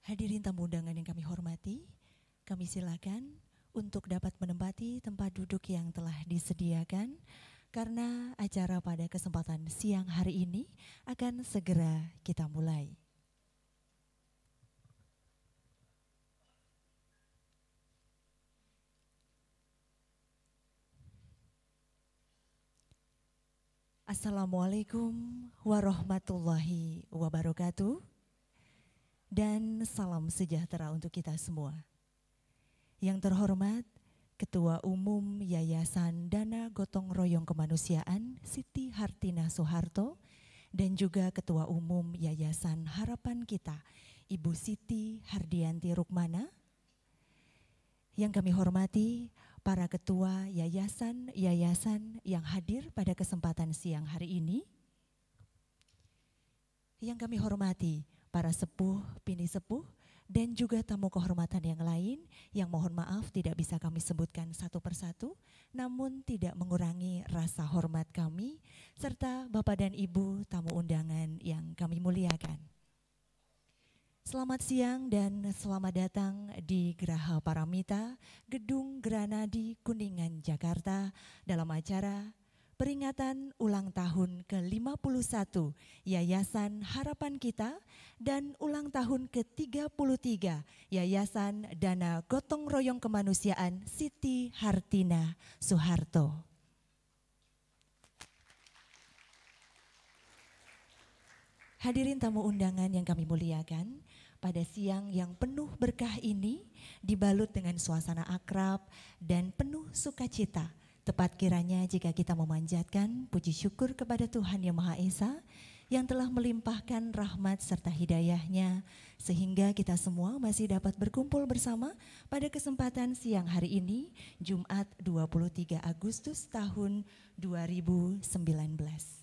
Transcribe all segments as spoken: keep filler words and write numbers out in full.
Hadirin tamu undangan yang kami hormati, kami silakan untuk dapat menempati tempat duduk yang telah disediakan karena acara pada kesempatan siang hari ini akan segera kita mulai. Assalamualaikum warahmatullahi wabarakatuh dan salam sejahtera untuk kita semua. Yang terhormat Ketua Umum Yayasan Dana Gotong Royong Kemanusiaan Siti Hartina Soeharto dan juga Ketua Umum Yayasan Harapan Kita Ibu Siti Hardianti Rukmana. Yang kami hormati para ketua yayasan-yayasan yang hadir pada kesempatan siang hari ini. Yang kami hormati para sepuh, bini sepuh, dan juga tamu kehormatan yang lain yang mohon maaf tidak bisa kami sebutkan satu persatu, namun tidak mengurangi rasa hormat kami, serta Bapak dan Ibu tamu undangan yang kami muliakan. Selamat siang dan selamat datang di Geraha Paramita, Gedung Granadi, Kuningan, Jakarta dalam acara peringatan ulang tahun ke lima puluh satu Yayasan Harapan Kita dan ulang tahun ke tiga puluh tiga Yayasan Dana Gotong Royong Kemanusiaan Siti Hartina Soeharto. Hadirin tamu undangan yang kami muliakan, pada siang yang penuh berkah ini dibalut dengan suasana akrab dan penuh sukacita. Tepat kiranya jika kita memanjatkan puji syukur kepada Tuhan Yang Maha Esa yang telah melimpahkan rahmat serta hidayahnya sehingga kita semua masih dapat berkumpul bersama pada kesempatan siang hari ini, Jumat dua puluh tiga Agustus tahun dua ribu sembilan belas.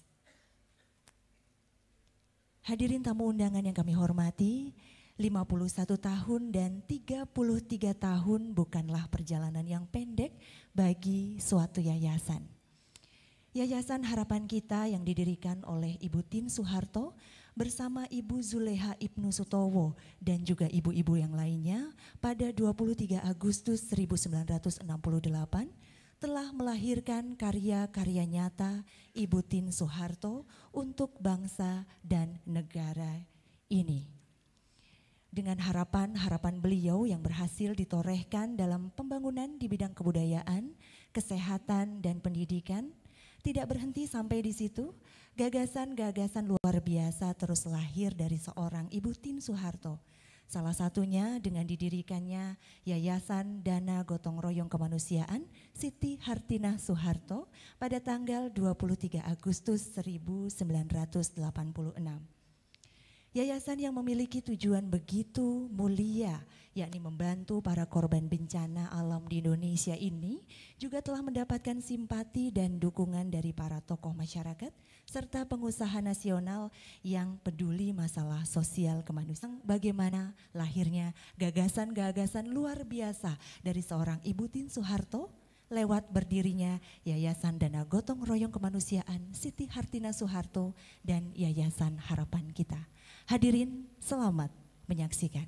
Hadirin tamu undangan yang kami hormati, lima puluh satu tahun dan tiga puluh tiga tahun bukanlah perjalanan yang pendek bagi suatu yayasan. Yayasan Harapan Kita yang didirikan oleh Ibu Tin Soeharto bersama Ibu Zuleha Ibnu Sutowo dan juga ibu-ibu yang lainnya pada dua puluh tiga Agustus seribu sembilan ratus enam puluh delapan telah melahirkan karya-karya nyata Ibu Tin Soeharto untuk bangsa dan negara ini. Dengan harapan-harapan beliau yang berhasil ditorehkan dalam pembangunan di bidang kebudayaan, kesehatan, dan pendidikan, tidak berhenti sampai di situ, gagasan-gagasan luar biasa terus lahir dari seorang Ibu Tin Soeharto. Salah satunya dengan didirikannya Yayasan Dana Gotong Royong Kemanusiaan Siti Hartina Soeharto pada tanggal dua puluh tiga Agustus seribu sembilan ratus delapan puluh enam. Yayasan yang memiliki tujuan begitu mulia, yakni membantu para korban bencana alam di Indonesia ini, juga telah mendapatkan simpati dan dukungan dari para tokoh masyarakat, serta pengusaha nasional yang peduli masalah sosial kemanusiaan. Bagaimana lahirnya gagasan-gagasan luar biasa dari seorang Ibu Tin Soeharto, lewat berdirinya Yayasan Dana Gotong Royong Kemanusiaan Siti Hartina Soeharto dan Yayasan Harapan Kita. Hadirin, selamat menyaksikan.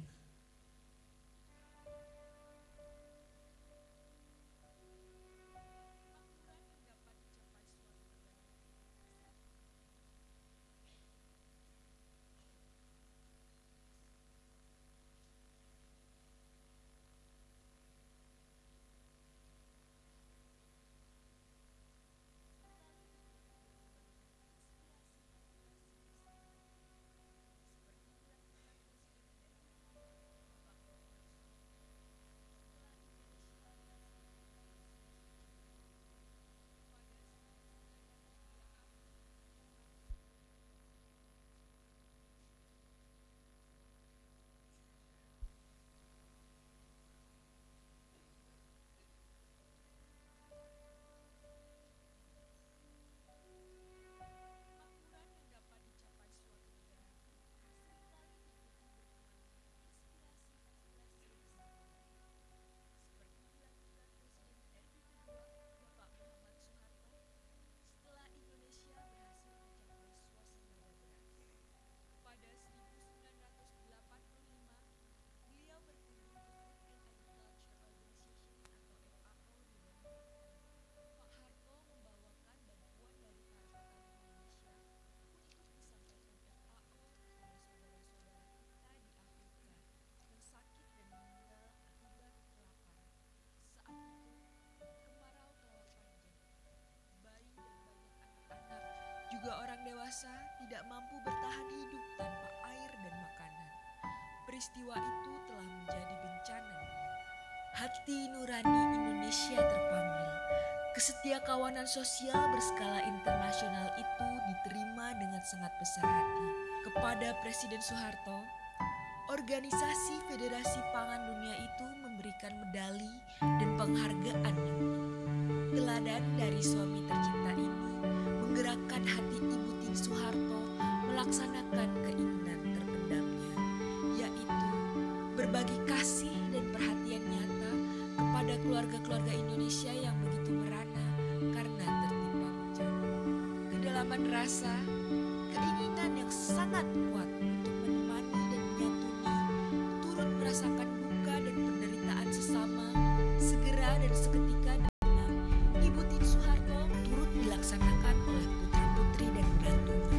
tidak mampu bertahan hidup tanpa air dan makanan. Peristiwa itu telah menjadi bencana. Hati nurani Indonesia terpanggil. Kesetiakawanan sosial berskala internasional itu diterima dengan sangat besar hati. Kepada Presiden Soeharto, Organisasi Federasi Pangan Dunia itu memberikan medali dan penghargaan yang tinggi. Teladan dari suami tercinta ini menggerakkan hati Ibu Tien Soeharto melaksanakan keinginan terpendamnya, yaitu berbagi kasih dan perhatian nyata kepada keluarga-keluarga Indonesia yang begitu merana karena tertimpa bencana. Kedalaman rasa, keinginan yang sangat kuat untuk menemani dan menyantuni, turut merasakan duka dan penderitaan sesama, segera dan seketika dengan Ibu Tien Soeharto turut dilaksanakan oleh putri-putri dan menantunya.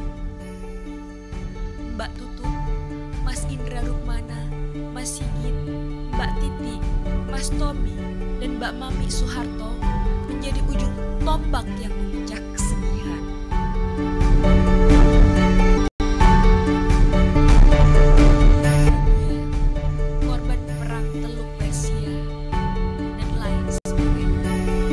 Mbak Tutut, Mas Indra Rukmana, Mas Sigit, Mbak Titi, Mas Tommy, dan Mbak Mami Soeharto menjadi ujung tombak yang memecah kesedihan. Korban perang Teluk Persia dan lain sebagainya.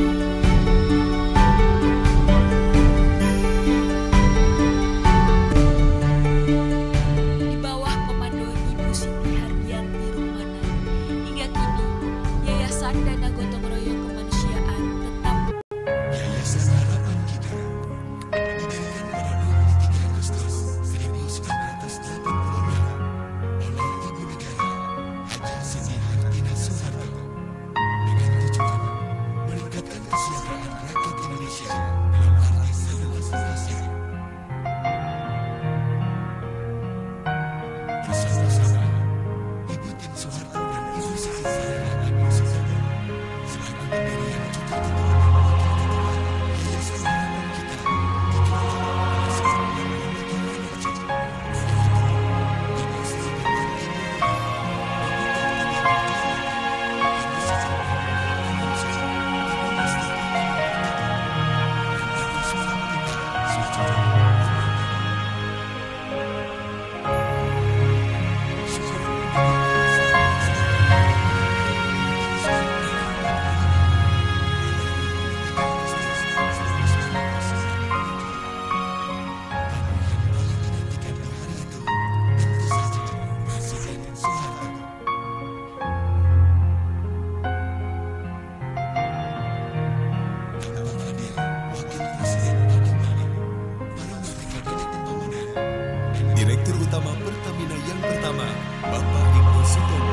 Di bawah komando Ibu Siti Hardianti Rukmana, hingga kini Yayasan Dana Gotong Royong Kemanusiaan tetap Yayasan Harapan Kita didirikan pada dua puluh tiga Agustus seribu sembilan ratus delapan puluh dua oleh Ibu Negara Haji Siti Hartina Soeharto dengan tujuan meningkatkan kesejahteraan rakyat Indonesia dalam arti seluas-luasnya. Bersama-sama, Ibu Tien Soeharto dan Ibu Siti Hartina Soeharto selaku pendiri yang juga ketua dan wakil ketua Yayasan Harapan Kita diketuai oleh seorang yang memiliki energi, Ibu Sri Pertiwi, Ibu Sejarah, Ibu Sejarah, Ibu Lestari, dan Ibu Suhartika Sujud. Syukur Direktur Utama Pertamina yang pertama, Bapak Ibu Sutomo.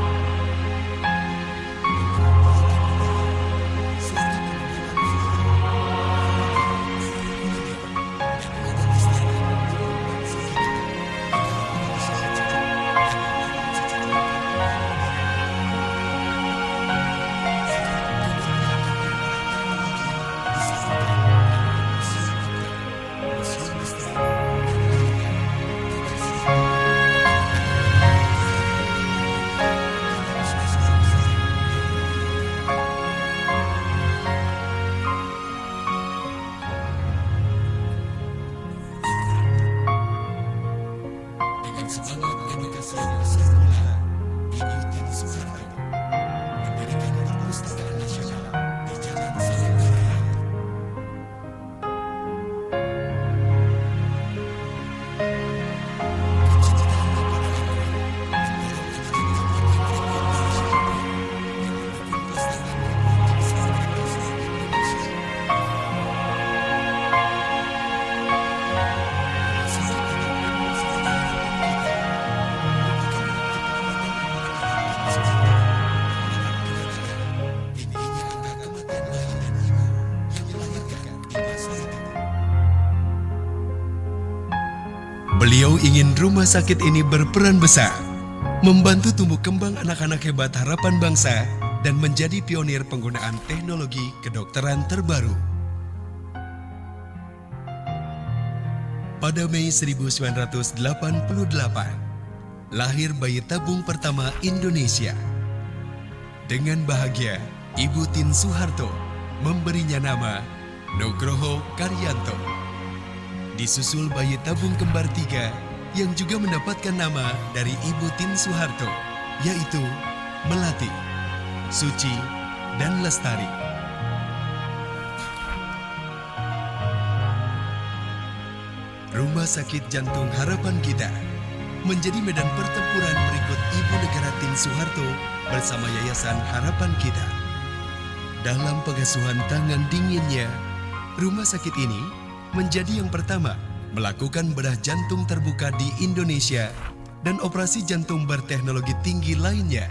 Dengan semangat edukasi yang besar pula, Ibu Tien Soeharto mendirikan perpustakaan nasional di Jalan Salam Raya. Kecintaannya pada anak mendorong terjadinya perkembangan Indonesia yang mendukung kelestarian reproduksi bangsa Indonesia. Tingginya angka kematian bayi dan ibu yang dilahirkan di masa itu. Beliau ingin rumah sakit ini berperan besar, membantu tumbuh kembang anak-anak hebat harapan bangsa dan menjadi pionir penggunaan teknologi kedokteran terbaru. Pada Mei seribu sembilan ratus delapan puluh delapan, lahir bayi tabung pertama Indonesia. Dengan bahagia, Ibu Tien Soeharto memberinya nama Nugroho Karyanto. Disusul bayi tabung kembar tiga yang juga mendapatkan nama dari Ibu Tien Soeharto, yaitu Melati, Suci, dan Lestari. Rumah Sakit Jantung Harapan Kita menjadi medan pertempuran berikut Ibu Negara Tien Soeharto bersama Yayasan Harapan Kita. Dalam pengasuhan tangan dinginnya, rumah sakit ini menjadi yang pertama melakukan bedah jantung terbuka di Indonesia dan operasi jantung berteknologi tinggi lainnya.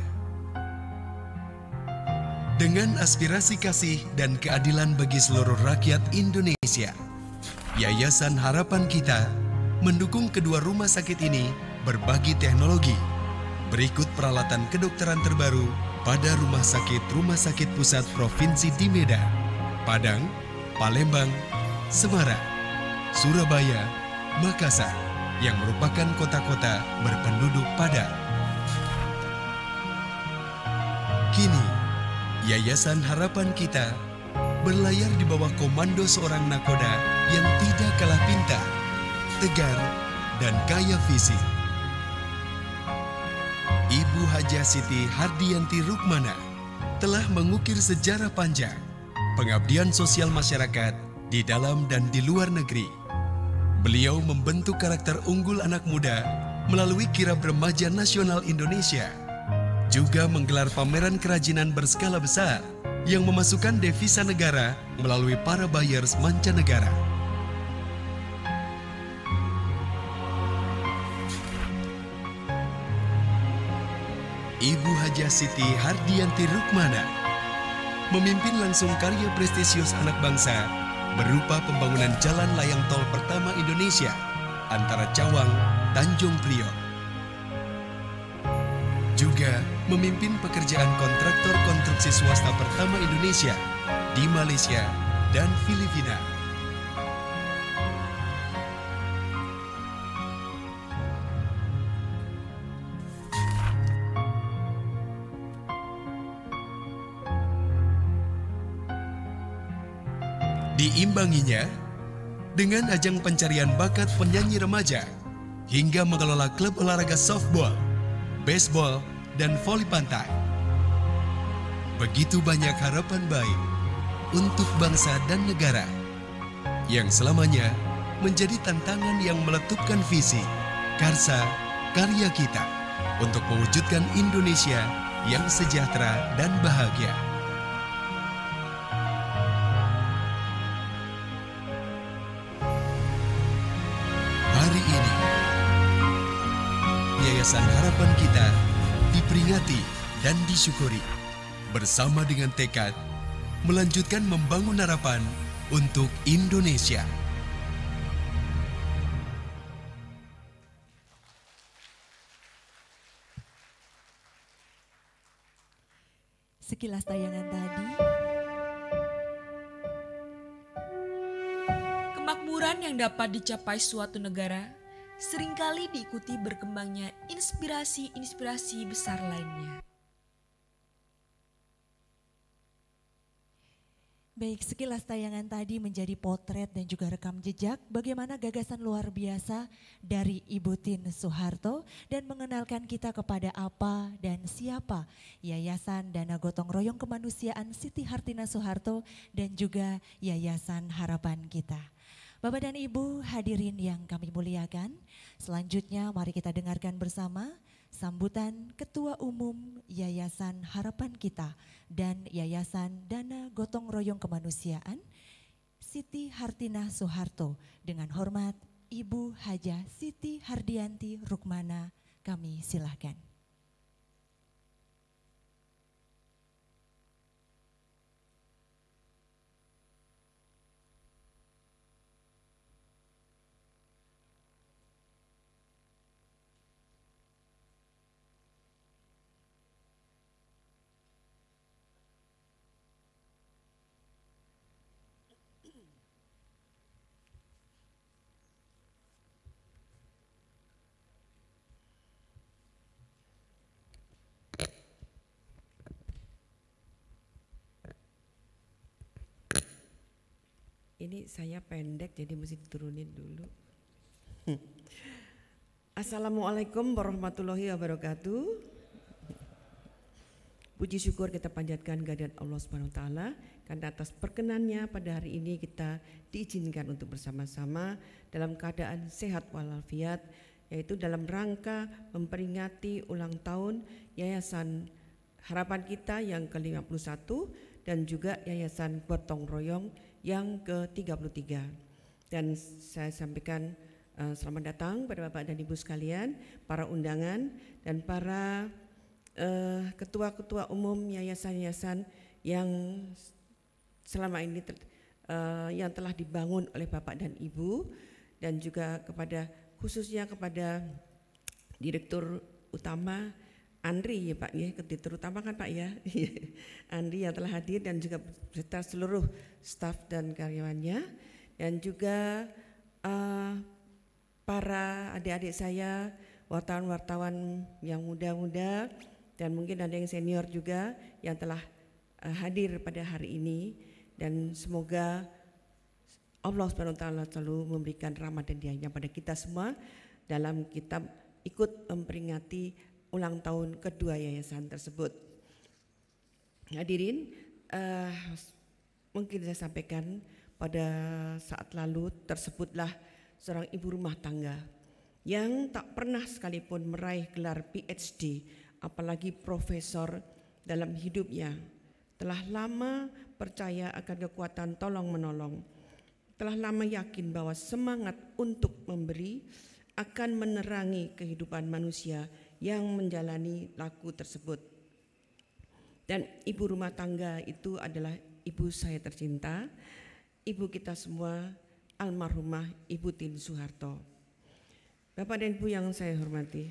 Dengan aspirasi kasih dan keadilan bagi seluruh rakyat Indonesia, Yayasan Harapan Kita mendukung kedua rumah sakit ini berbagi teknologi. Berikut peralatan kedokteran terbaru pada rumah sakit-rumah sakit pusat provinsi di Medan, Padang, Palembang, Semarang, Surabaya, Makassar, yang merupakan kota-kota berpenduduk padat. Kini, Yayasan Harapan Kita berlayar di bawah komando seorang nakoda yang tidak kalah pintar, tegar, dan kaya visi. Ibu Haja Siti Hardianti Rukmana telah mengukir sejarah panjang pengabdian sosial masyarakat di dalam dan di luar negeri. Beliau membentuk karakter unggul anak muda melalui Kirab Remaja Nasional Indonesia, juga menggelar pameran kerajinan berskala besar yang memasukkan devisa negara melalui para buyers mancanegara. Ibu Haja Siti Hardianti Rukmana memimpin langsung karya prestisius anak bangsa berupa pembangunan jalan layang tol pertama Indonesia antara Cawang, Tanjung Priok. Juga memimpin pekerjaan kontraktor konstruksi swasta pertama Indonesia di Malaysia dan Filipina. Diimbanginya dengan ajang pencarian bakat penyanyi remaja hingga mengelola klub olahraga softball, baseball, dan voli pantai. Begitu banyak harapan baik untuk bangsa dan negara yang selamanya menjadi tantangan yang meletupkan visi, karsa, karya kita untuk mewujudkan Indonesia yang sejahtera dan bahagia. Hari ini, Yayasan Harapan Kita diperingati dan disyukuri bersama dengan tekad melanjutkan membangun harapan untuk Indonesia. Sekilas tayangan tadi, kemakmuran yang dapat dicapai suatu negara seringkali diikuti berkembangnya inspirasi-inspirasi besar lainnya. baik, sekilas tayangan tadi menjadi potret dan juga rekam jejak bagaimana gagasan luar biasa dari Ibu Tien Soeharto dan mengenalkan kita kepada apa dan siapa Yayasan Dana Gotong Royong Kemanusiaan Siti Hartina Soeharto dan juga Yayasan Harapan Kita. Bapak dan Ibu hadirin yang kami muliakan, selanjutnya mari kita dengarkan bersama sambutan Ketua Umum Yayasan Harapan Kita dan Yayasan Dana Gotong Royong Kemanusiaan Siti Hartina Soeharto. Dengan hormat Ibu Haja Siti Hardianti Rukmana, kami silahkan. Ini saya pendek jadi mesti turunin dulu. Assalamualaikum warahmatullahi wabarakatuh. Puji syukur kita panjatkan kehadirat Allah Subhanahu wa taala karena atas perkenannya pada hari ini kita diizinkan untuk bersama-sama dalam keadaan sehat walafiat, yaitu dalam rangka memperingati ulang tahun Yayasan Harapan Kita yang ke lima puluh satu dan juga Yayasan Gotong Royong yang ke tiga puluh tiga. Dan saya sampaikan uh, selamat datang pada Bapak dan Ibu sekalian, para undangan dan para uh, ketua-ketua umum yayasan-yayasan yang selama ini ter, uh, yang telah dibangun oleh Bapak dan Ibu, dan juga kepada khususnya kepada Direktur Utama Andri ya Pak ya, Direktur Utama kan Pak ya, Andri yang telah hadir dan juga beserta seluruh staf dan karyawannya, dan juga uh, para adik-adik saya, wartawan-wartawan yang muda-muda dan mungkin ada yang senior juga yang telah uh, hadir pada hari ini, dan semoga Allah Subhanahu wa taala selalu memberikan rahmat dan hidayahnya pada kita semua dalam kita ikut memperingati ulang tahun kedua yayasan tersebut. Hadirin, uh, mungkin saya sampaikan pada saat lalu tersebutlah seorang ibu rumah tangga yang tak pernah sekalipun meraih gelar P H D, apalagi profesor dalam hidupnya. Telah lama percaya akan kekuatan tolong menolong, telah lama yakin bahwa semangat untuk memberi akan menerangi kehidupan manusia yang menjalani laku tersebut. Dan ibu rumah tangga itu adalah ibu saya tercinta, ibu kita semua, almarhumah Ibu Tien Soeharto. Bapak dan Ibu yang saya hormati,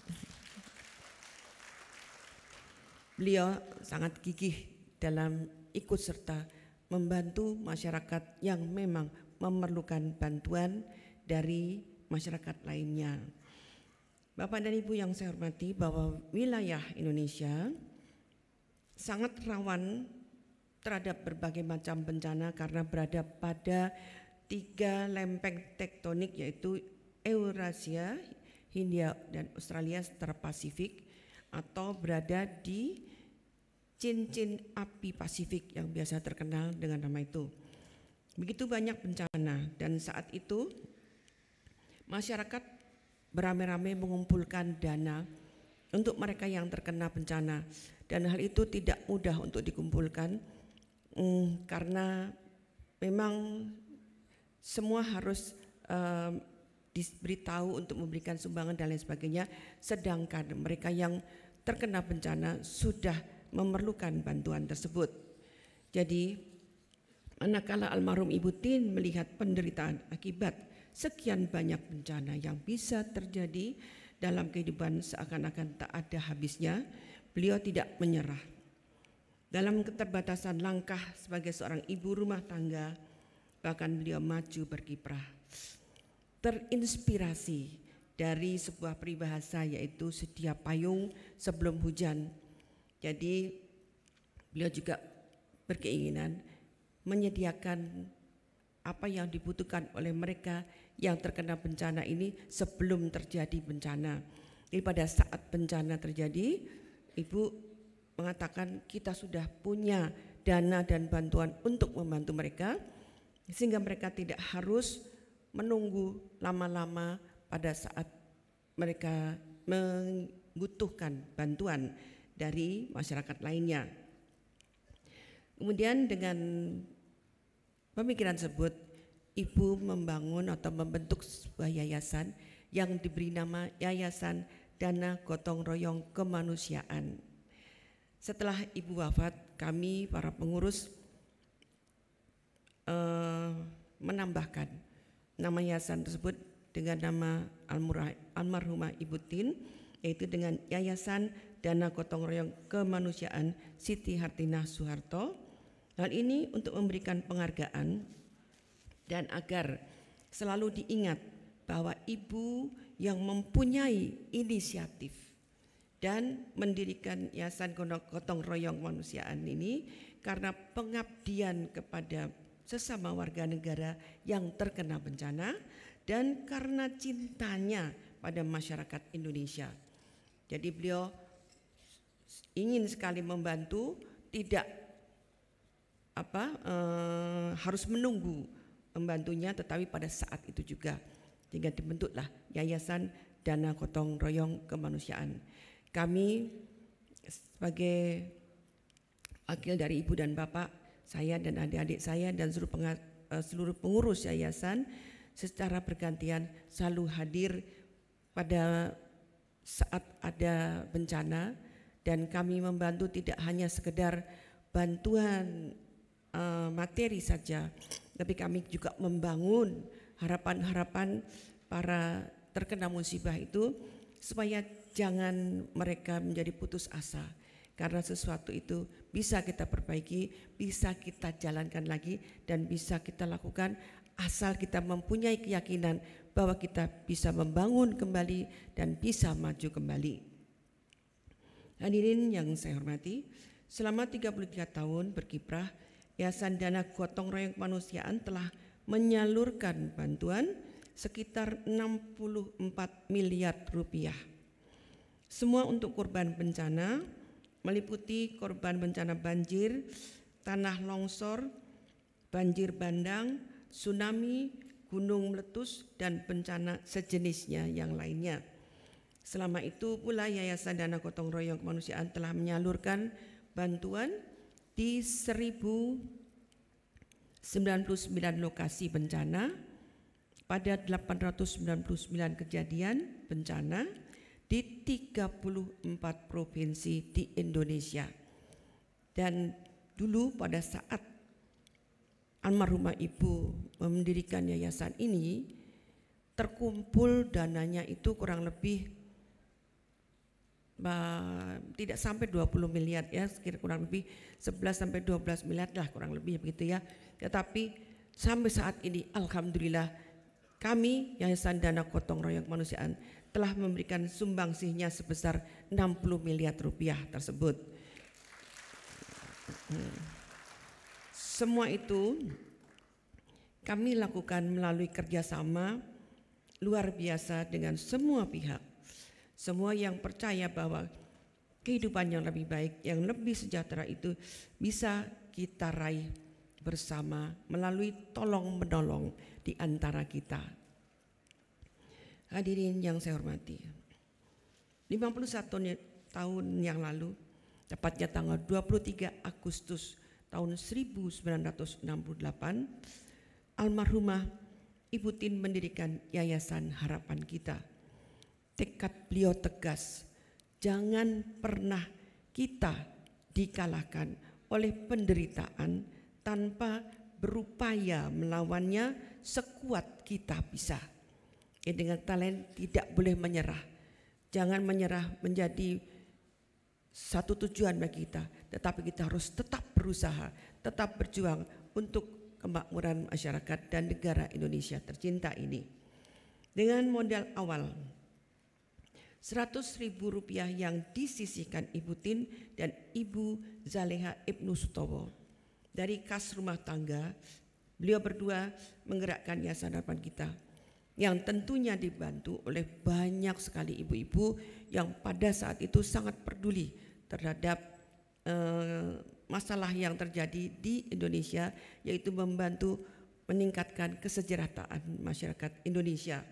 beliau sangat gigih dalam ikut serta membantu masyarakat yang memang memerlukan bantuan dari masyarakat lainnya. Bapak dan Ibu yang saya hormati, bahwa wilayah Indonesia sangat rawan terhadap berbagai macam bencana karena berada pada tiga lempeng tektonik, yaitu Eurasia, Hindia dan Australia secara Pasifik, atau berada di cincin api Pasifik yang biasa terkenal dengan nama itu. Begitu banyak bencana, dan saat itu masyarakat beramai-ramai mengumpulkan dana untuk mereka yang terkena bencana, dan hal itu tidak mudah untuk dikumpulkan hmm, karena memang semua harus uh, diberitahu untuk memberikan sumbangan dan lain sebagainya, sedangkan mereka yang terkena bencana sudah memerlukan bantuan tersebut. Jadi manakala almarhum Ibu Tien melihat penderitaan akibat sekian banyak bencana yang bisa terjadi dalam kehidupan seakan-akan tak ada habisnya, beliau tidak menyerah. Dalam keterbatasan langkah sebagai seorang ibu rumah tangga, bahkan beliau maju berkiprah. Terinspirasi dari sebuah peribahasa, yaitu sedia payung sebelum hujan. Jadi beliau juga berkeinginan menyediakan apa yang dibutuhkan oleh mereka yang terkena bencana ini sebelum terjadi bencana. Jadi pada saat bencana terjadi, Ibu mengatakan kita sudah punya dana dan bantuan untuk membantu mereka, sehingga mereka tidak harus menunggu lama-lama pada saat mereka membutuhkan bantuan dari masyarakat lainnya. Kemudian dengan pemikiran tersebut, Ibu membangun atau membentuk sebuah yayasan yang diberi nama Yayasan Dana Gotong Royong Kemanusiaan. Setelah Ibu wafat, kami para pengurus eh, menambahkan nama yayasan tersebut dengan nama almarhumah Ibu Tien, yaitu dengan Yayasan Dana Gotong Royong Kemanusiaan Siti Hartinah Soeharto. Hal ini untuk memberikan penghargaan dan agar selalu diingat bahwa ibu yang mempunyai inisiatif dan mendirikan Yayasan Gotong Royong Kemanusiaan ini karena pengabdian kepada sesama warga negara yang terkena bencana dan karena cintanya pada masyarakat Indonesia. Jadi beliau ingin sekali membantu, tidak apa eh, harus menunggu membantunya, tetapi pada saat itu juga sehingga dibentuklah Yayasan Dana Gotong Royong Kemanusiaan. Kami sebagai wakil dari Ibu dan Bapak, saya dan adik-adik saya dan seluruh, pengat, seluruh pengurus yayasan secara bergantian selalu hadir pada saat ada bencana, dan kami membantu tidak hanya sekedar bantuan uh, materi saja, tapi kami juga membangun harapan-harapan para terkena musibah itu supaya jangan mereka menjadi putus asa, karena sesuatu itu bisa kita perbaiki, bisa kita jalankan lagi, dan bisa kita lakukan asal kita mempunyai keyakinan bahwa kita bisa membangun kembali dan bisa maju kembali. Hadirin yang saya hormati, selama tiga puluh tiga tahun berkiprah, Yayasan Dana Gotong Royong Kemanusiaan telah menyalurkan bantuan sekitar enam puluh empat miliar rupiah. Semua untuk korban bencana, meliputi korban bencana banjir, tanah longsor, banjir bandang, tsunami, gunung meletus, dan bencana sejenisnya yang lainnya. Selama itu pula Yayasan Dana Gotong Royong Kemanusiaan telah menyalurkan bantuan di seribu sembilan puluh sembilan lokasi bencana pada delapan ratus sembilan puluh sembilan kejadian bencana di tiga puluh empat provinsi di Indonesia. Dan dulu pada saat almarhumah Ibu mendirikan yayasan ini, terkumpul dananya itu kurang lebih Uh, tidak sampai dua puluh miliar ya, sekira kurang lebih sebelas sampai dua belas miliar lah kurang lebih begitu ya. Tetapi sampai saat ini alhamdulillah kami Yayasan Dana Gotong Royong Kemanusiaan telah memberikan sumbangsihnya sebesar enam puluh miliar rupiah tersebut. Hmm. Semua itu kami lakukan melalui kerjasama luar biasa dengan semua pihak. Semua yang percaya bahwa kehidupan yang lebih baik, yang lebih sejahtera itu bisa kita raih bersama melalui tolong menolong di antara kita. Hadirin yang saya hormati, lima puluh satu tahun yang lalu, tepatnya tanggal dua puluh tiga Agustus tahun seribu sembilan ratus enam puluh delapan, almarhumah Ibu Tin mendirikan Yayasan Harapan Kita. Tekad beliau tegas, jangan pernah kita dikalahkan oleh penderitaan tanpa berupaya melawannya sekuat kita bisa. Ya, dengan talent tidak boleh menyerah. Jangan menyerah menjadi satu tujuan bagi kita, tetapi kita harus tetap berusaha, tetap berjuang untuk kemakmuran masyarakat dan negara Indonesia tercinta ini. Dengan modal awal seratus ribu rupiah yang disisihkan Ibu Tin dan Ibu Zaleha Ibnu Sutowo dari kas rumah tangga, beliau berdua menggerakkan Yayasan Harapan Kita yang tentunya dibantu oleh banyak sekali ibu-ibu yang pada saat itu sangat peduli terhadap eh, masalah yang terjadi di Indonesia, yaitu membantu meningkatkan kesejahteraan masyarakat Indonesia.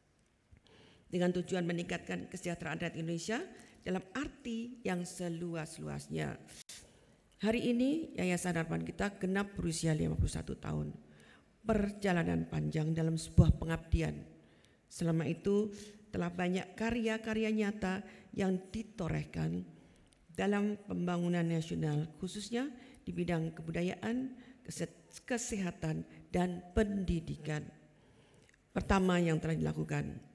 Dengan tujuan meningkatkan kesejahteraan rakyat Indonesia dalam arti yang seluas-luasnya. Hari ini Yayasan Harapan Kita genap berusia lima puluh satu tahun. Perjalanan panjang dalam sebuah pengabdian. Selama itu telah banyak karya-karya nyata yang ditorehkan dalam pembangunan nasional, khususnya di bidang kebudayaan, kesehatan, dan pendidikan. Pertama yang telah dilakukan,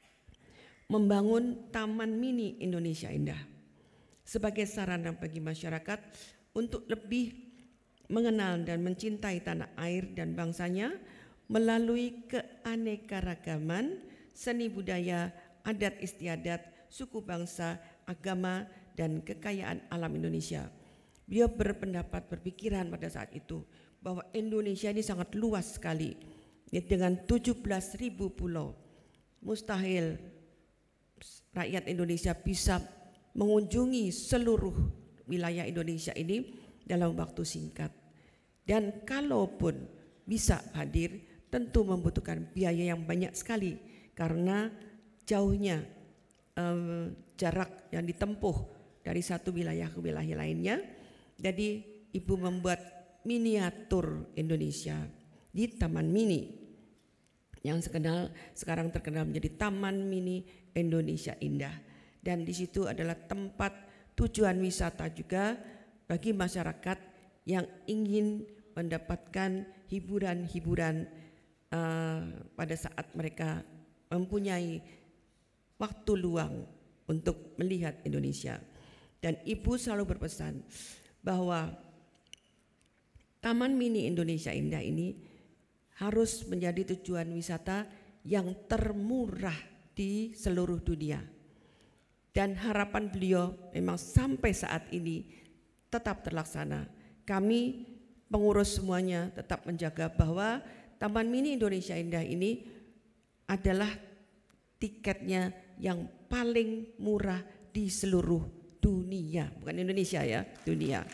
membangun Taman Mini Indonesia Indah sebagai sarana bagi masyarakat untuk lebih mengenal dan mencintai tanah air dan bangsanya melalui keanekaragaman seni budaya, adat istiadat, suku bangsa, agama, dan kekayaan alam Indonesia. Beliau berpendapat, berpikiran pada saat itu bahwa Indonesia ini sangat luas sekali, ya, dengan tujuh belas ribu pulau. Mustahil rakyat Indonesia bisa mengunjungi seluruh wilayah Indonesia ini dalam waktu singkat. Dan kalaupun bisa hadir, tentu membutuhkan biaya yang banyak sekali karena jauhnya eh, jarak yang ditempuh dari satu wilayah ke wilayah lainnya. Jadi Ibu membuat miniatur Indonesia di Taman Mini yang sekenal, sekarang terkenal menjadi Taman Mini Indonesia Indah. Dan di situ adalah tempat tujuan wisata juga bagi masyarakat yang ingin mendapatkan hiburan-hiburan uh, pada saat mereka mempunyai waktu luang untuk melihat Indonesia. Dan Ibu selalu berpesan bahwa Taman Mini Indonesia Indah ini harus menjadi tujuan wisata yang termurah di seluruh dunia. Dan harapan beliau memang sampai saat ini tetap terlaksana. Kami pengurus semuanya tetap menjaga bahwa Taman Mini Indonesia Indah ini adalah tiketnya yang paling murah di seluruh dunia, bukan Indonesia ya, dunia.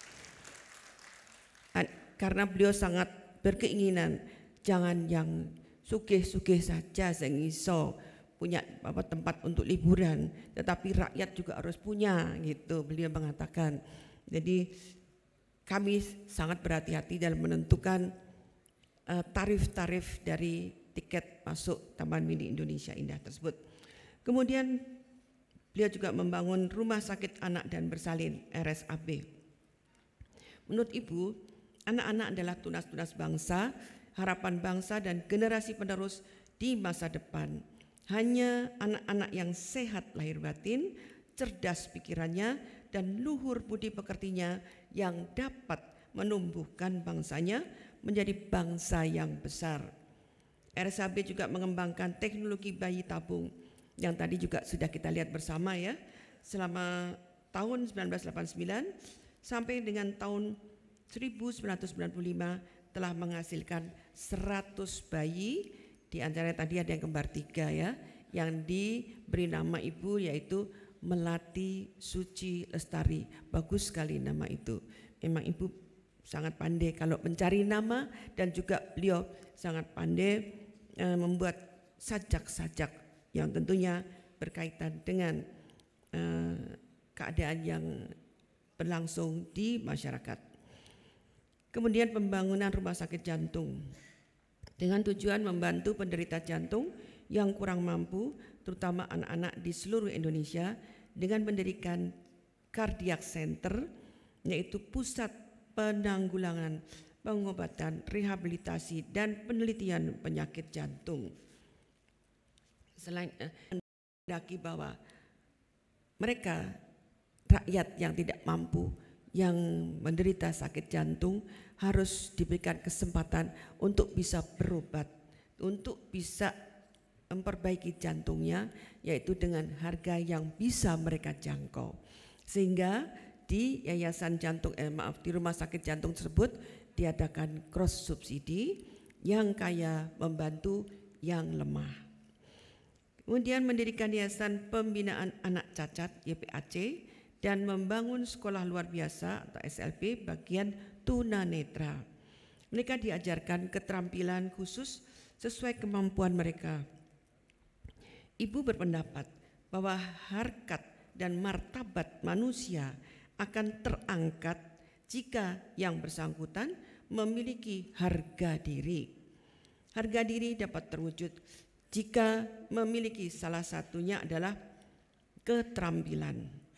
Karena beliau sangat berkeinginan jangan yang sugih-sugih saja sing iso punya apa tempat untuk liburan, tetapi rakyat juga harus punya, gitu beliau mengatakan. Jadi kami sangat berhati-hati dalam menentukan uh, tarif-tarif dari tiket masuk Taman Mini Indonesia Indah tersebut. Kemudian beliau juga membangun Rumah Sakit Anak dan Bersalin R S A B. Menurut Ibu, anak-anak adalah tunas-tunas bangsa, harapan bangsa dan generasi penerus di masa depan. Hanya anak-anak yang sehat lahir batin, cerdas pikirannya, dan luhur budi pekertinya yang dapat menumbuhkan bangsanya menjadi bangsa yang besar. R S A B juga mengembangkan teknologi bayi tabung yang tadi juga sudah kita lihat bersama ya, selama tahun seribu sembilan ratus delapan puluh sembilan sampai dengan tahun seribu sembilan ratus sembilan puluh lima telah menghasilkan seratus bayi, di antaranya tadi ada yang kembar tiga ya, yang diberi nama Ibu yaitu Melati Suci Lestari. Bagus sekali nama itu. Memang Ibu sangat pandai kalau mencari nama, dan juga beliau sangat pandai eh, membuat sajak-sajak yang tentunya berkaitan dengan eh, keadaan yang berlangsung di masyarakat. Kemudian pembangunan rumah sakit jantung dengan tujuan membantu penderita jantung yang kurang mampu, terutama anak-anak di seluruh Indonesia, dengan mendirikan cardiac center, yaitu pusat penanggulangan, pengobatan, rehabilitasi, dan penelitian penyakit jantung. Selain mendaki bahwa mereka rakyat yang tidak mampu, yang menderita sakit jantung harus diberikan kesempatan untuk bisa berobat, untuk bisa memperbaiki jantungnya, yaitu dengan harga yang bisa mereka jangkau. Sehingga di yayasan jantung, eh, maaf di rumah sakit jantung tersebut diadakan cross subsidi yang kaya membantu yang lemah. Kemudian mendirikan Yayasan Pembinaan Anak Cacat Y P A C dan membangun sekolah luar biasa atau S L B bagian tunanetra. Mereka diajarkan keterampilan khusus sesuai kemampuan mereka. Ibu berpendapat bahwa harkat dan martabat manusia akan terangkat jika yang bersangkutan memiliki harga diri. Harga diri dapat terwujud jika memiliki salah satunya adalah keterampilan.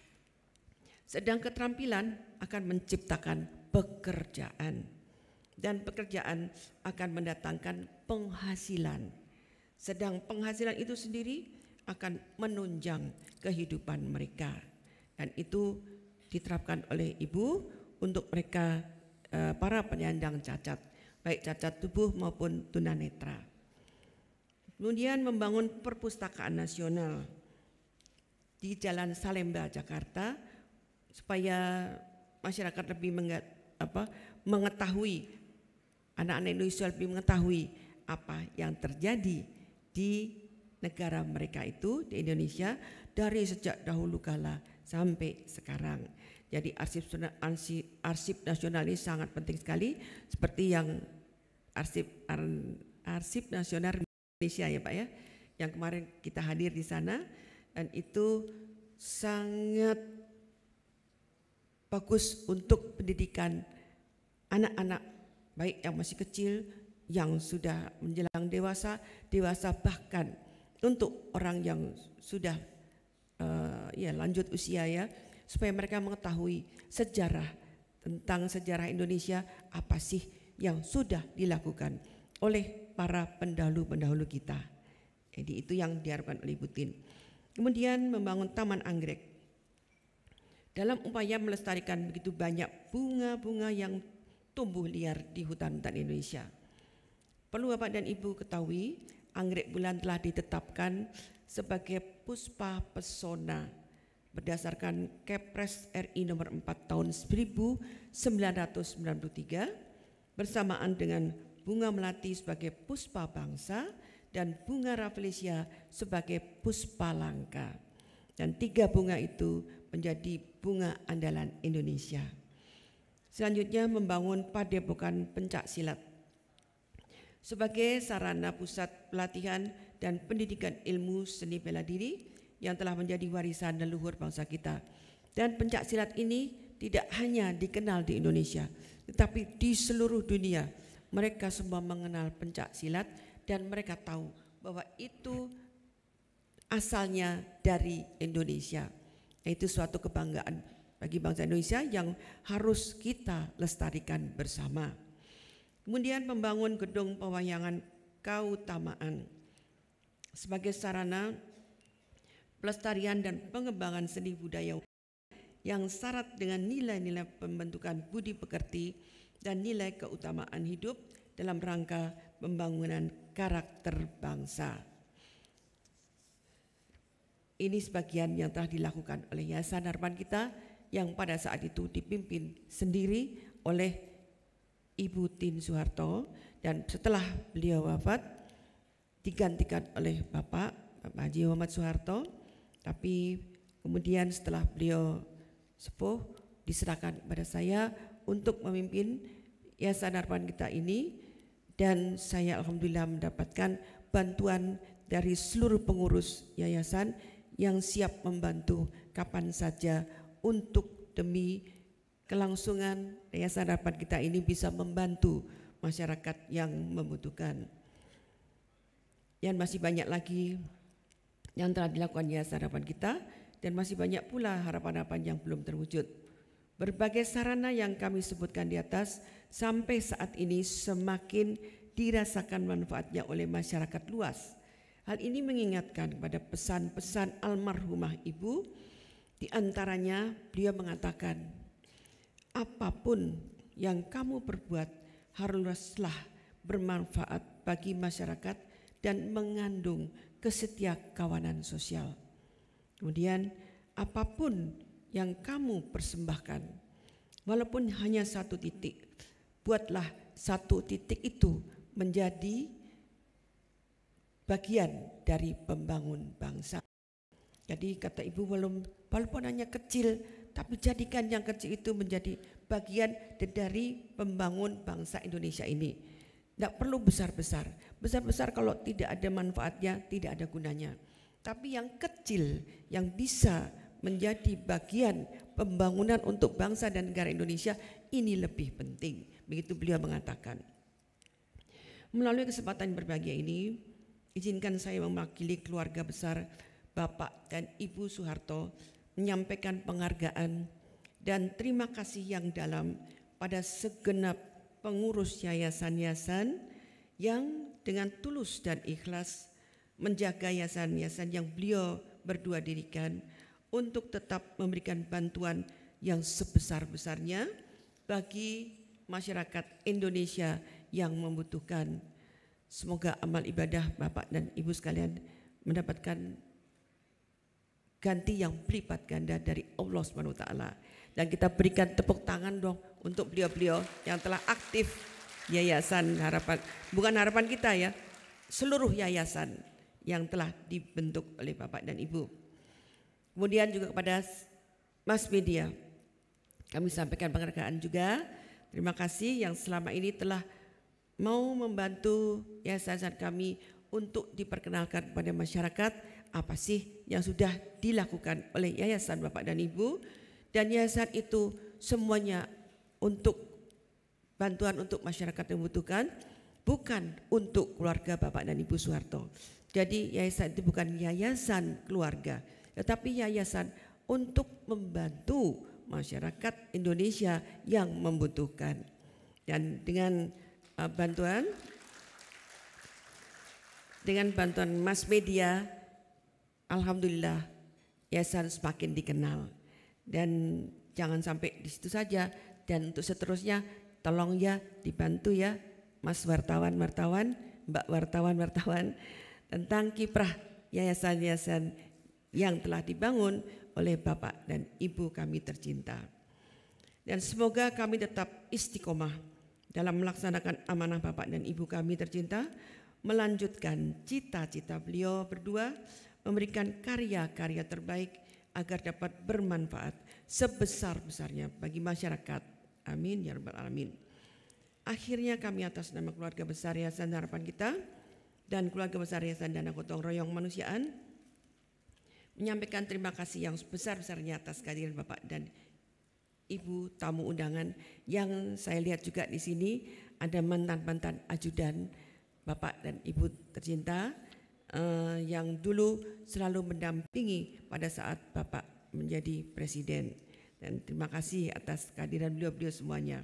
Sedang keterampilan akan menciptakan pekerjaan, dan pekerjaan akan mendatangkan penghasilan. Sedang penghasilan itu sendiri akan menunjang kehidupan mereka, dan itu diterapkan oleh Ibu untuk mereka para penyandang cacat, baik cacat tubuh maupun tunanetra. Kemudian membangun perpustakaan nasional di Jalan Salemba, Jakarta, supaya masyarakat lebih mengat, apa, mengetahui, anak-anak Indonesia lebih mengetahui apa yang terjadi di negara mereka itu, di Indonesia, dari sejak dahulu kala sampai sekarang. Jadi arsip, arsip, arsip nasional ini sangat penting sekali, seperti yang arsip arsip nasional Indonesia ya Pak ya, yang kemarin kita hadir di sana, dan itu sangat bagus untuk pendidikan anak-anak, baik yang masih kecil, yang sudah menjelang dewasa, dewasa bahkan untuk orang yang sudah uh, ya lanjut usia ya, supaya mereka mengetahui sejarah, tentang sejarah Indonesia, apa sih yang sudah dilakukan oleh para pendahulu-pendahulu kita. Jadi itu yang diharapkan oleh Ibu Tin. Kemudian membangun taman anggrek. Dalam upaya melestarikan begitu banyak bunga-bunga yang tumbuh liar di hutan-hutan Indonesia. Perlu Bapak dan Ibu ketahui, anggrek bulan telah ditetapkan sebagai puspa pesona berdasarkan Kepres R I nomor empat tahun seribu sembilan ratus sembilan puluh tiga, bersamaan dengan bunga melati sebagai puspa bangsa dan bunga rafflesia sebagai puspa langka. Dan tiga bunga itu menjadi bunga andalan Indonesia. Selanjutnya membangun Padepokan Pencak Silat sebagai sarana pusat pelatihan dan pendidikan ilmu seni bela diri yang telah menjadi warisan leluhur bangsa kita. Dan pencak silat ini tidak hanya dikenal di Indonesia, tetapi di seluruh dunia mereka semua mengenal pencak silat dan mereka tahu bahwa itu asalnya dari Indonesia. Itu suatu kebanggaan bagi bangsa Indonesia yang harus kita lestarikan bersama. Kemudian membangun gedung pewayangan keutamaan sebagai sarana pelestarian dan pengembangan seni budaya yang syarat dengan nilai-nilai pembentukan budi pekerti dan nilai keutamaan hidup dalam rangka pembangunan karakter bangsa. Ini sebagian yang telah dilakukan oleh Yayasan Harapan Kita yang pada saat itu dipimpin sendiri oleh Ibu Tin Soeharto, dan setelah beliau wafat digantikan oleh Bapak, Bapak Haji Muhammad Soeharto, tapi kemudian setelah beliau sepuh diserahkan kepada saya untuk memimpin Yayasan Harapan Kita ini, dan saya alhamdulillah mendapatkan bantuan dari seluruh pengurus yayasan yang siap membantu kapan saja untuk demi kelangsungan Yayasan Harapan Kita ini bisa membantu masyarakat yang membutuhkan. Dan masih banyak lagi yang telah dilakukan Yayasan Harapan Kita, dan masih banyak pula harapan-harapan yang belum terwujud. Berbagai sarana yang kami sebutkan di atas sampai saat ini semakin dirasakan manfaatnya oleh masyarakat luas. Hal ini mengingatkan kepada pesan-pesan almarhumah Ibu, di antaranya beliau mengatakan, apapun yang kamu perbuat haruslah bermanfaat bagi masyarakat dan mengandung kesetiakawanan sosial. Kemudian apapun yang kamu persembahkan, walaupun hanya satu titik, buatlah satu titik itu menjadi bagian dari pembangun bangsa. Jadi kata Ibu, walaupun hanya kecil, tapi jadikan yang kecil itu menjadi bagian dari pembangun bangsa Indonesia ini. Tidak perlu besar-besar. Besar-besar kalau tidak ada manfaatnya, tidak ada gunanya. Tapi yang kecil yang bisa menjadi bagian pembangunan untuk bangsa dan negara Indonesia ini lebih penting. Begitu beliau mengatakan. Melalui kesempatan berbahagia ini, izinkan saya mewakili keluarga besar Bapak dan Ibu Soeharto menyampaikan penghargaan dan terima kasih yang dalam pada segenap pengurus yayasan-yayasan yang dengan tulus dan ikhlas menjaga yayasan-yayasan yang beliau berdua dirikan untuk tetap memberikan bantuan yang sebesar-besarnya bagi masyarakat Indonesia yang membutuhkan. Semoga amal ibadah Bapak dan Ibu sekalian mendapatkan ganti yang berlipat ganda dari Allah subhanahu wa taala. Dan kita berikan tepuk tangan dong untuk beliau-beliau yang telah aktif Yayasan Harapan, bukan harapan kita ya, seluruh yayasan yang telah dibentuk oleh Bapak dan Ibu. Kemudian juga kepada mass media, kami sampaikan penghargaan juga. Terima kasih yang selama ini telah mau membantu yayasan kami untuk diperkenalkan kepada masyarakat apa sih yang sudah dilakukan oleh yayasan Bapak dan Ibu. Dan yayasan itu semuanya untuk bantuan untuk masyarakat yang membutuhkan, bukan untuk keluarga Bapak dan Ibu Soeharto. Jadi yayasan itu bukan yayasan keluarga, tetapi yayasan untuk membantu masyarakat Indonesia yang membutuhkan. Dan dengan uh, bantuan dengan bantuan mass media, alhamdulillah yayasan semakin dikenal. Dan jangan sampai di situ saja, dan untuk seterusnya tolong ya dibantu ya Mas wartawan-wartawan, Mbak wartawan-wartawan tentang kiprah yayasan-yayasan yang telah dibangun oleh Bapak dan Ibu kami tercinta. Dan semoga kami tetap istiqomah dalam melaksanakan amanah Bapak dan Ibu kami tercinta, melanjutkan cita-cita beliau berdua, memberikan karya-karya terbaik agar dapat bermanfaat sebesar-besarnya bagi masyarakat. Amin ya rabbal alamin. Akhirnya kami atas nama keluarga besar Yayasan Harapan Kita dan keluarga besar Yayasan Dana Gotong Royong Kemanusiaan menyampaikan terima kasih yang sebesar-besarnya atas kehadiran Bapak dan Ibu tamu undangan yang saya lihat juga di sini ada mantan-mantan ajudan Bapak dan Ibu tercinta Uh, yang dulu selalu mendampingi pada saat Bapak menjadi presiden. Dan terima kasih atas kehadiran beliau-beliau semuanya.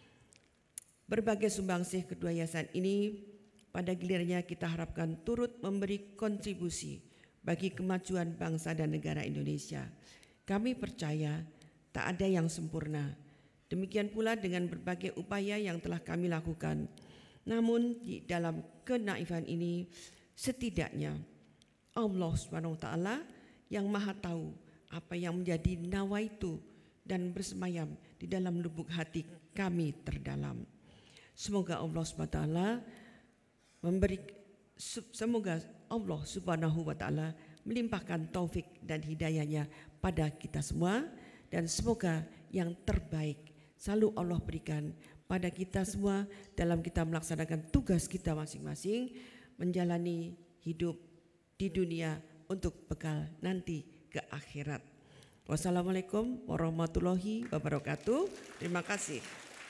Berbagai sumbangsih kedua yayasan ini pada gilirannya kita harapkan turut memberi kontribusi bagi kemajuan bangsa dan negara Indonesia. Kami percaya tak ada yang sempurna. Demikian pula dengan berbagai upaya yang telah kami lakukan. Namun di dalam kenaifan ini setidaknya Allah Subhanahu wa taala yang Maha tahu apa yang menjadi nawaitu dan bersemayam di dalam lubuk hati kami terdalam. Semoga Allah Subhanahu wa taala memberi semoga Allah Subhanahu wa taala melimpahkan taufik dan hidayahnya pada kita semua, dan semoga yang terbaik selalu Allah berikan pada kita semua dalam kita melaksanakan tugas kita masing-masing, menjalani hidup di dunia untuk bekal nanti ke akhirat. Wassalamualaikum warahmatullahi wabarakatuh. Terima kasih.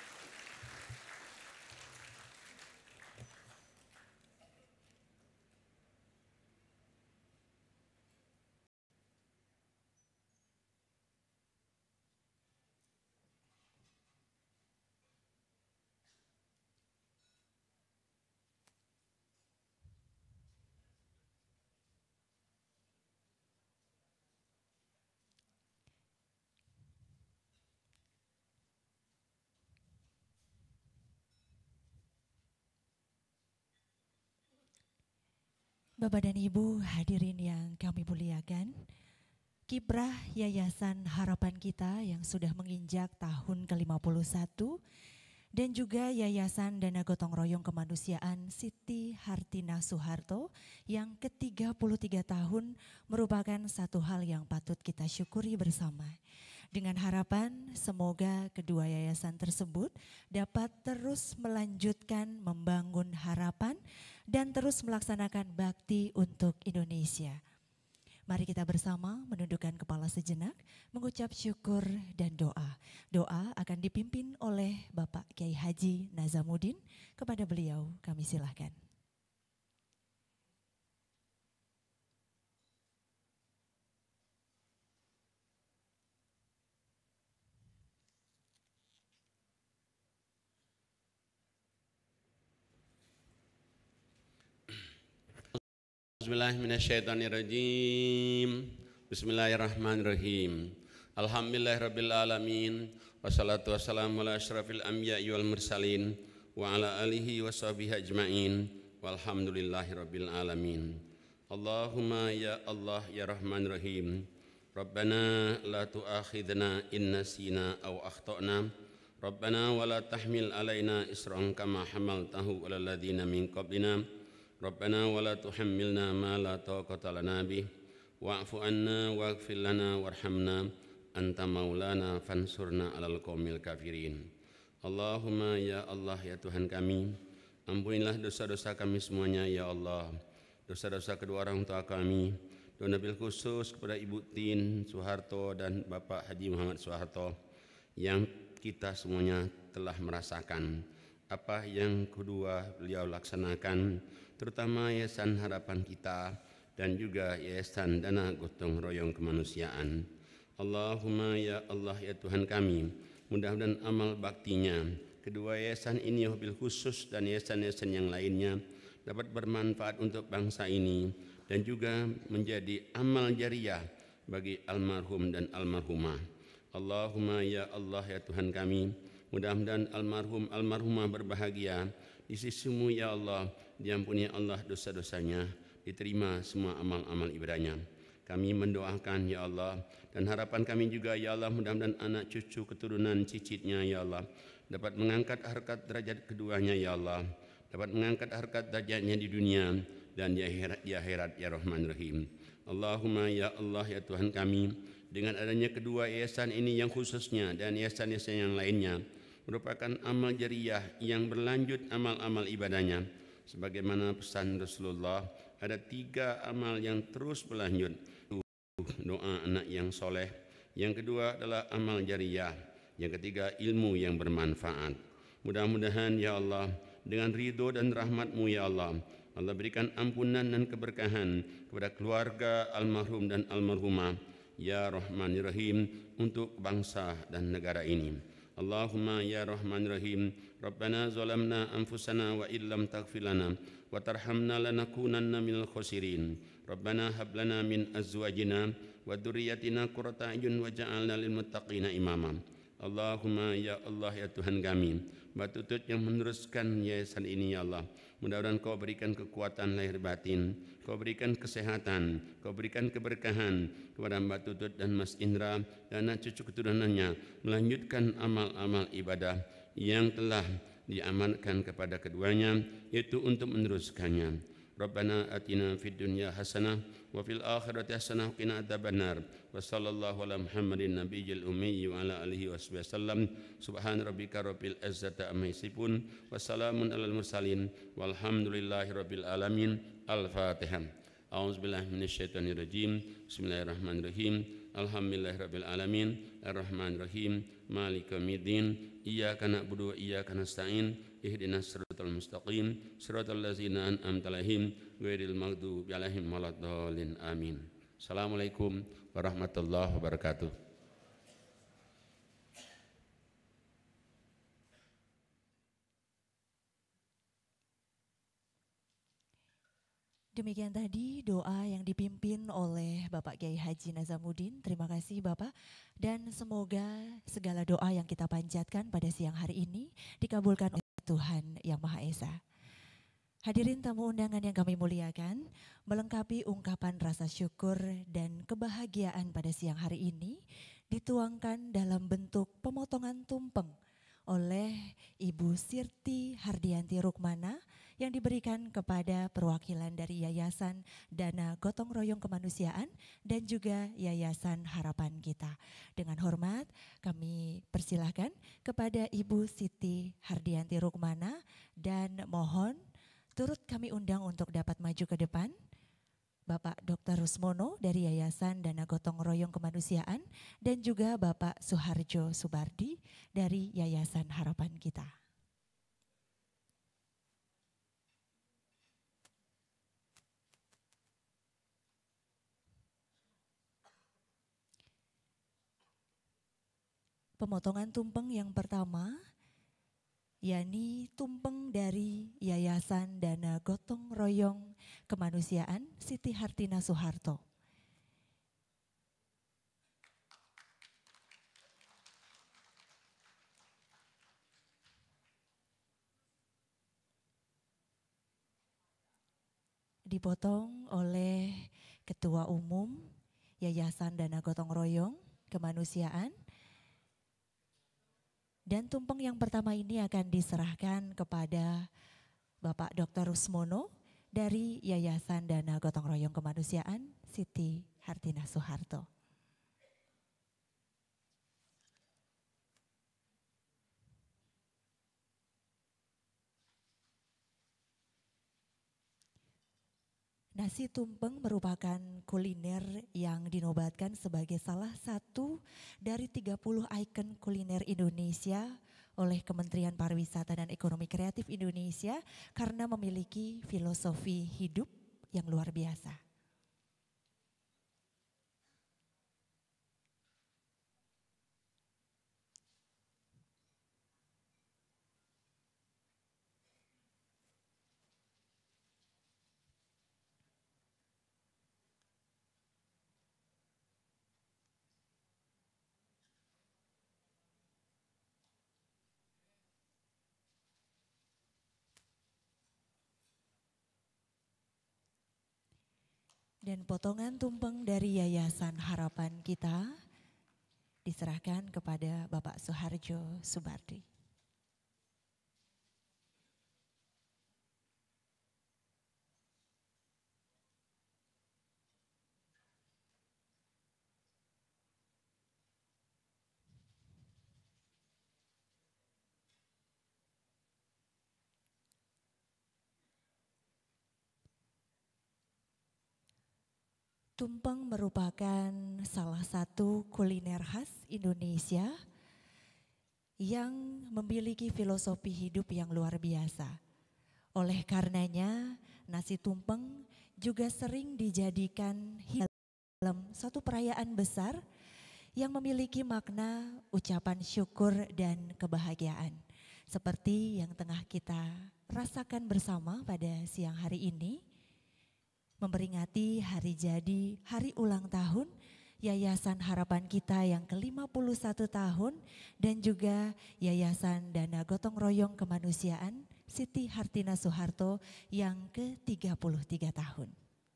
Bapak dan Ibu hadirin yang kami muliakan, kiprah Yayasan Harapan Kita yang sudah menginjak tahun ke lima puluh satu dan juga Yayasan Dana Gotong Royong Kemanusiaan Siti Hartina Soeharto yang ke tiga puluh tiga tahun merupakan satu hal yang patut kita syukuri bersama. Dengan harapan semoga kedua yayasan tersebut dapat terus melanjutkan membangun harapan dan terus melaksanakan bakti untuk Indonesia. Mari kita bersama menundukkan kepala sejenak, mengucap syukur dan doa. Doa akan dipimpin oleh Bapak Kiai Haji Nazamuddin. Kepada beliau kami silahkan. Bismillahirrahmanirrahim. Bismillahirrahmanirrahim. Alhamdulillahirabbil alamin. Wassalatu wassalamu ala asyrafil anbiya'i wal mursalin wa ala alihi washabihi ajmain. Walhamdulillahirabbil alamin. Allahumma ya Allah ya Rahman Rahim. Rabbana la tu'akhidna in nasina aw akhtana. Rabbana wa la tahmil alaina isran kama hamaltahu ala alladhina min qablina. Rabbana wa la tuhammilna ma la taqata lana bih. Wa'fu anna waghfir lana warhamna anta maulana fansurna alal qaumil kafirin. Allahumma ya Allah ya Tuhan kami, ampunilah dosa-dosa kami semuanya ya Allah. Dosa-dosa kedua orang tua kami, dan nabil khusus kepada Ibu Tin Soeharto dan Bapak Haji Muhammad Soeharto yang kita semuanya telah merasakan apa yang kedua beliau laksanakan, terutama Yayasan Harapan Kita dan juga Yayasan Dana Gotong Royong Kemanusiaan. Allahumma ya Allah ya Tuhan kami, mudah-mudahan amal baktinya kedua yayasan ini wabil khusus dan yayasan-yayasan yang lainnya dapat bermanfaat untuk bangsa ini dan juga menjadi amal jariah bagi almarhum dan almarhumah. Allahumma ya Allah ya Tuhan kami, mudah-mudahan almarhum almarhumah berbahagia di sisimu ya Allah, diampuni Allah dosa-dosanya, diterima semua amal-amal ibadahnya. Kami mendoakan ya Allah, dan harapan kami juga ya Allah, mudah-mudahan anak cucu keturunan cicitnya ya Allah dapat mengangkat harkat derajat keduanya ya Allah, dapat mengangkat harkat derajatnya di dunia dan di akhirat ya akhirat ya Rahman Rahim. Allahumma ya Allah ya Tuhan kami, dengan adanya kedua yayasan ini yang khususnya dan yayasan-yayasan yang lainnya merupakan amal jariah yang berlanjut amal-amal ibadahnya, sebagaimana pesan Rasulullah, ada tiga amal yang terus berlanjut. Doa anak yang soleh, yang kedua adalah amal jariah, yang ketiga ilmu yang bermanfaat. Mudah-mudahan ya Allah, dengan ridho dan rahmat-Mu ya Allah, Allah berikan ampunan dan keberkahan kepada keluarga almarhum dan almarhumah ya Rahman Rahim untuk bangsa dan negara ini. Allahumma ya Rahman Rahim, Rabbana zalamna anfusana wa illam taghfir lana wa tarhamna lanakunanna minal khasirin. Rabbana hab lana min azwajina wa dzurriyyatina qurrata a'yun waj'alna lil muttaqina imama. Allahumma ya Allah ya Tuhan kami, Mbak Tutut yang meneruskan yayasan ini ya Allah, mudah-mudahan Kau berikan kekuatan lahir batin, Kau berikan kesehatan, Kau berikan keberkahan kepada Mbak Tutut dan Mas Indra dan anak cucu keturunannya melanjutkan amal-amal ibadah yang telah diamankan kepada keduanya, yaitu untuk meneruskannya. Rabbana atina fid dunya hasanah wa fil akhirati hasanah wa qina adzabannar. Wa sallallahu ala Muhammadin nabiyil ummi wa ala alihi wasallam. Subhan rabbika rabbil izzati amma yasifun wa salamun alal mursalin walhamdulillahi rabbil alamin. Al-Fatihah. A'udzubillahi minasyaitonir rajim. Bismillahirrahmanirrahim. Alhamdulillahi rabbil alamin. Ar-Rahmanir-Rahim. Maliki yaumiddin. Iyyaka na'budu wa iyyaka nasta'in. Ihdinas siratal mustaqim, siratal ladzina an'amta 'alaihim ghairil maghdubi 'alaihim waladdallin. Amin. Assalamualaikum warahmatullahi wabarakatuh. Demikian tadi doa yang dipimpin oleh Bapak Kiai Haji Nazamuddin. Terima kasih Bapak, dan semoga segala doa yang kita panjatkan pada siang hari ini dikabulkan oleh Tuhan Yang Maha Esa. Hadirin tamu undangan yang kami muliakan, melengkapi ungkapan rasa syukur dan kebahagiaan pada siang hari ini dituangkan dalam bentuk pemotongan tumpeng oleh Ibu Sirti Hardianti Rukmana yang diberikan kepada perwakilan dari Yayasan Dana Gotong Royong Kemanusiaan dan juga Yayasan Harapan Kita. Dengan hormat kami persilahkan kepada Ibu Siti Hardianti Rukmana dan mohon turut kami undang untuk dapat maju ke depan Bapak Doktor Rusmono dari Yayasan Dana Gotong Royong Kemanusiaan dan juga Bapak Suharjo Subardi dari Yayasan Harapan Kita. Pemotongan tumpeng yang pertama, yakni tumpeng dari Yayasan Dana Gotong Royong Kemanusiaan Siti Hartina Soeharto. Dipotong oleh Ketua Umum Yayasan Dana Gotong Royong Kemanusiaan. Dan tumpeng yang pertama ini akan diserahkan kepada Bapak doktor Rusmono dari Yayasan Dana Gotong Royong Kemanusiaan, Siti Hartinah Soeharto. Nasi tumpeng merupakan kuliner yang dinobatkan sebagai salah satu dari tiga puluh ikon kuliner Indonesia oleh Kementerian Pariwisata dan Ekonomi Kreatif Indonesia karena memiliki filosofi hidup yang luar biasa. Dan potongan tumpeng dari Yayasan Harapan Kita diserahkan kepada Bapak Suharjo Subardi. Tumpeng merupakan salah satu kuliner khas Indonesia yang memiliki filosofi hidup yang luar biasa. Oleh karenanya, nasi tumpeng juga sering dijadikan dalam suatu perayaan besar yang memiliki makna ucapan syukur dan kebahagiaan. Seperti yang tengah kita rasakan bersama pada siang hari ini, memperingati hari jadi, hari ulang tahun Yayasan Harapan Kita yang ke lima puluh satu tahun dan juga Yayasan Dana Gotong Royong Kemanusiaan Siti Hartinah Soeharto yang ke tiga puluh tiga tahun.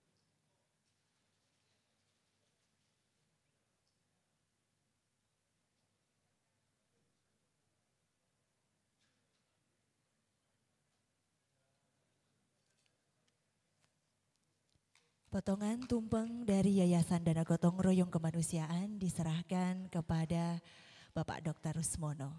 Potongan tumpeng dari Yayasan Dana Gotong Royong Kemanusiaan diserahkan kepada Bapak doktor Rusmono.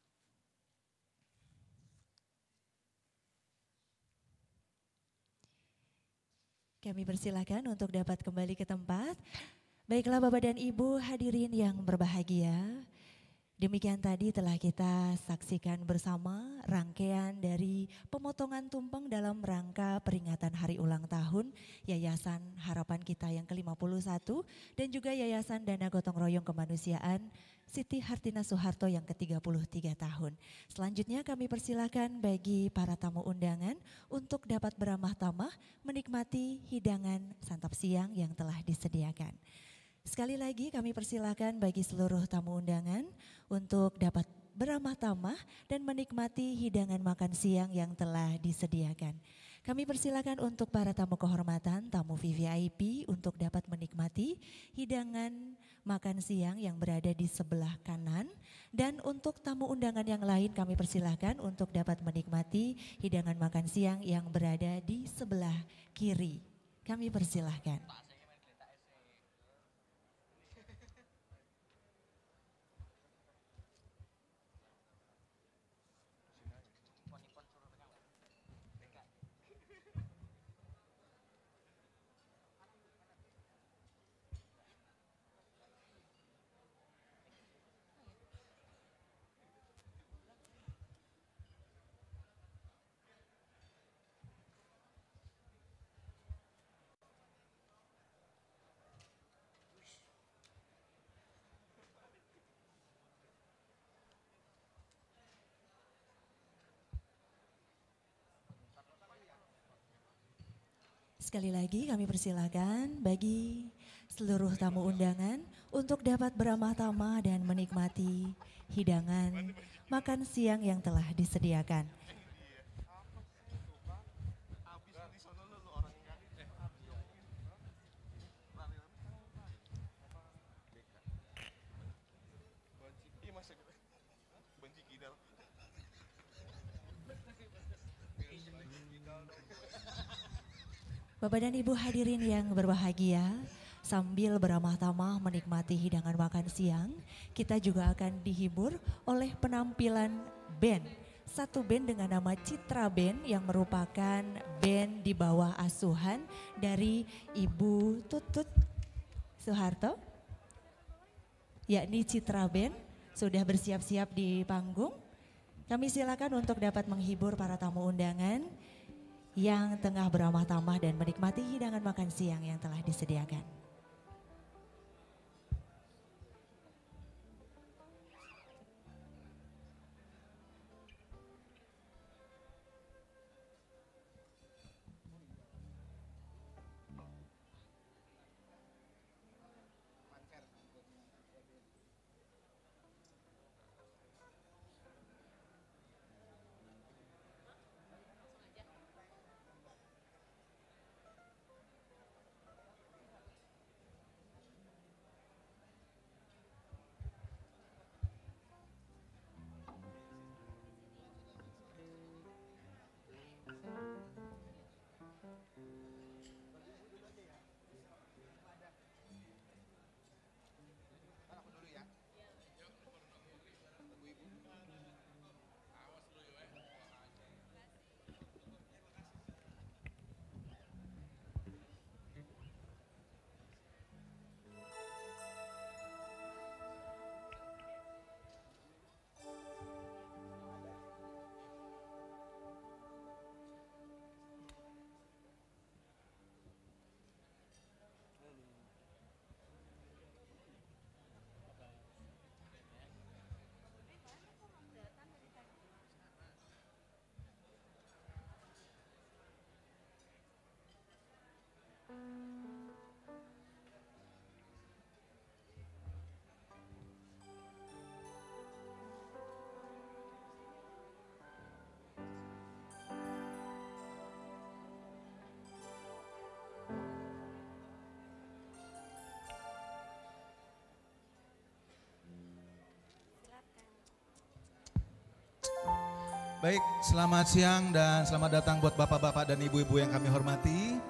Kami persilakan untuk dapat kembali ke tempat. Baiklah Bapak dan Ibu hadirin yang berbahagia. Demikian tadi telah kita saksikan bersama rangkaian dari pemotongan tumpeng dalam rangka peringatan hari ulang tahun Yayasan Harapan Kita yang ke lima puluh satu dan juga Yayasan Dana Gotong Royong Kemanusiaan Siti Hartinah Soeharto yang ke tiga puluh tiga tahun. Selanjutnya kami persilakan bagi para tamu undangan untuk dapat beramah tamah menikmati hidangan santap siang yang telah disediakan. Sekali lagi kami persilakan bagi seluruh tamu undangan untuk dapat beramah tamah dan menikmati hidangan makan siang yang telah disediakan. Kami persilakan untuk para tamu kehormatan, tamu V V I P untuk dapat menikmati hidangan makan siang yang berada di sebelah kanan. Dan untuk tamu undangan yang lain kami persilakan untuk dapat menikmati hidangan makan siang yang berada di sebelah kiri. Kami persilahkan. Sekali lagi kami persilakan bagi seluruh tamu undangan untuk dapat beramah tamah dan menikmati hidangan makan siang yang telah disediakan. Bapak dan Ibu hadirin yang berbahagia, sambil beramah tamah menikmati hidangan makan siang, kita juga akan dihibur oleh penampilan band. Satu band dengan nama Citra Band yang merupakan band di bawah asuhan dari Ibu Tutut Soeharto, yakni Citra Band, sudah bersiap-siap di panggung. Kami silakan untuk dapat menghibur para tamu undangan yang tengah beramah tamah dan menikmati hidangan makan siang yang telah disediakan. Baik, selamat siang dan selamat datang buat bapak-bapak dan ibu-ibu yang kami hormati.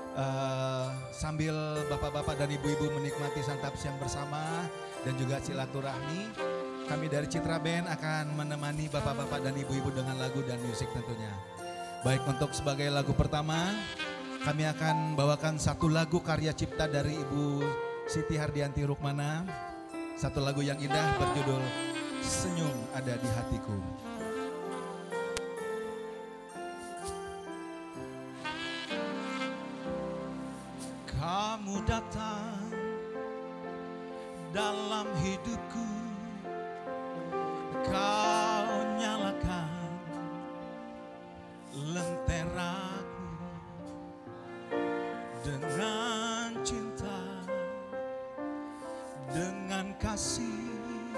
Uh, sambil bapak-bapak dan ibu-ibu menikmati santap siang bersama dan juga silaturahmi, kami dari Citra Band akan menemani bapak-bapak dan ibu-ibu dengan lagu dan musik tentunya. Baik, untuk sebagai lagu pertama, kami akan bawakan satu lagu karya cipta dari Ibu Siti Hardianti Rukmana. Satu lagu yang indah berjudul Senyum Ada di Hatiku. Kamu datang dalam hidupku, kau nyalakan lenteraku dengan cinta, dengan kasih,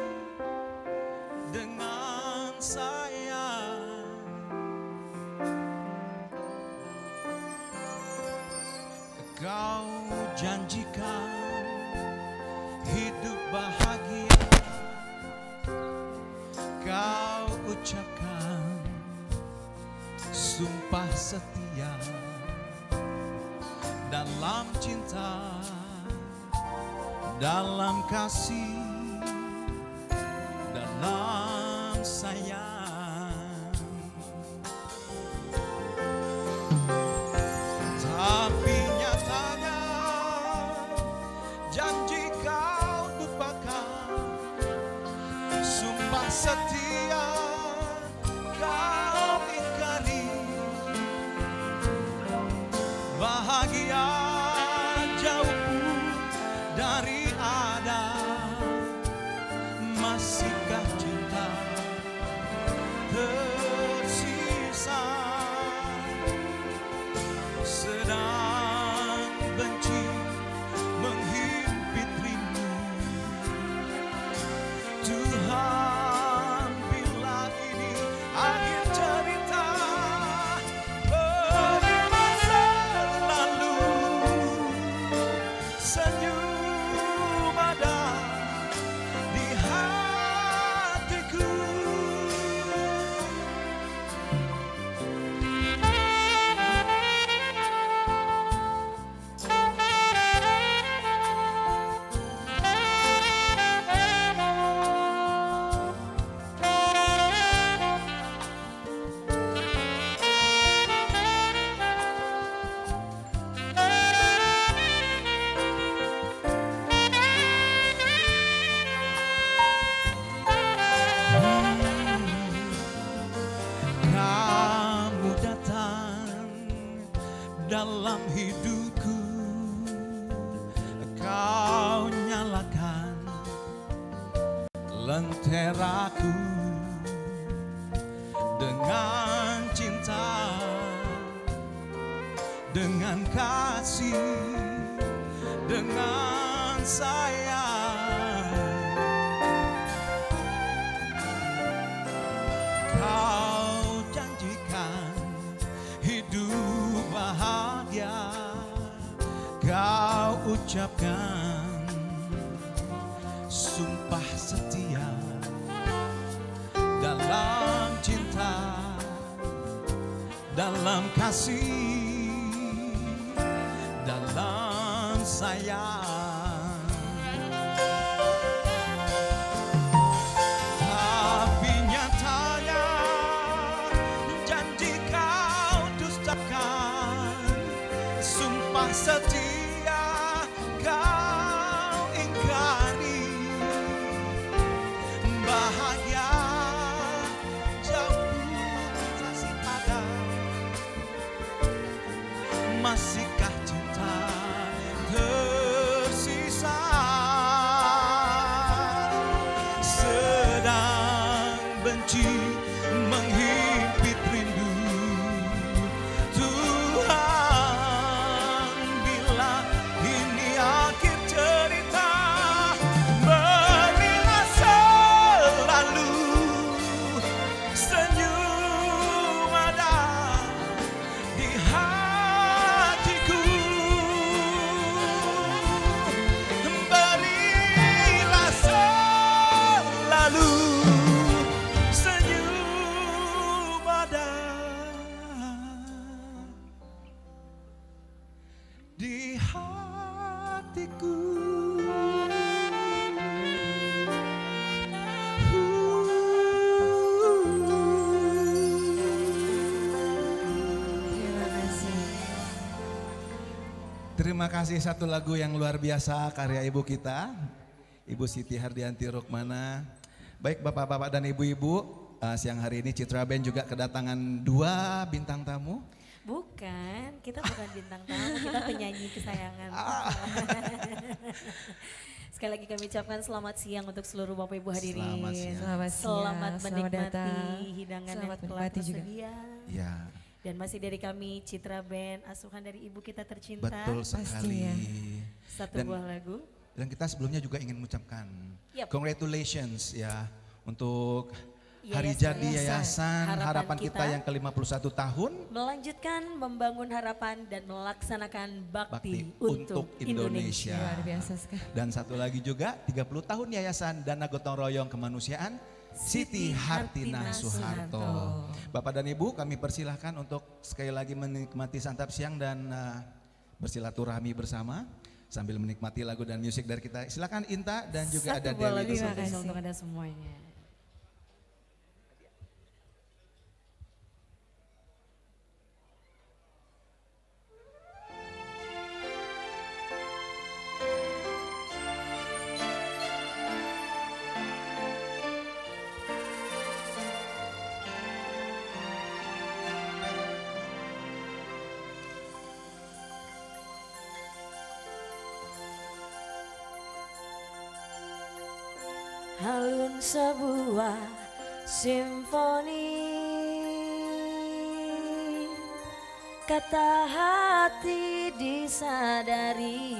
dengan sayang. Kau janjikan hidup bahagia, kau ucapkan sumpah setia dalam cinta, dalam kasih, dalam sayang. Tapi nyatanya janji kau lupakan, sumpah setia kau ingkari. Bahagia jauh dari ada, masihkah cinta dalam hidupku. Kau nyalakan lenteraku dengan cinta, dengan kasih, dengan sayang. Kau janjikan hidup bahagia, kau ucapkan sumpah setia dalam cinta, dalam kasih, dalam sayang. Tapi nyatanya janji kau dustakan, sumpah setia kau ingkari. Bahagia jauh masih ada, masihkah cinta tersisa? Sedang benci menghimpit rindu, Tuhan, bila ini akhir cerita, berilah selalu senyum ada di hatiku. Berilah selalu senyum ada di hatiku. Terima kasih. Terima kasih, satu lagu yang luar biasa karya ibu kita, Ibu Siti Hardianti Rukmana. Baik bapak-bapak dan ibu-ibu, uh, siang hari ini Citra Band juga kedatangan dua bintang tamu. Bukan, kita bukan bintang tamu, kita penyanyi kesayangan. Sekali lagi kami ucapkan selamat siang untuk seluruh Bapak Ibu hadirin. Selamat siang. Selamat siang, Selamat selamat menikmati datang. hidangan Selamat yang telah menikmati juga. tersedia. Ya, Dan masih dari kami Citra Band, asuhan dari ibu kita tercinta. betul sekali. ya. Satu Dan- buah lagu. Dan kita sebelumnya juga ingin mengucapkan Yap. congratulations ya untuk hari Yayasan. jadi Yayasan Harapan Harapan Kita, Kita. yang ke lima puluh satu tahun. Melanjutkan membangun harapan dan melaksanakan bakti, Bakti untuk, untuk Indonesia. Indonesia. Luar biasa sekali. Dan satu lagi juga tiga puluh tahun Yayasan Dana Gotong Royong Kemanusiaan Siti Hartina Hartina Soeharto. Soeharto. Bapak dan Ibu, kami persilahkan untuk sekali lagi menikmati santap siang dan uh, bersilaturahmi bersama sambil menikmati lagu dan musik dari kita. Silakan Inta dan juga Satu ada buah Dewi. lagu di Terima sini. spesial kasih. untuk Anda semuanya. Alun sebuah simfoni, kata hati disadari,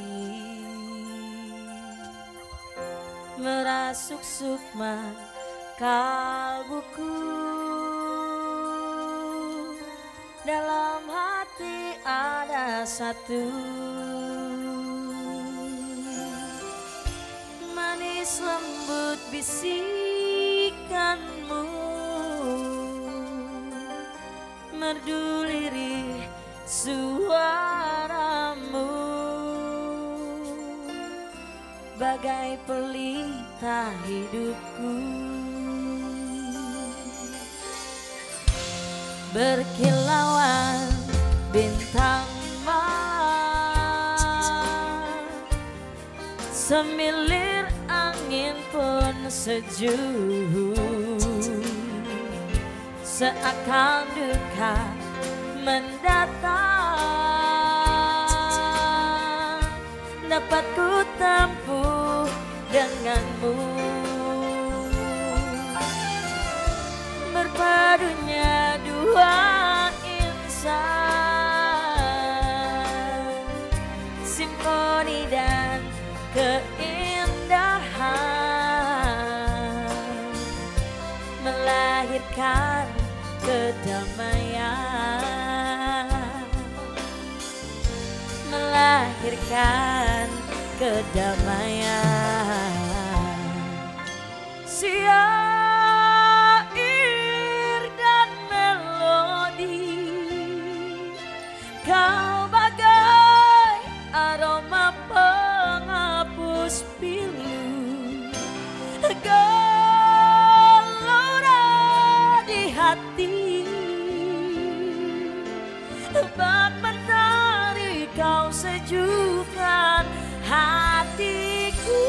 merasuk sukma kalbuku. Dalam hati ada satu, manis lembut bisikanmu, merdu lirih suaramu, bagai pelita hidupku. Berkilauan bintang malam, semilir angin pun sejuk, seakan duka mendatang, dapat ku tempuh denganmu. Berpadunya dua insan, simfoni dan keindahan, melahirkan kedamaian, melahirkan kedamaian. Syair dan melodi, kau bagai aroma penghapus pilu, gelora di hati, bak mentari kau sejukkan hatiku.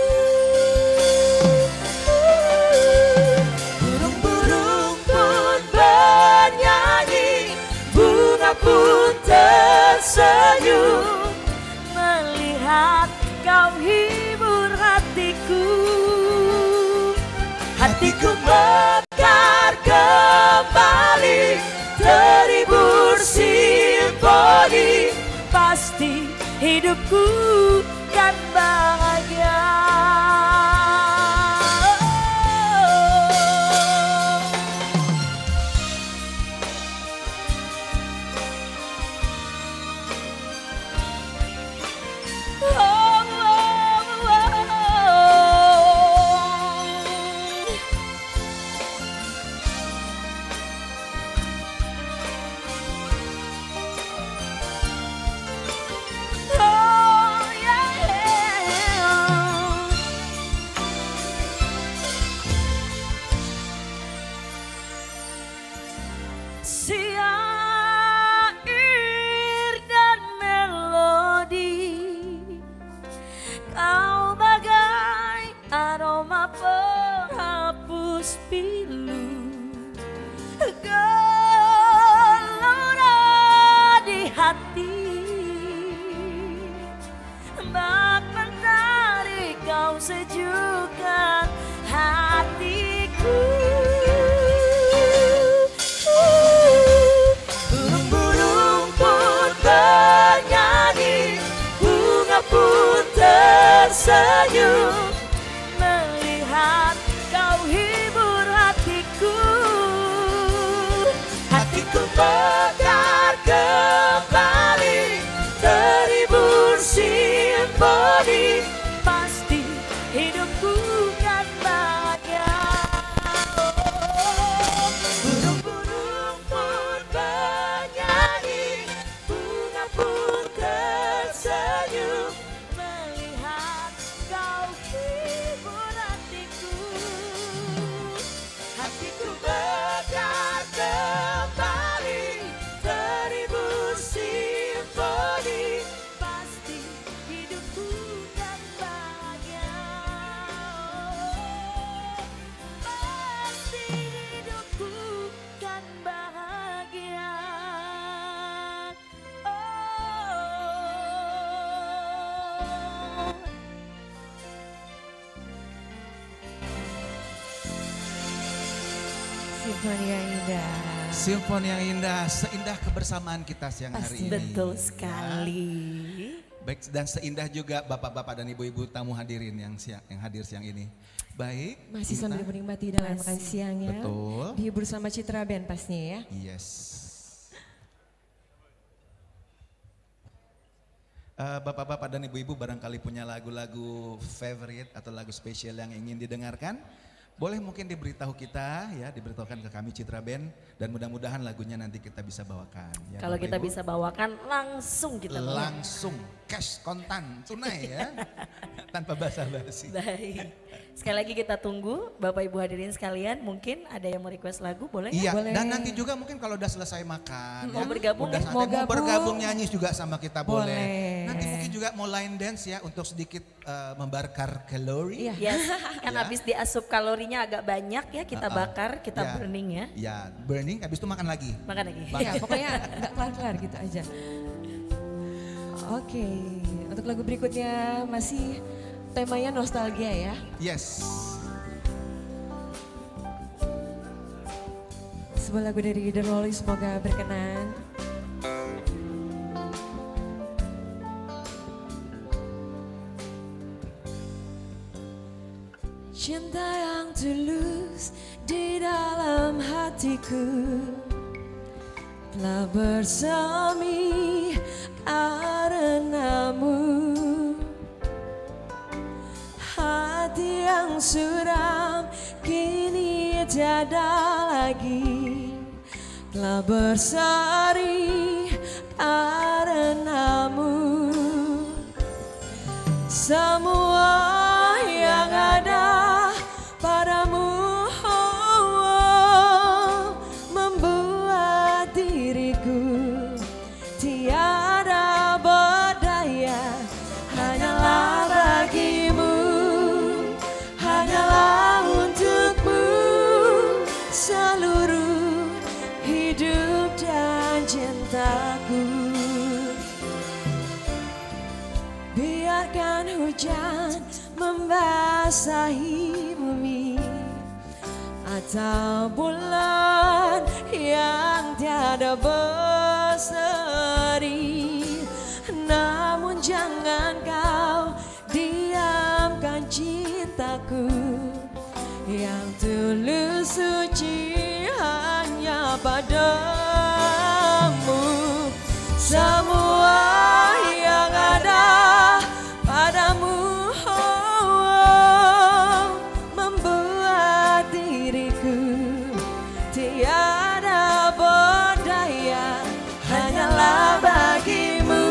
Burung-burung pun bernyanyi, bunga pun tersenyum, melihat kau hibur hatiku. Hatiku mekar kembali, terhibur simfoni, pasti hidupku kan bahagia. Syair dan melodi, kau bagai aroma penghapus pilu, gelora di hati, bak mentari kau sejukkan hatiku. Burung-burung pun bernyanyi, bunga pun tersenyum, melihat kau hibur hatiku. Hatiku mekar kembali, terhibur simfoni, pasti hidupku kan bahagia. Burung-burung pun bernyanyi, bunga pun tersenyum, melihat kau hibur hatiku. Hatiku mekar kembali, terhibur simfoni, pasti hidupku kan bahagia. Pasti hidupku kan bahagia. Oh. Simfoni yang indah. Simfoni yang indah, seindah kebersamaan kita siang hari Pasti. ini. Betul sekali. Baik, dan seindah juga bapak-bapak dan ibu-ibu tamu hadirin yang siang, yang hadir siang ini. Baik. Masih Ibu sambil Ta. menikmati hidangan Masih. makan siangnya. Betul. Dihibur sama Citra Band pastinya ya. Yes. Eh, bapak-bapak dan ibu-ibu barangkali punya lagu-lagu favorite atau lagu spesial yang ingin didengarkan. Boleh mungkin diberitahu kita ya, diberitahukan ke kami Citra Band, dan mudah-mudahan lagunya nanti kita bisa bawakan. Ya, Kalau Bapak kita Ibu. bisa bawakan langsung kita bawa. Langsung cash kontan tunai ya, tanpa basa-basi. Baik. Sekali lagi kita tunggu Bapak Ibu hadirin sekalian, mungkin ada yang mau request lagu boleh? Iya, Boleh. dan nanti juga mungkin kalau udah selesai makan, Mau ya, bergabung udah ya? santai, Mau mau, gabung. bergabung nyanyi juga sama kita boleh. Boleh. Nanti mungkin juga mau line dance ya untuk sedikit eh, membakar kalori. Iya. Yes, kan Ya. habis diasup kalorinya agak banyak ya, kita Uh-uh. bakar, kita Ya. burning ya. Ya, burning, habis itu makan lagi. Makan lagi. Makan. Ya pokoknya nggak kelar-kelar gitu aja. Oke, untuk lagu berikutnya masih temanya nostalgia ya. Yes. Sebuah lagu dari The Rolling, semoga berkenan. Cinta yang tulus di dalam hatiku telah bersemi karenamu. Hati yang suram kini tiada lagi, telah berseri karenamu. Semua yang ada padamu oh, membuat diriku tiada berdaya. Hanyalah bagimu, hanyalah untukmu seluruh hidup dan cintaku. Biarkan hujan membasahi bumi atau bulan yang tiada berseri, namun jangan kau diamkan cintaku yang tulus suci hanya padamu. Semua yang ada padamu oh, membuat diriku tiada berdaya. Hanyalah bagimu,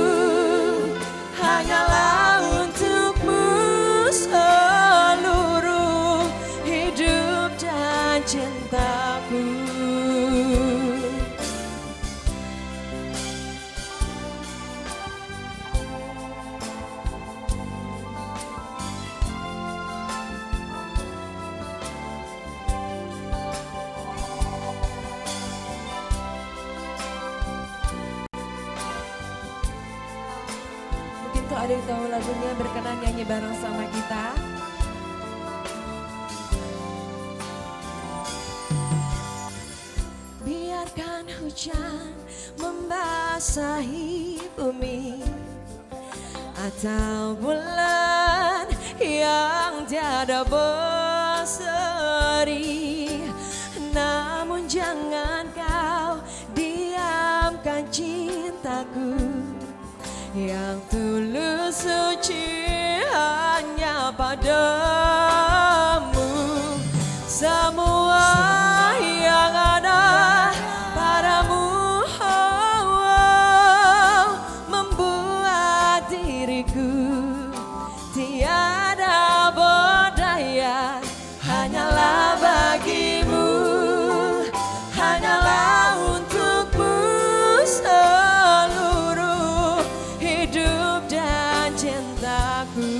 hanyalah untukmu seluruh hidup dan cintaku. Ada yang tahu lagunya, berkenan nyanyi bareng sama kita. Biarkan hujan membasahi bumi atau bulan yang tiada berseri, namun jangan kau diamkan cintaku yang tulus suci hanya padamu. Semua yang ada padamu oh, oh, membuat diriku tiada berdaya. Hanyalah bagimu, hanyalah untukmu seluruh hidup dan cintaku.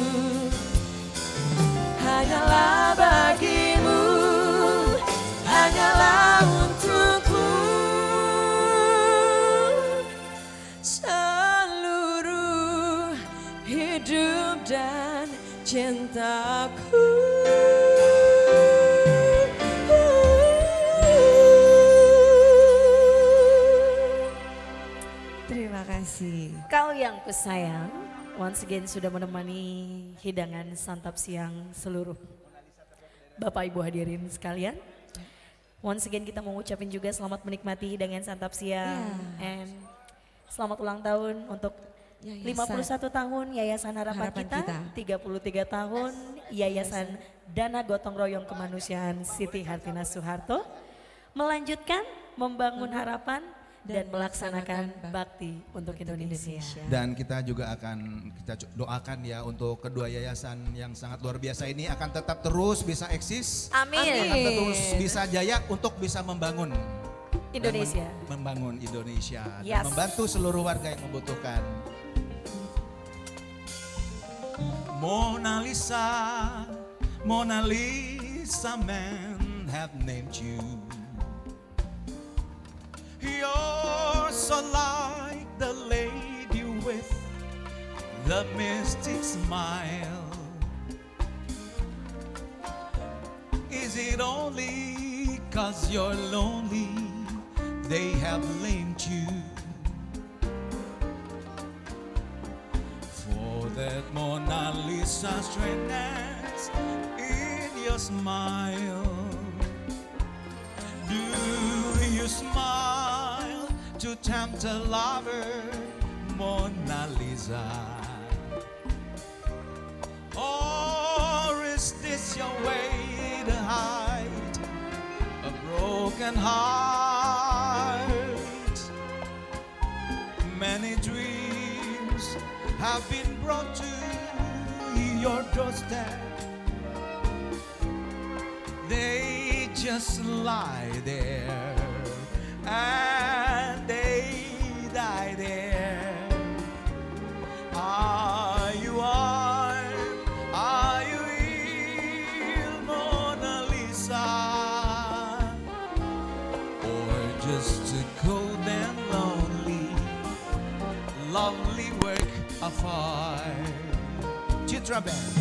Hanyalah bagimu, hanyalah untukmu seluruh hidup dan cintaku. Terima kasih. Kau yang kusayang, once again sudah menemani hidangan santap siang seluruh Bapak Ibu hadirin sekalian. Once again kita mau ucapin juga selamat menikmati hidangan santap siang. Yeah. And selamat ulang tahun untuk Yayasan. lima puluh satu tahun Yayasan Harapan, Harapan kita, kita, tiga puluh tiga tahun Yayasan Dana Gotong Royong Kemanusiaan Siti Hartina Soeharto. Melanjutkan membangun harapan dan, dan melaksanakan bakti untuk Indonesia. Indonesia. Dan kita juga akan kita doakan ya untuk kedua yayasan yang sangat luar biasa ini akan tetap terus bisa eksis. Amin. Akan terus bisa jaya untuk bisa membangun Indonesia. Men membangun Indonesia Yes. dan membantu seluruh warga yang membutuhkan. Mona Lisa, Mona Lisa, men have named you. You're so like the lady with the mystic smile. Is it only 'cause you're lonely they have blamed you for that Mona Lisa straightness in your smile? Do you smile to tempt a lover, Mona Lisa? Or is this your way to hide a broken heart? Many dreams have been brought to your doorstep. They just lie there and they die there. Are you warm? Are you ill, Mona Lisa? Or just a cold and lonely, lovely work of art? Chitra Band.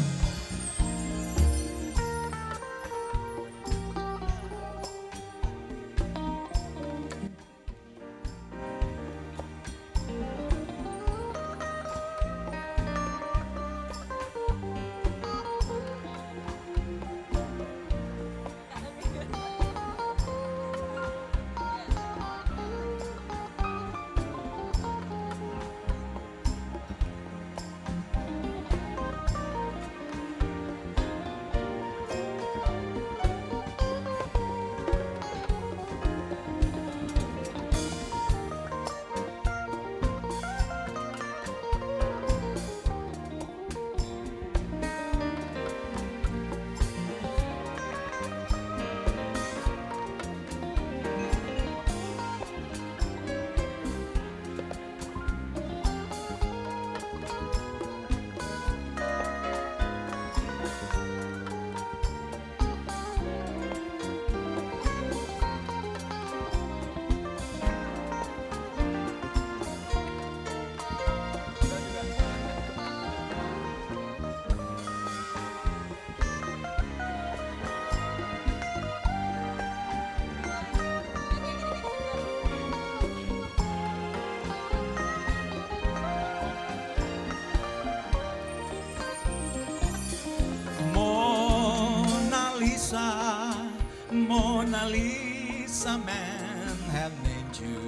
Mona Lisa, man have named you.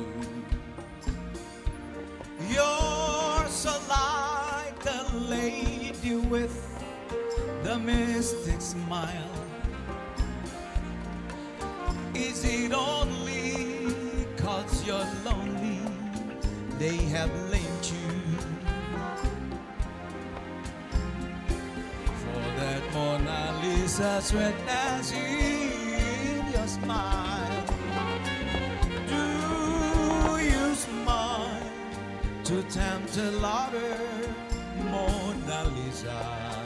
You're so like the lady with the mystic smile. Is it only 'cause you're lonely they have blamed you for that Mona Lisa sweetness in your smile? Do you smile to tempt a lover, Mona Lisa?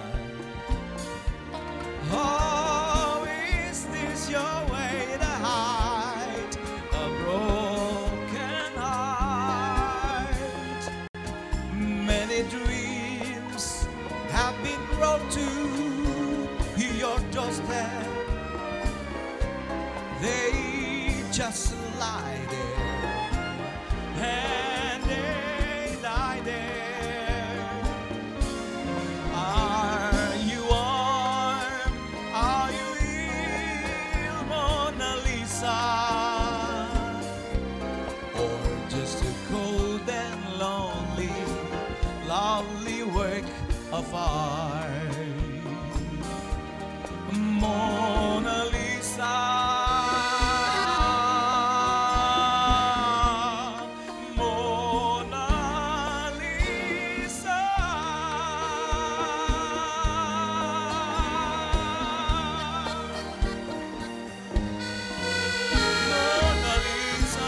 Oh, is this your way to hide a broken heart? Many dreams have been brought to your doorstep. They just lie there and they lie there. Are you warm? Are you ill, Mona Lisa? Or just a cold and lonely, lovely work of art? Mona Lisa, Mona Lisa, Mona Lisa.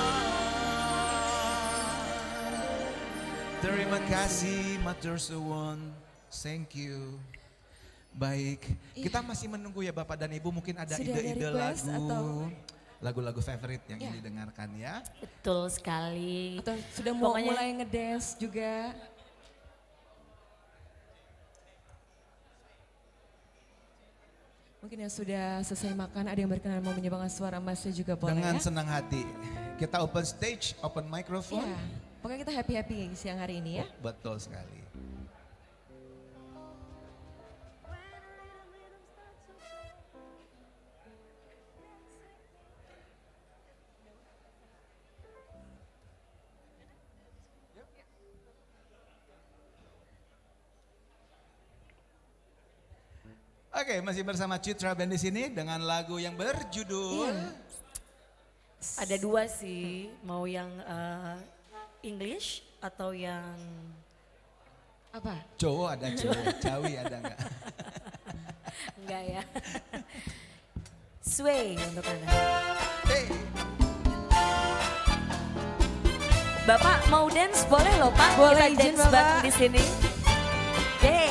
Terima kasih, matur suwun. Thank you. Baik, kita masih menunggu ya Bapak dan Ibu, mungkin ada ide-ide lagu, atau lagu-lagu favorit yang ya. Ingin didengarkan ya. Betul sekali. Atau sudah mau Pokoknya... mulai ngedance juga. Mungkin yang sudah selesai makan, ada yang berkenan mau menyumbangkan suara emasnya juga boleh Dengan ya. senang hati. Kita open stage, open microphone. Iya, pokoknya kita happy-happy siang hari ini ya. Betul sekali. Oke, masih bersama Citra Band di sini dengan lagu yang berjudul. Iya. Ada dua sih, mau yang uh, English atau yang apa? Cowok ada cowok, cawi ada enggak? Enggak ya. Sway untuk Anda. Hey. Bapak mau dance boleh loh Pak, Boleh, kita izin, dance Bapak. bareng di sini. Hey.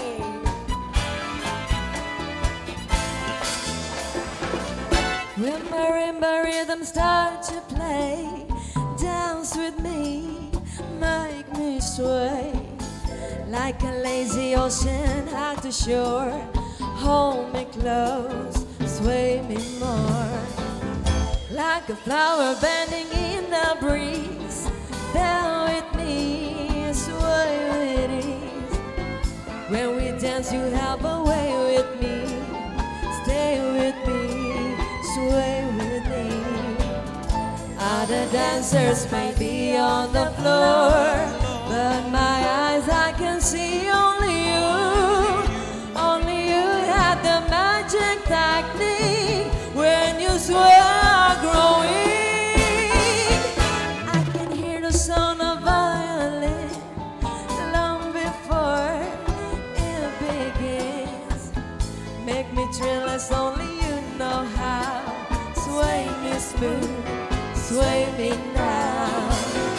When marimba rhythm start to play, dance with me, make me sway. Like a lazy ocean at the shore, hold me close, sway me more. Like a flower bending in the breeze, bear with me, sway with ease. When we dance you have a way with me, stay with me, sway with me. Other dancers may be on the floor, but my eyes I can see only you. Only you have the magic technique when you sway growing. I can hear the sound of violin long before it begins. Make me thrill as only you know how. Sway me smooth, sway me now.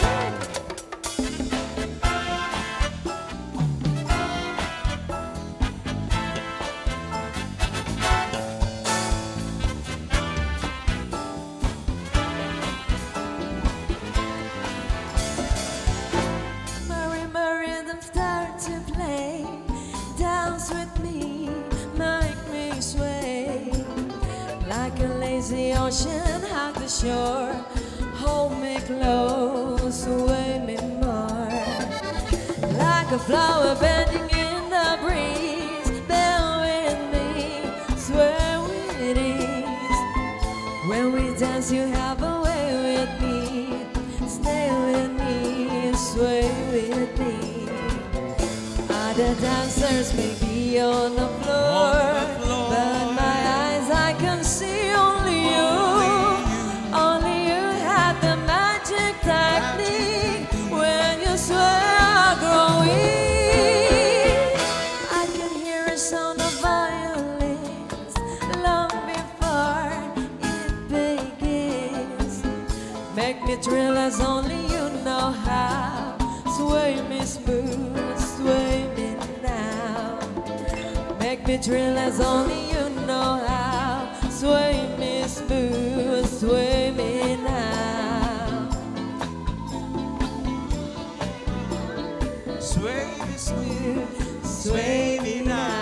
Marimba rhythm start to play. Dance with me, make me sway. Like a lazy ocean at the shore, hold me close, sway me more. Like a flower bending in the breeze, bear with me, sway with ease. When we dance you have a way with me, stay with me, sway with me. Other dancers may be on the floor, but my eyes I can see only you. Only you have the magic technique when you sway growing. I can hear a sound of violins long before it begins. Make me thrill as only you know how. Sway me smooth, sway me now. Make me thrill as only you know how. Sway me smooth, sway me now. Sway me smooth, sway me now.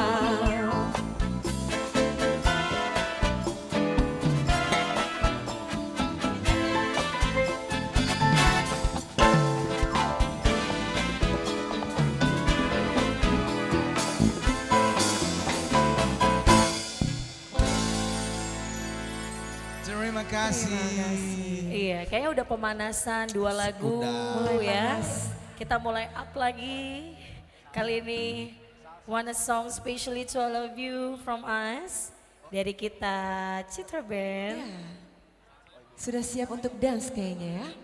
Terima kasih. Iya, kayaknya udah pemanasan dua lagu Udah. ya. Kita mulai up lagi. Kali ini one song specially to all of you from us. Dari kita Citra Band. Ya. Sudah siap untuk dance kayaknya ya.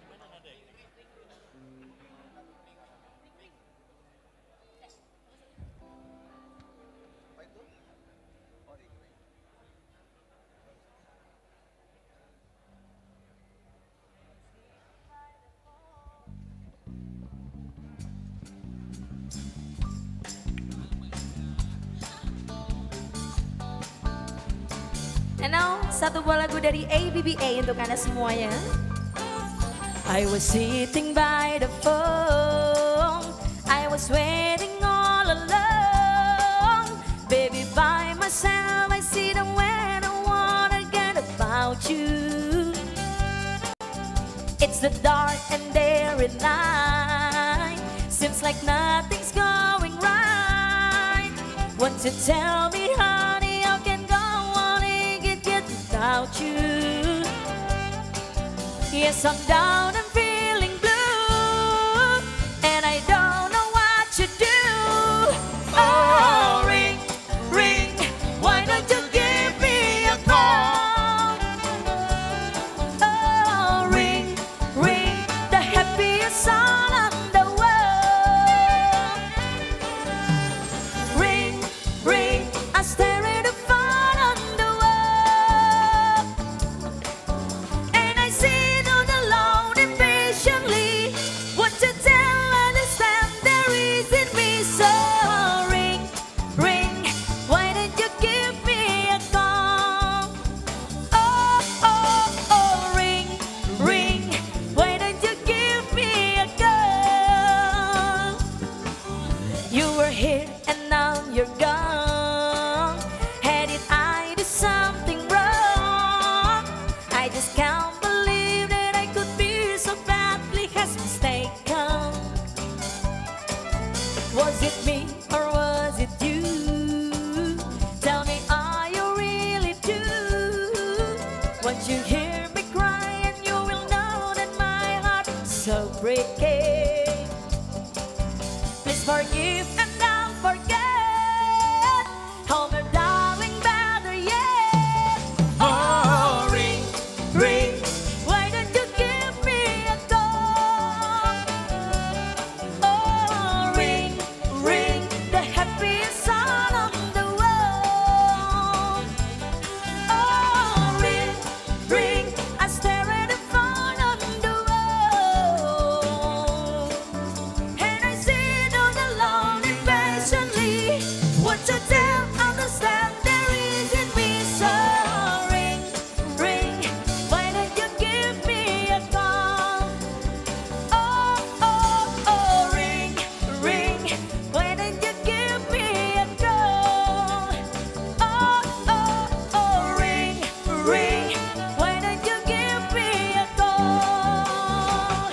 And now, satu buah lagu dari A B B A untuk Anda semuanya. I was sitting by the phone, I was waiting all alone. Baby, by myself, I see It's the dark and dreary night. Seems like nothing's going right. Won't you tell me, honey, how can go on and get get without you? Yes, I'm down and feeling blue, and I don't know what to do. Oh, ring, ring, why don't you give me a call? Oh, ring, ring, the happiest song on the world. Ring, ring, I stare at the fun on the world, and I see it on the loud impatiently. What to tell, understand there is in me. So ring, ring, why don't you give me a call? Oh, oh, oh, ring, ring, why don't you give me a call? You were here and now you're gone. Had it I do something wrong? I just can't believe that I could be so badly has mistaken. Was it me or was it you? Tell me, are you really do? Once you hear me cry, and you will know that my heart is so breaking. Please forgive and don't forget. Hold me, darling, better yet. Oh, ring, ring, why don't you give me a call? Oh, ring, ring, the happiest song on the world. Oh, ring, ring, I stare at the phone on the wall, and I sit on alone impatiently. What to tell, understand there is in me. So ring, ring, why don't you give me a call? Oh, oh, oh, ring, ring, why don't you give me a call? Oh, oh, oh, ring, ring, why don't you give me a call?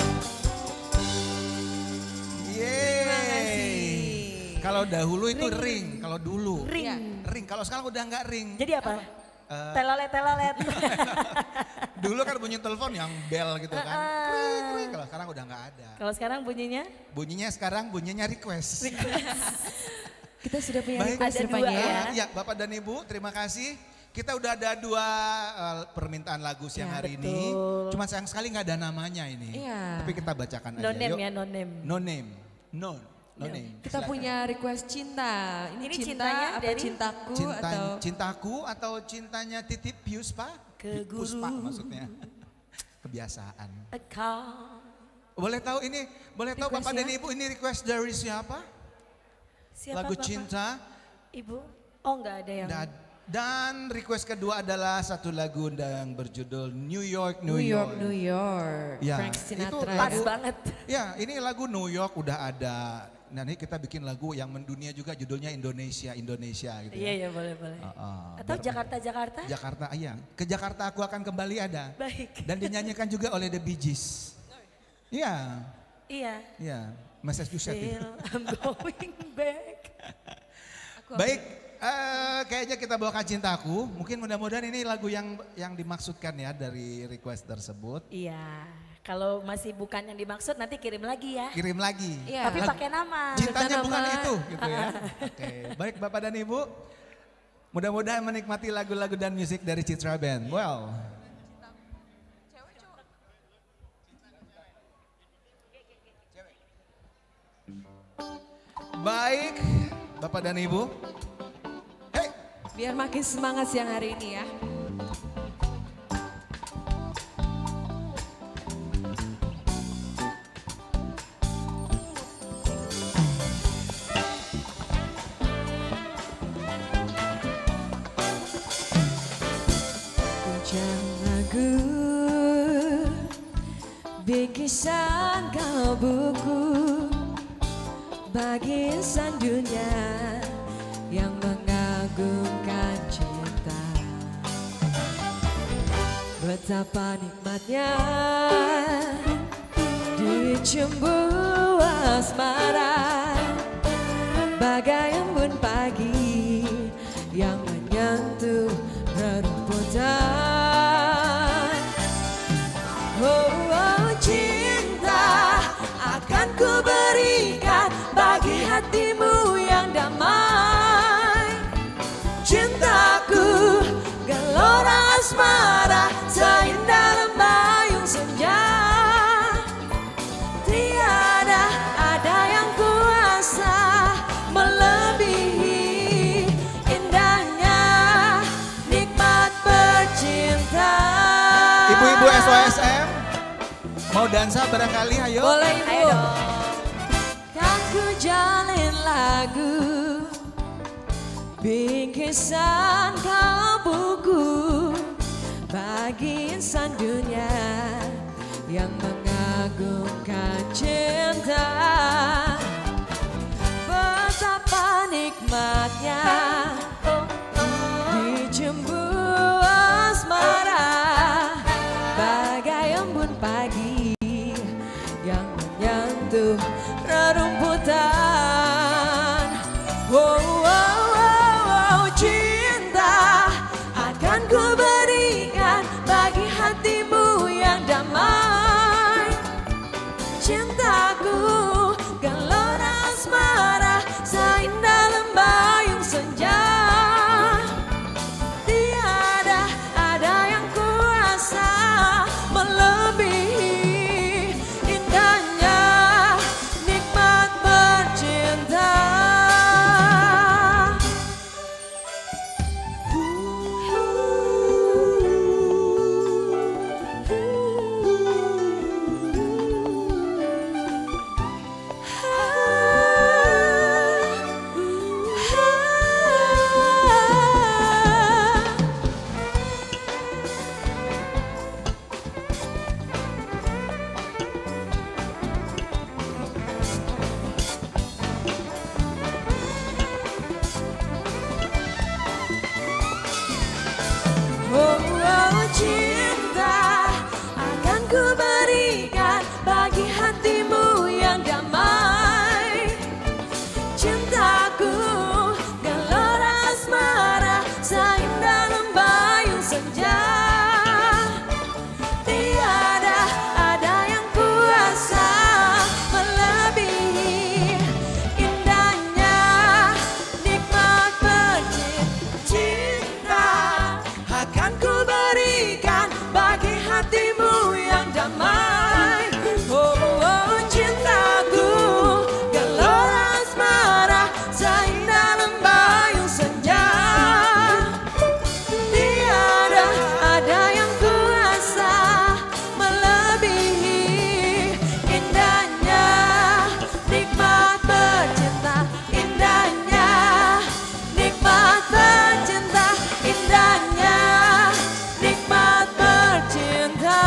Yeay. Kalau dahulu itu ring, kalau dulu. Ring. Ring, kalau sekarang udah nggak ring. Jadi apa? Eh, Telalet, telalet. Dulu kan bunyi telepon yang bell gitu kan. Kring, kring. Kalau sekarang udah nggak ada. Kalau sekarang bunyinya? Bunyinya sekarang bunyinya request. Kita sudah punya Baik, request ada rupanya dua ya. Eh, ya Bapak dan Ibu terima kasih. Kita udah ada dua eh, permintaan lagu siang Ya, hari ini. betul. Cuma sayang sekali nggak ada namanya ini. Iya. Tapi kita bacakan aja. No name Yuk. ya, no name. No name. No, no name. Kita Silakan. punya request cinta. Ini, Ini cinta cintanya apa dari- cintaku Cinta, atau cintaku atau cintanya Titip Puspa? Ke Puspa guru. maksudnya. Kebiasaan. A call. Boleh tahu ini, boleh tahu Request Bapak ya? dan Ibu ini request dari siapa? Siapa Lagu Bapak? cinta. Ibu? Oh enggak ada yang. Dan, dan request kedua adalah satu lagu yang berjudul New York, New, New York, New York, Ya, Frank itu Sinatra. Pas lagu- banget. Ya, ini lagu New York udah ada. Nah, ini kita bikin lagu yang mendunia juga judulnya Indonesia, Indonesia gitu Iya ya. iya boleh boleh. Ah, ah, Atau biar- Jakarta Jakarta? Jakarta, iya. Ke Jakarta aku akan kembali ada. Baik. Dan dinyanyikan juga oleh The Bee Gees. Iya, Iya. iya. Massachusetts. itu. Still I'm going back. Baik, eh, kayaknya kita bawakan cintaku. Mungkin mudah-mudahan ini lagu yang yang dimaksudkan ya dari request tersebut. Iya. Kalau masih bukan yang dimaksud nanti kirim lagi ya. Kirim lagi. Iya. Tapi pakai nama. Cintanya Serta bukan nama. itu gitu ya. Oke, baik Bapak dan Ibu. Mudah-mudahan menikmati lagu-lagu dan musik dari Citra Band. Well. Baik, Bapak dan Ibu. Hey, Biar makin semangat siang hari ini ya. Puncak lagu bingkisan kau buku bagi insan dunia yang mengagumkan cinta. Betapa nikmatnya cemburu asmara, bagai embun pagi yang menyentuh rerumputan. Oh, oh cinta akan ku berikan bagi hatimu yang damai. Cintaku gelora asmara seindah lembayung senja. Tiada ada yang kuasa melebihi indahnya nikmat bercinta. Ibu-ibu S O S M mau dansa barangkali, ayo. Boleh ibu. Ayo dong. Kan ku jalin lagu, bingkisan kalbuku bagi insan dunia yang mengagungkan cinta. Betapa nikmatnya dicemburu asmara, bagai embun pagi yang menyentuh rerumputan. Oh, oh, oh, oh, cinta akan ku berikan bagi hatimu yang damai. Cintaku gelora asmara seindah lembayung senja. Tiada ada yang kuasa melebihi indahnya nikmat bercinta. Oh, oh, cinta akan ku berikan bagi hatimu yang damai. Cintaku gelora asmara seindah lembayung senja. Tiada ada yang kuasa melebihi indahnya nikmat bercinta. Akan ku berikan bagi hatimu yang damai. Oh, oh, cintaku gelora asmara seindah lembayung senja. Tiada ada yang kuasa melebihi indahnya nikmat bercinta. Indahnya nikmat bercinta. Indahnya nikmat bercinta.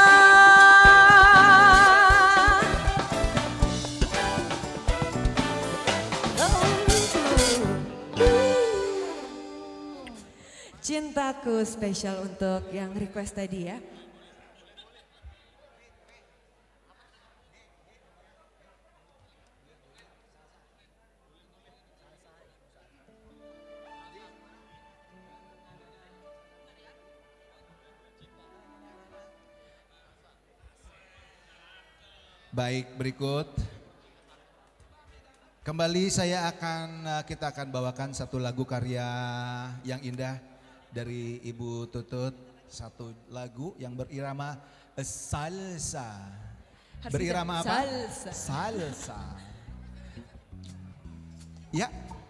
Cintaku spesial untuk yang request tadi ya. Baik, berikut. Kembali saya akan eh, kita akan bawakan satu lagu karya yang indah dari Ibu Tutut, satu lagu yang berirama salsa. Harus Berirama kita- apa? salsa. Salsa. Ya.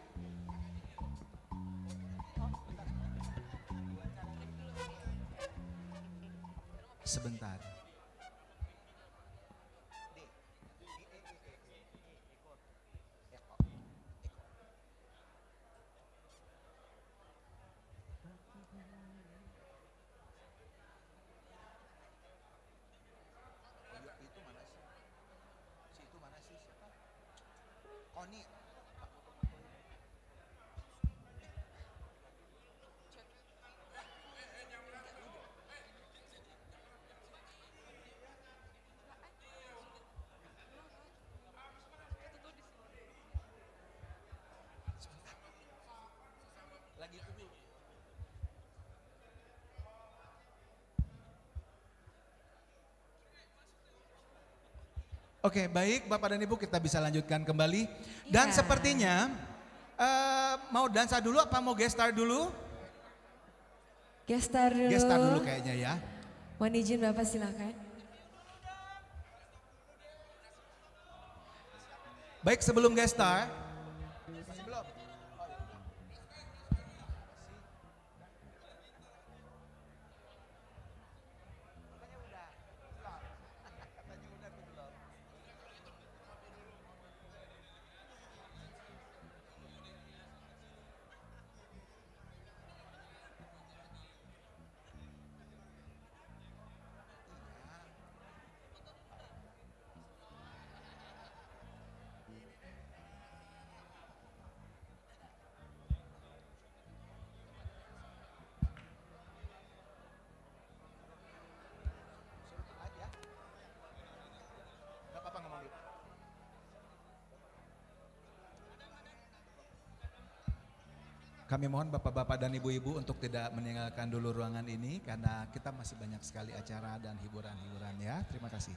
Sebentar. Oke, baik Bapak dan Ibu, kita bisa lanjutkan kembali. Dan Iya. sepertinya eh, mau dansa dulu apa mau gestar dulu? Gestar dulu. Gestar dulu kayaknya ya. Mohon izin Bapak silakan. Baik, sebelum gestar. Kami mohon Bapak-Bapak dan Ibu-Ibu untuk tidak meninggalkan dulu ruangan ini karena kita masih banyak sekali acara dan hiburan-hiburan ya. Terima kasih.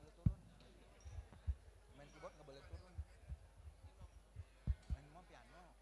Main keyboard nggak boleh turun. Main mau piano.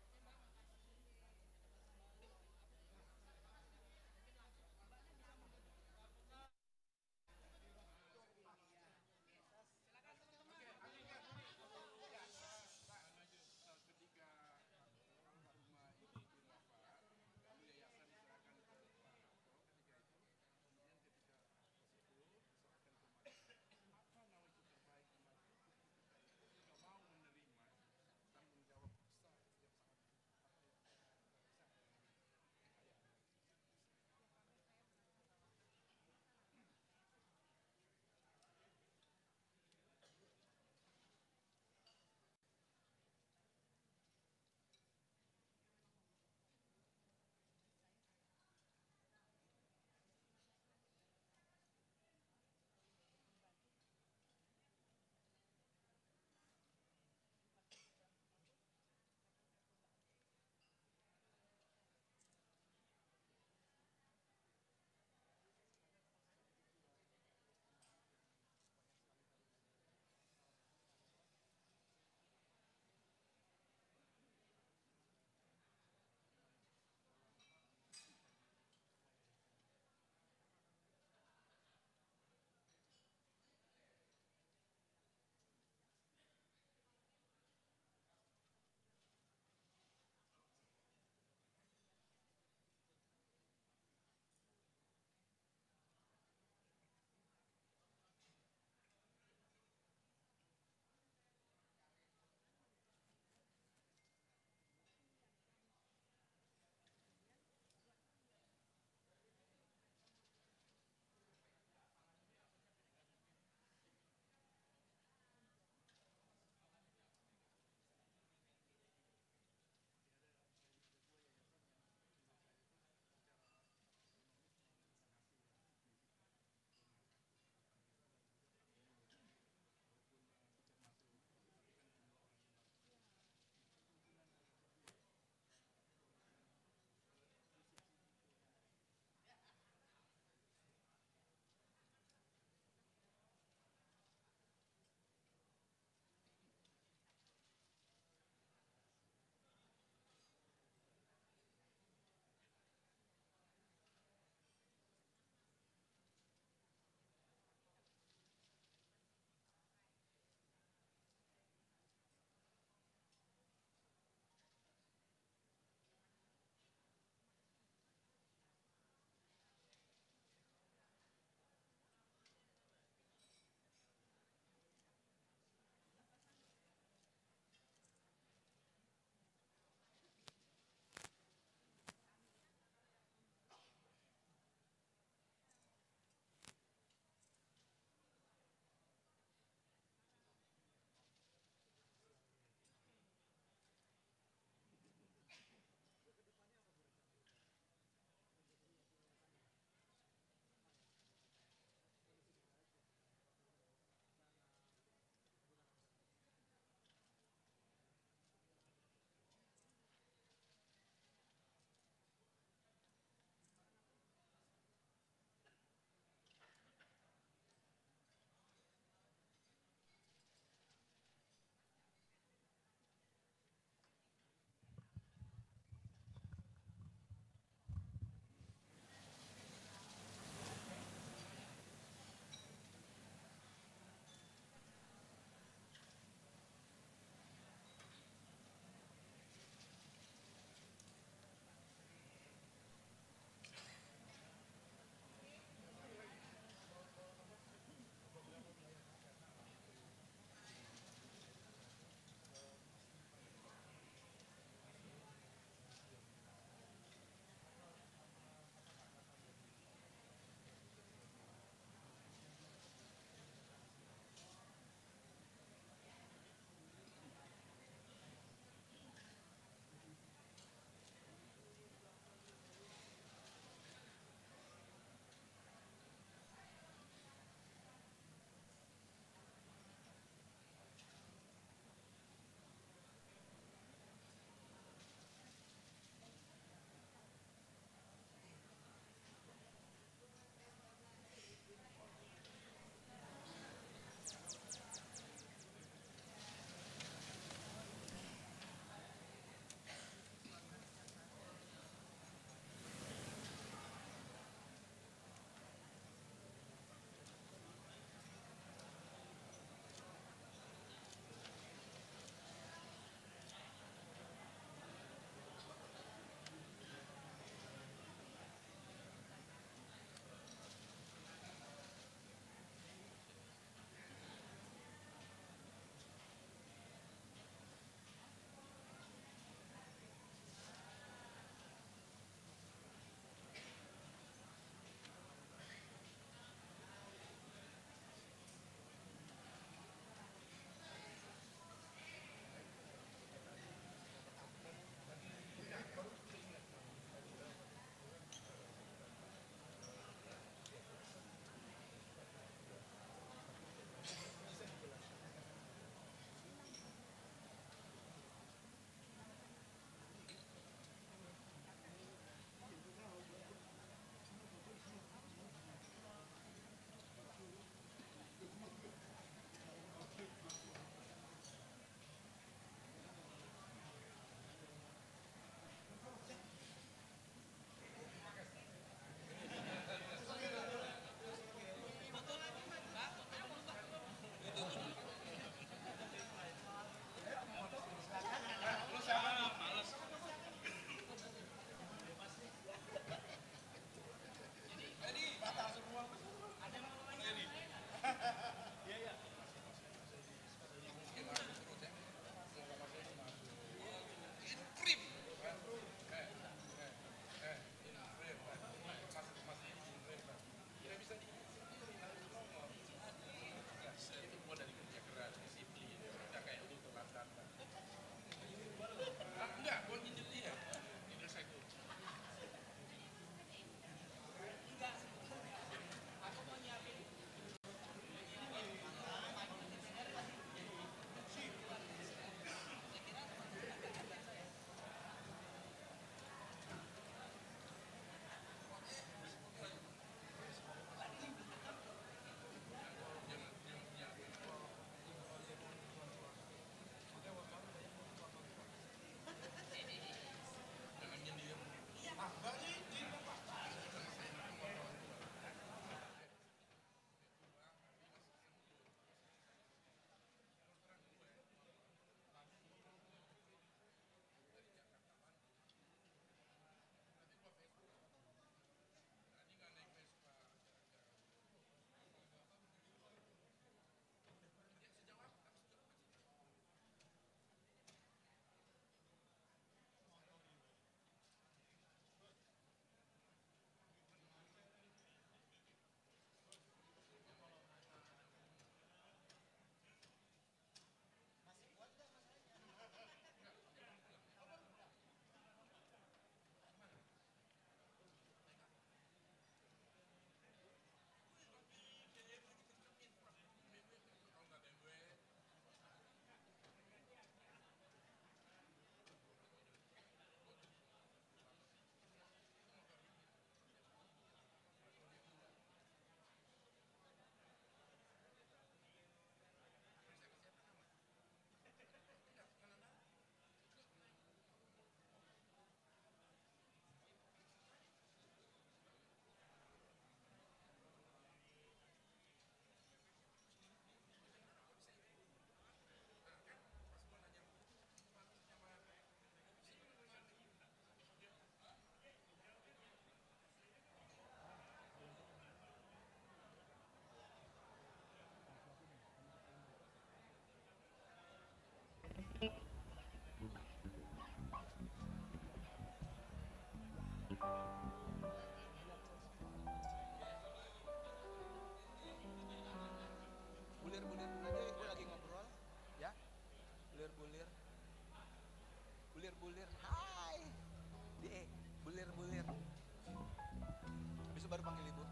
bulir-bulir aja, gue lagi ngobrol, ya. Bulir-bulir, bulir-bulir. Hai, di bulir-bulir. Besok baru panggil ibu.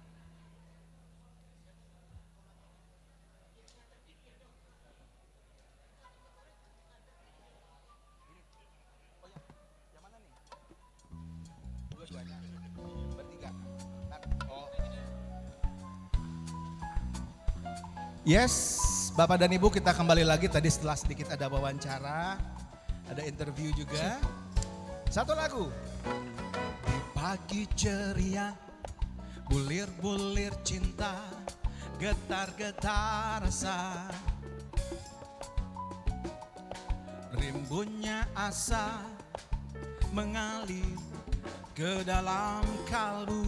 Oh ya, yang mana nih? Dua-duanya, bertiga. Oh. Yes, Bapak dan Ibu, kita kembali lagi. Tadi setelah sedikit ada wawancara, ada interview juga. Satu lagu. Di pagi ceria, bulir-bulir cinta, getar-getar rasa, rimbunnya asa mengalir ke dalam kalbu.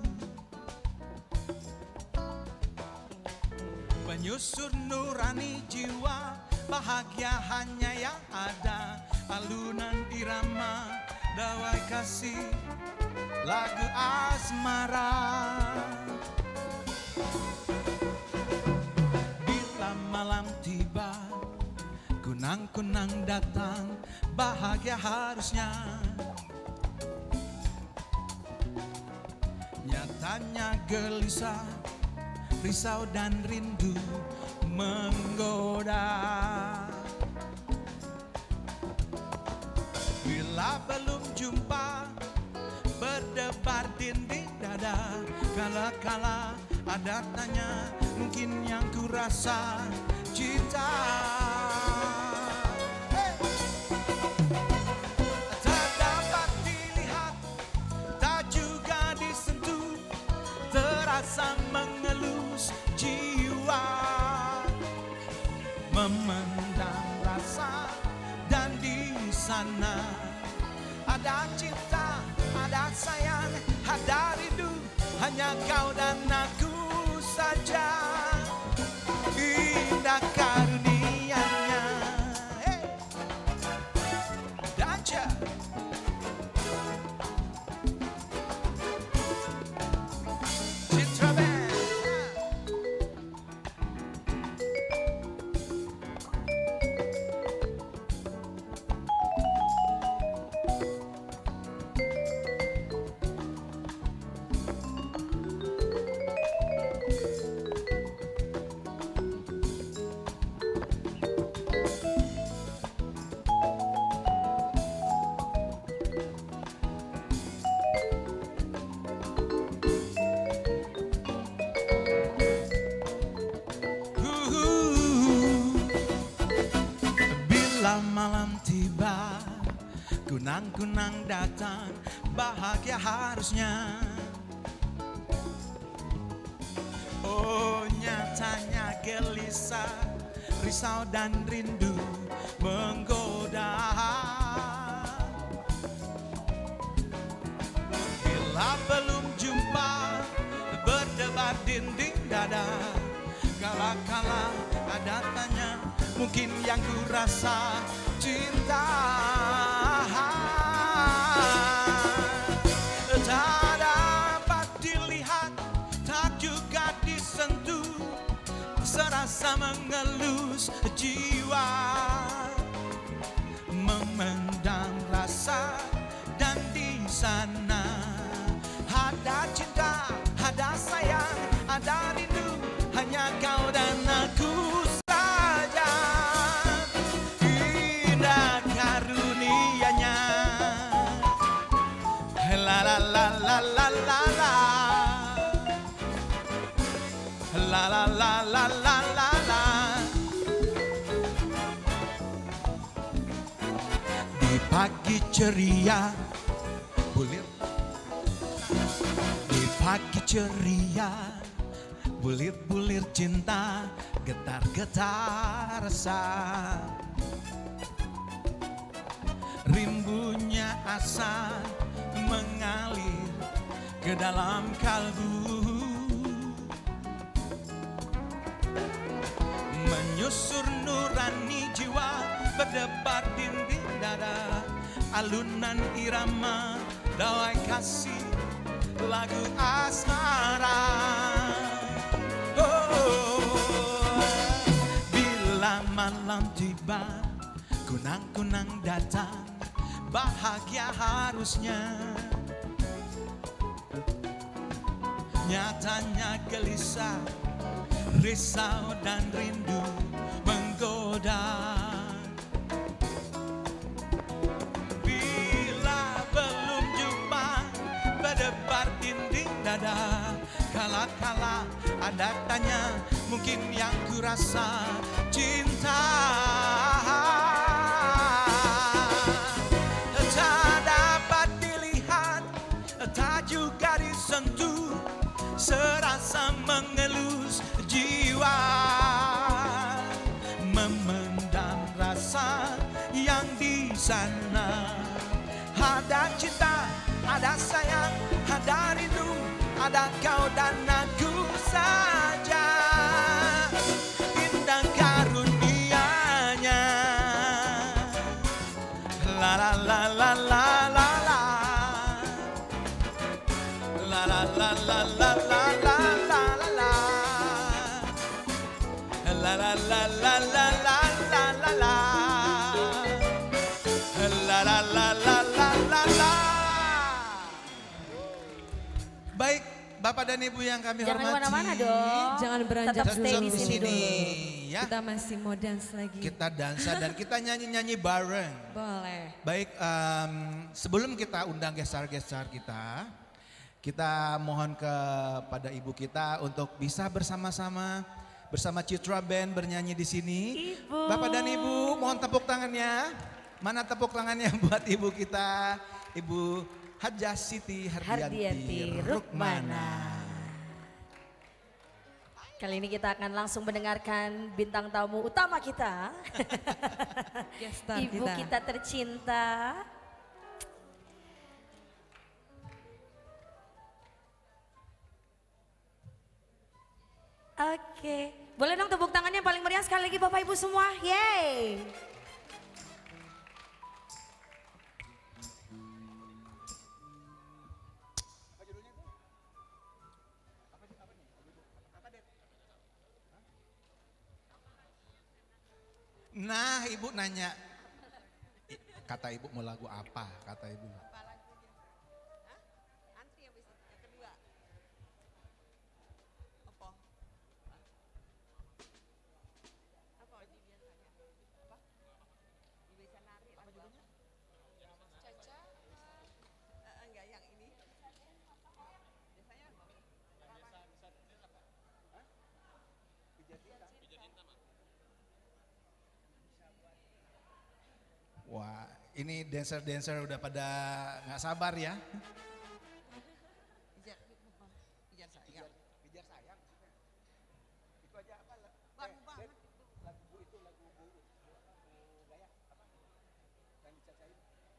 Menyusur nurani jiwa, bahagia hanya yang ada, alunan irama, dawai kasih, lagu asmara. Bila malam tiba, kunang-kunang datang, bahagia harusnya. Nyatanya gelisah, risau dan rindu menggoda. Bila belum jumpa, berdebar dinding dada, kala-kala ada tanya, mungkin yang ku rasa cinta. Hey! Tak dapat dilihat, tak juga disentuh, terasa mengelus jiwa, memendam rasa, dan di sana ada cinta, ada sayang, ada rindu, hanya kau dan aku saja. Indah karunianya, hey! Daja. Citra Band. Malam tiba, kunang-kunang datang, bahagia harusnya. Oh, nyatanya gelisah, risau dan rindu menggoda. Bila belum jumpa, berdebar dinding dada, kala-kala ada tanya, mungkin yang ku rasa cinta. Tak dapat dilihat, tak juga disentuh, serasa mengelus jiwa, memendam rasa, dan di sana ada cinta, ada sayang, ada rindu, hanya kau dan aku saja. Indah karunianya, la la la la la la la, la la la la la la la. Di pagi ceria, bulir. Di pagi ceria, bulir-bulir cinta, getar-getar rasa, rimbunnya asa mengalir ke dalam kalbu, menyusur nurani jiwa, berdebar dinding dada, alunan irama, dawai kasih, lagu asmara. Oh, tiba, kunang-kunang datang, bahagia harusnya. Nyatanya gelisah, risau dan rindu menggoda. Bila belum jumpa berdebar dinding dada, kala-kala ada tanya, mungkin yang kurasa cinta. Tak dapat dilihat, tak juga disentuh, serasa mengelus jiwa, memendam rasa yang di sana. Ada cinta, ada sayang, ada rindu, ada kau dan aku saja. Indah karunianya. La la la la la la la. La la la la la la la la la. La la la la la la la la la. La la la la la la la. Baik, Bapak dan Ibu yang kami Jangan hormati. kemana-mana dong. Jangan beranjak Tetap stay dulu. di sini dulu. Ya. Kita masih mau dance lagi. Kita dansa dan kita nyanyi-nyanyi bareng. Boleh. Baik, em, sebelum kita undang gestar-gestar kita, kita mohon kepada ibu kita untuk bisa bersama-sama bersama Citra Band bernyanyi di sini. Ibu. Bapak dan Ibu, mohon tepuk tangannya. Mana tepuk tangannya buat ibu kita, Ibu Hajah Siti Hardianti, Hardianti Rukmana. Kali ini kita akan langsung mendengarkan bintang tamu utama kita. Gestar Ibu kita. kita tercinta. Oke, boleh dong tepuk tangannya yang paling meriah sekali lagi Bapak Ibu semua. Yeay. Nah, ibu nanya, kata ibu mau lagu apa? Kata ibu. Wah, ini dancer-dancer udah pada nggak sabar ya. Pijar, pijar sayang. Pijar sayang. Itu aja apa? Baru banget. Lagu bu itu lagu bu, bu gaya apa? Yang dicacain.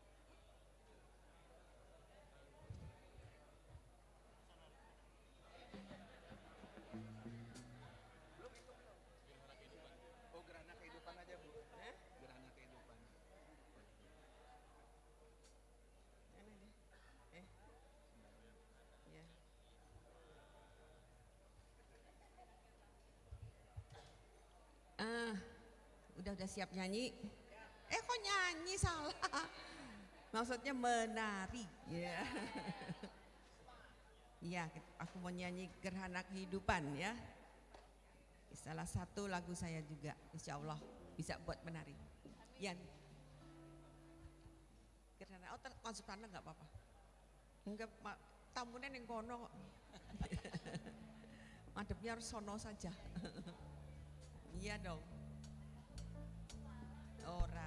Belum itu belum. Gerhana kehidupan. Oh, gerhana kehidupan aja bu. Eh? Gerhana kehidupan. Eh. Ya. Ah, udah udah siap nyanyi. Eh kok nyanyi salah? Maksudnya menari. Ya. Iya, aku mau nyanyi Gerhana Kehidupan ya. Salah satu lagu saya juga, insya Allah bisa buat menari. Yan. Gerhana, oh masuk sana nggak apa-apa. Enggak, tamunya yang kono kok. Madepnya harus sono saja. Iya dong. Ora.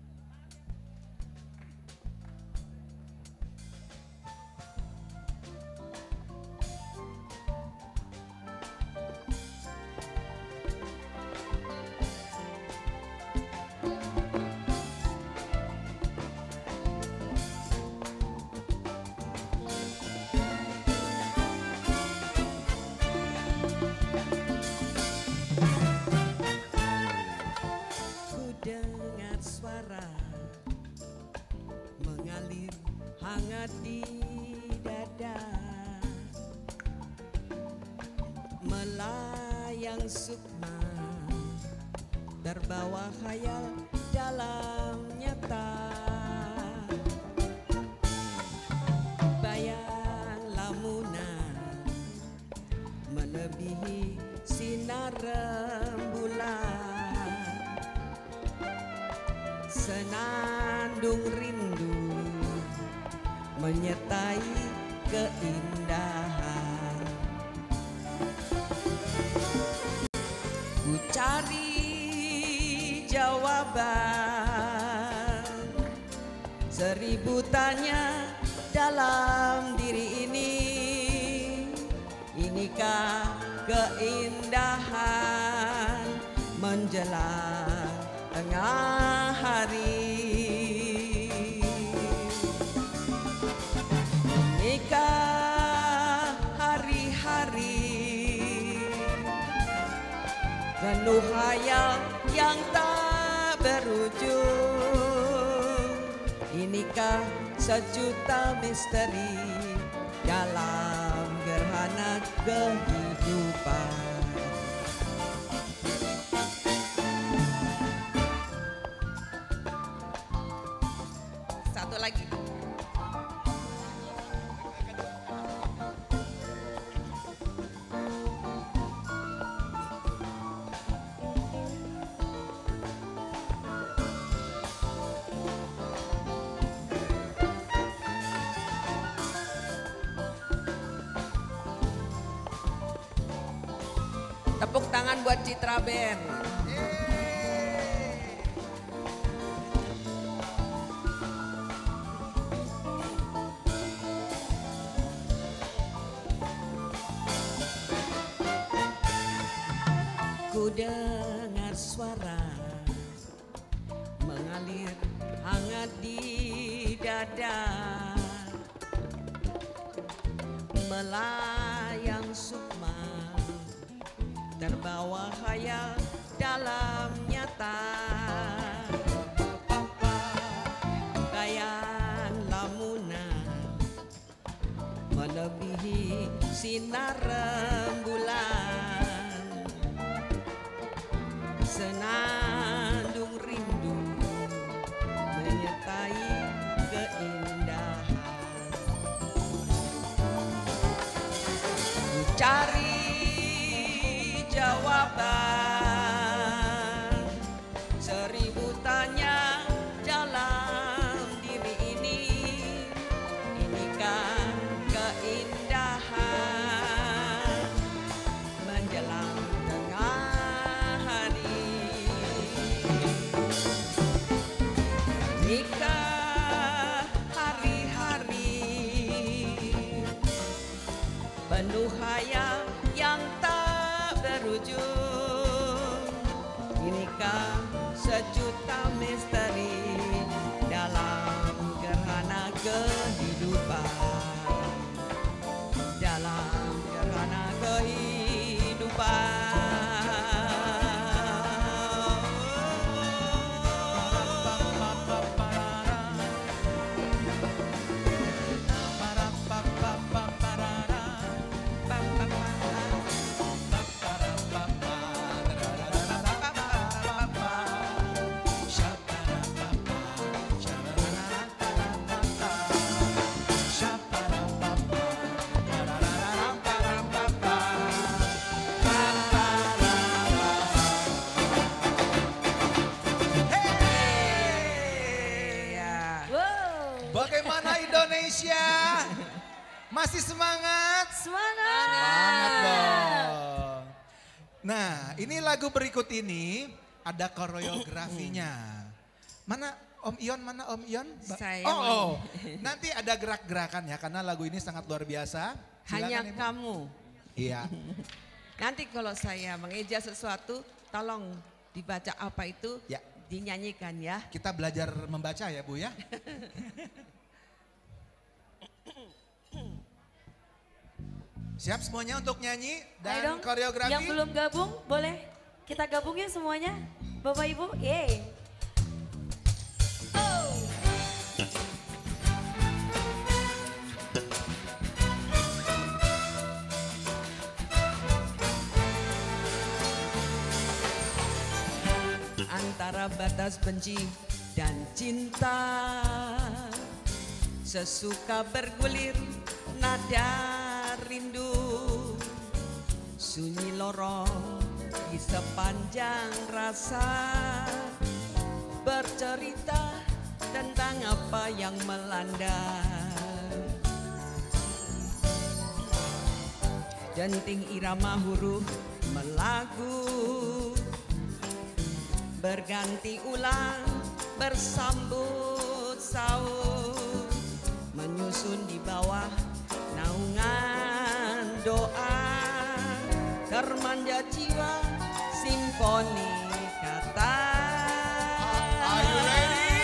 hangat di dada, melayang sukma terbawa khayal dalam nyata. Bayang lamunan melebihi sinar rembulan, senandung rindu menyertai keindahan. Ku cari jawaban seribu tanya dalam diri ini. Inikah keindahan menjelang tengah hari? Inikah hari-hari penuh hayal yang tak berujung? Inikah sejuta misteri dalam gerhana kehidupan? Satu lagi. Tepuk tangan buat Citra Band. Ku dengar suara mengalir hangat di dada, melayang sukma terbawa khayal dalam nyata. Bayang lamunan melebihi sinar rembulan, senandung rindu menyertai keindahan. Ku cari jawaban seribu tanya dalam diri ini. Inikah keindahan menjelang tengah hari? Inikah hari-hari penuh hayal yang tak berujung? Inikah sejuta misteri dalam gerhana kehidupan? Dalam gerhana kehidupan. Bagaimana Indonesia? Masih semangat? Semangat. Semangat dong. Nah, ini lagu berikut ini ada koreografinya. Mana Om Ion, mana Om Ion? Ba- Saya oh, mau- oh, nanti ada gerak-gerakan ya karena lagu ini sangat luar biasa. Hanya Silakan, Ibu. kamu. Iya. Nanti kalau saya mengeja sesuatu, tolong dibaca apa itu, Ya. dinyanyikan ya. Kita belajar membaca ya Bu ya. Siap semuanya untuk nyanyi Ayo dan dong, koreografi? yang belum gabung boleh kita gabung ya semuanya. Bapak Ibu, yeay. batas benci dan cinta, sesuka bergulir nada rindu, sunyi lorong di sepanjang rasa, bercerita tentang apa yang melanda. Denting irama huruf melagu, berganti ulang bersambut saut, menyusun di bawah naungan doa, termanja jiwa simfoni kata. Are you ready?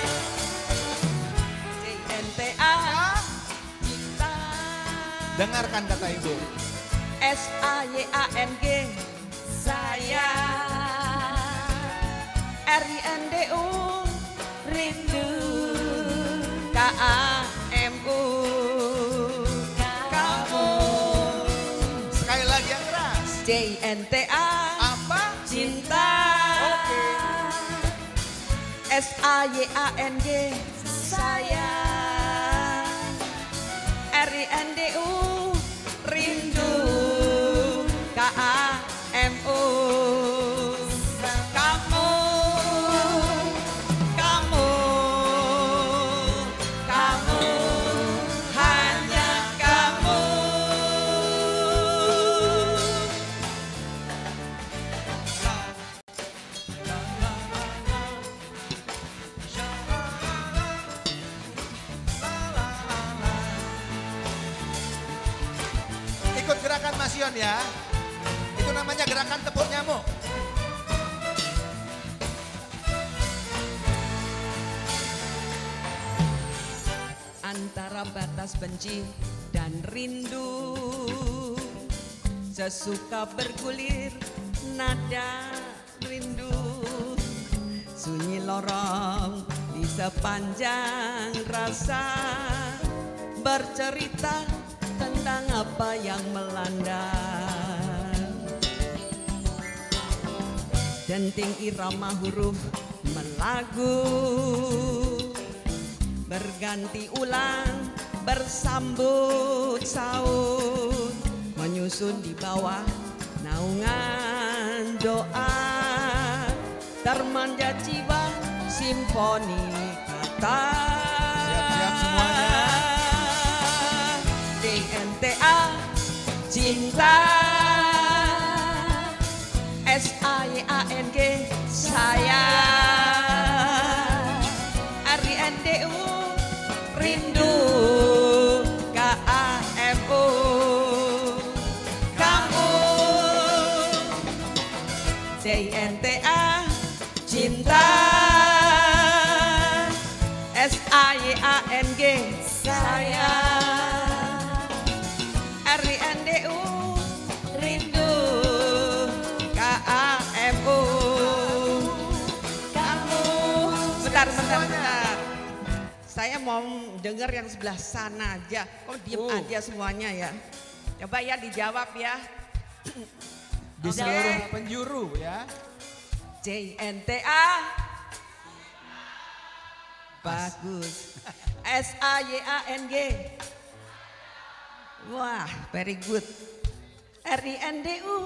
C N T A cinta, Dengarkan kata ibu. S A Y A N G sayang, R I N D U rindu, K A M U kamu. Sekali lagi yang keras. J N T A Apa? cinta, Oke. S A Y A N G sayang, R I N D U rindu, K A M U kamu, kamu, kamu, hanya kamu. Ikut gerakan Mas Yon ya. Itu namanya gerakan tepuk nyamuk. Antara batas benci dan rindu, sesuka bergulir nada rindu, sunyi lorong di sepanjang rasa, bercerita tentang apa yang melanda. Denting irama huruf melagu, berganti ulang bersambut saut, menyusun di bawah naungan doa, termanja jiwa simfoni kata. Siap-siap semuanya. D N T A cinta, S A Y A N G sayang, R I N D U rindu, K A M U kamu. C N T A cinta, S A Y A N G sayang, R I N D U rindu, K A M U kamu. Bentar, bentar, bentar. Saya mau dengar yang sebelah sana aja. Kok diem Oh. aja semuanya ya? Coba ya dijawab ya. Di Oke. seluruh penjuru ya. J N T A bagus. S A Y A N G wah, very good. R I N D U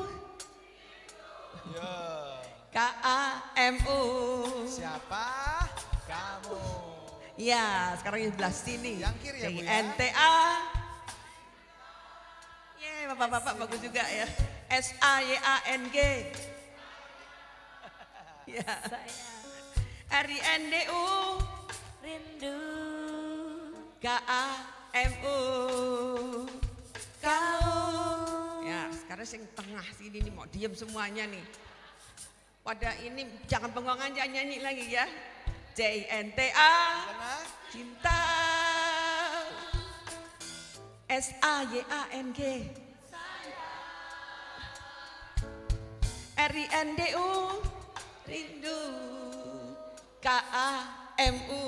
K A M U Siapa? Kamu. ya, sekarang yang sebelah sini. Yang kiri ya, Bu, J ya? N T A Yeay, bapak-bapak bagus juga ya. S A Y A N G ya. R I N D U Rindu K A M U kau. Ya, sekarang yang tengah sini nih mau diem semuanya nih. Pada ini jangan bengong aja, nyanyi lagi ya. J N T A cinta, S A Y A N G R I N D U rindu, K A M U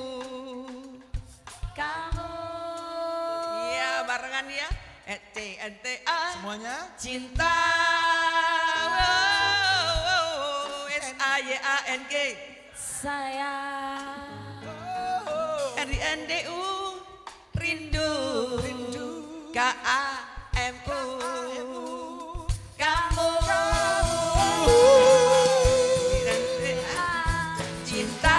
kamu. Iya, barengan ya. J N T A Semuanya. cinta, wow, wow, S A Y A N G sayang. R I N D U rindu, K A M U kamu, cinta,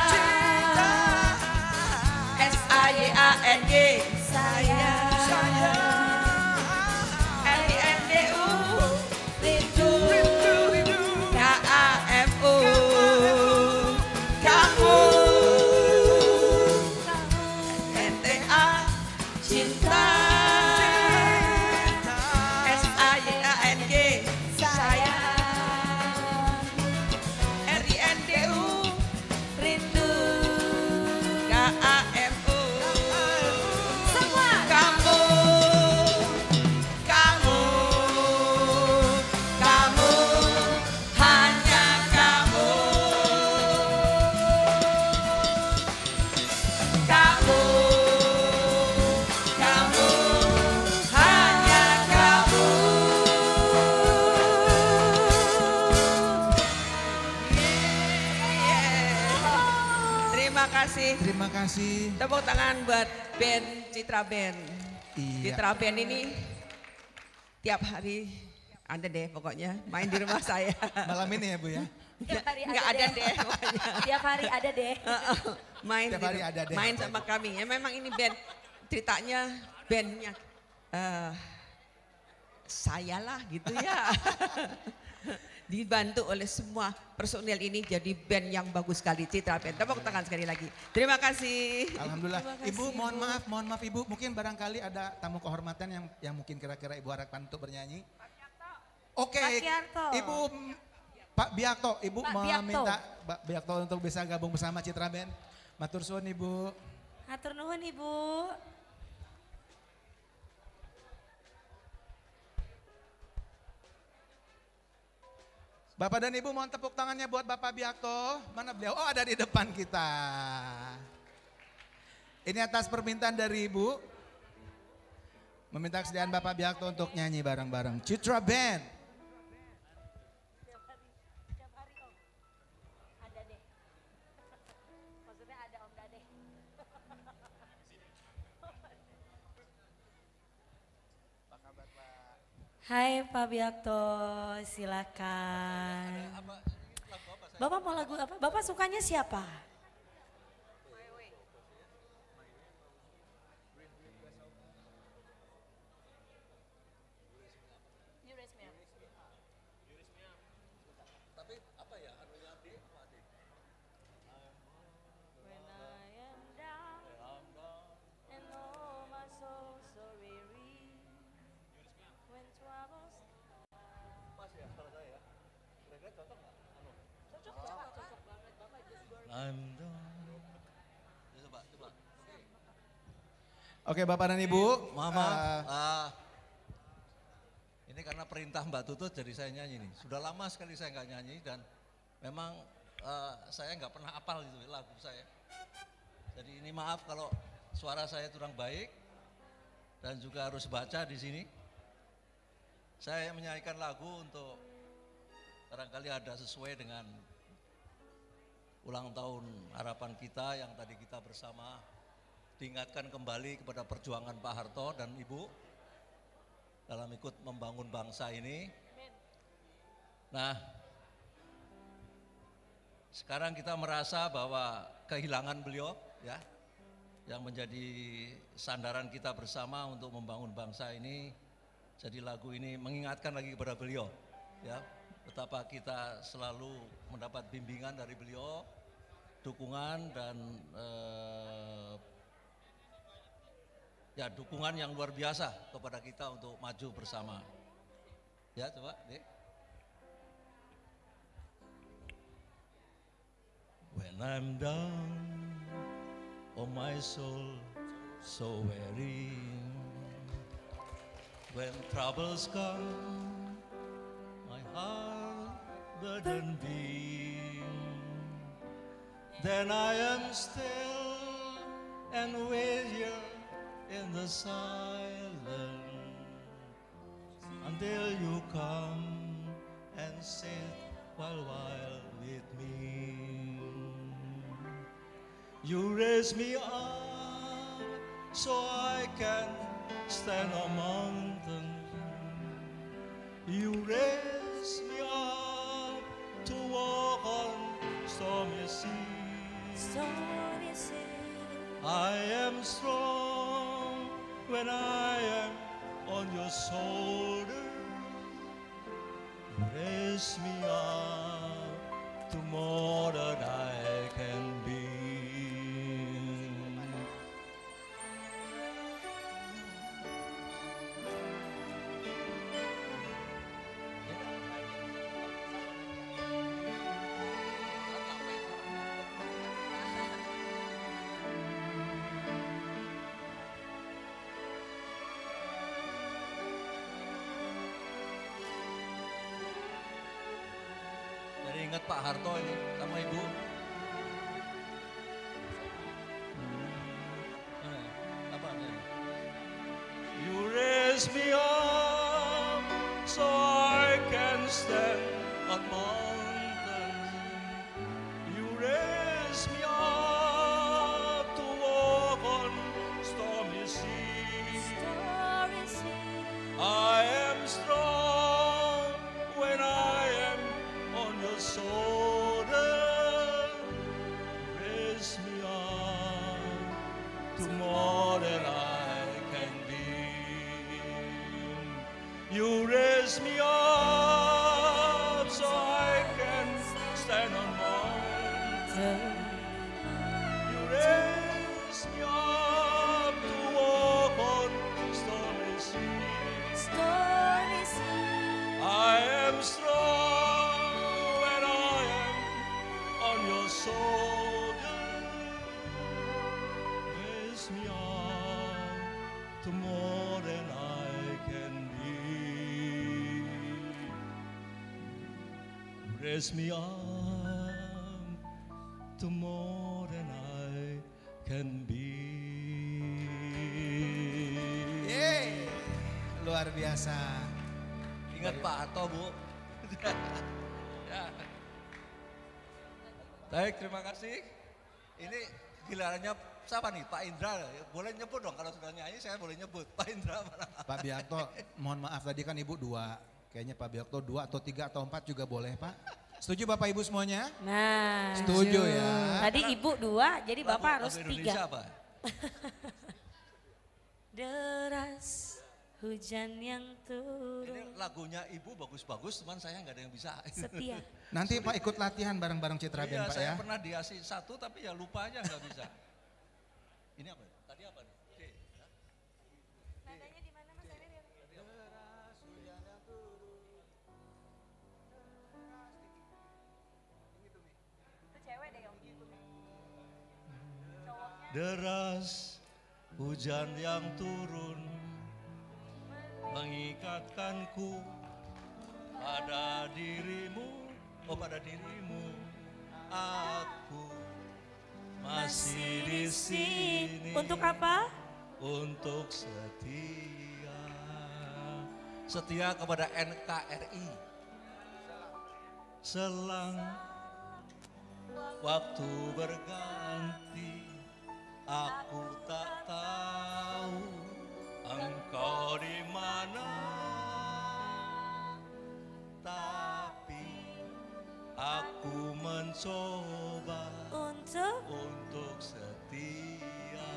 S A Y A N G sayang, R I N D U rindu, K A M U kamu, N T A cinta, S A Y A N G sayang, R I N D U rindu, K A M U semua kamu, kamu, kamu, hanya kamu, kamu, kamu, hanya kamu. Terima kasih. Terima kasih. Tepuk tangan buat band Citra Band. Iya. Citra Band ini tiap hari ada deh pokoknya main di rumah saya. Malam ini ya Bu ya. Tiap hari Nggak ada, ada deh. deh pokoknya. Tiap hari ada deh. main Tiap di hari ru- ada deh. main sama kami. Ya memang ini band ceritanya bandnya eh saya lah gitu ya. Dibantu oleh semua personel ini jadi band yang bagus sekali, Citra Band. Tepuk tangan sekali lagi. Terima kasih. Alhamdulillah. Terima kasih, Ibu mohon Ibu. maaf, mohon maaf Ibu. Mungkin barangkali ada tamu kehormatan yang yang mungkin kira-kira Ibu harapkan untuk bernyanyi. Oke, Pak Kiarto. Ibu Pak Biakto, Ibu Pak meminta Pak Biakto untuk bisa gabung bersama Citra Band. Matur suwun Ibu. Hatur nuhun Ibu. Bapak dan Ibu mohon tepuk tangannya buat Bapak Biakto. Mana beliau? Oh ada di depan kita. Ini atas permintaan dari Ibu. Meminta kesediaan Bapak Biakto untuk nyanyi bareng-bareng. Citra Band. Ada deh. Maksudnya ada Om Dade. Hai Pak Biakto, silakan. Bapak mau lagu apa? Bapak sukanya siapa? When I am down and oh my soul so weary, when troubles Oke Bapak dan Ibu. Mama, eh, ah, ini karena perintah Mbak Tutut jadi saya nyanyi nih. Sudah lama sekali saya nggak nyanyi dan memang eh, saya nggak pernah hafal itu lagu saya. Jadi ini maaf kalau suara saya kurang baik dan juga harus baca di sini. Saya menyanyikan lagu untuk barangkali ada sesuai dengan ulang tahun harapan kita yang tadi kita bersama diingatkan kembali kepada perjuangan Pak Harto dan Ibu dalam ikut membangun bangsa ini. Nah, sekarang kita merasa bahwa kehilangan beliau ya, yang menjadi sandaran kita bersama untuk membangun bangsa ini. Jadi lagu ini mengingatkan lagi kepada beliau ya, betapa kita selalu mendapat bimbingan dari beliau, dukungan dan eh, ya dukungan yang luar biasa kepada kita untuk maju bersama. Ya coba deh. When I'm down, oh my soul so weary. When troubles come, my heart burdened be. Then I am still and wait here in the silence until you come and sit while while with me. You raise me up so I can stand on mountains. You raise me up to walk on stormy seas. Stormy sea. I am strong when I am on your shoulder. Raise me up to more than I can be. Jadi ingat Pak Harto ini sama Ibu. Mana ya? Apa ini? You raise me up so I can stand on mountains. You raise me up to walk on stormy seas. Stormy sea. I am strong when I am on your shoulder. Raise me up to more than I can be. You raise me up so I can stand on mountains. You raise me up to walk on stormy seas. Stormy sea. I am strong when I am on your shoulder. Raise me up to more than I can be. Raise me up to more than I can be. Yeay, luar biasa. Ingat Pak Harto, Bu. Ya. Baik, terima kasih. Ini gilirannya siapa nih? Pak Indra. Boleh nyebut dong kalau sudah nyanyi, saya boleh nyebut. Pak Indra mana? Pak Biakto, mohon maaf tadi kan Ibu dua. Kayaknya Pak Biakto dua atau tiga atau empat juga boleh Pak. Setuju Bapak Ibu semuanya? Nah. Setuju ya. Tadi Ibu dua, jadi Lagu- Bapak harus lagu Indonesia tiga. apa? Deras hujan yang turun. Ini lagunya Ibu bagus-bagus, cuman saya nggak ada yang bisa. Setia. Nanti Pak ikut latihan bareng-bareng Citra Iya, Band Pak saya ya. pernah diasih satu tapi ya lupa aja nggak bisa. Ini apa? Tadi apa nih? C. Nadanya di mana Mas Emir? Itu cewek deh yang Deras hujan yang turun mengikatkanku pada dirimu, oh pada dirimu. Aku masih di sini. Untuk apa? Untuk setia, setia kepada N K R I. Selang waktu berganti, aku tak tahu engkau di mana, tapi aku mencoba Untuk untuk setia.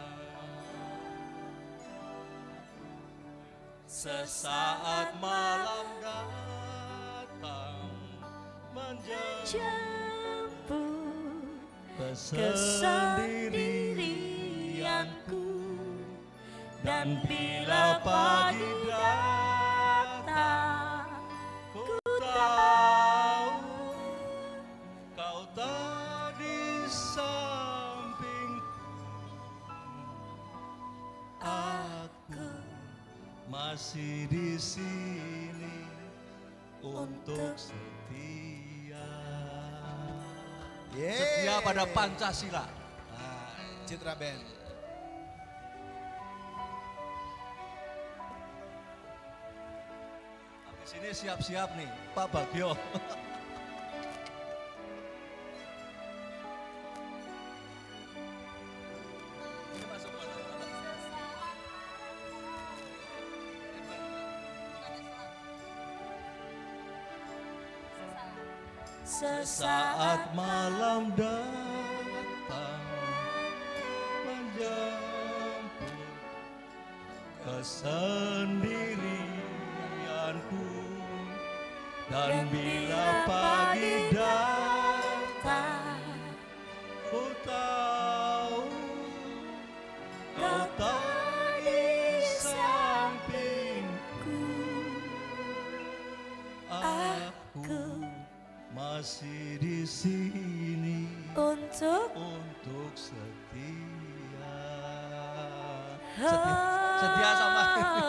Sesaat malam datang menjemput kesendirianku, dan bila pagi datang, ku tahu kau tak di sampingku. Aku masih di sini untuk setia. Yeay. Setia pada Pancasila. Nah, Citra Band. Habis ini siap-siap nih, Pak Bagio. Sesaat malam datang menjemput kesendirianku, dan bila pagi datang ku tahu kau tak di sampingku. Aku masih di sini untuk untuk setia. Setia, setia sama.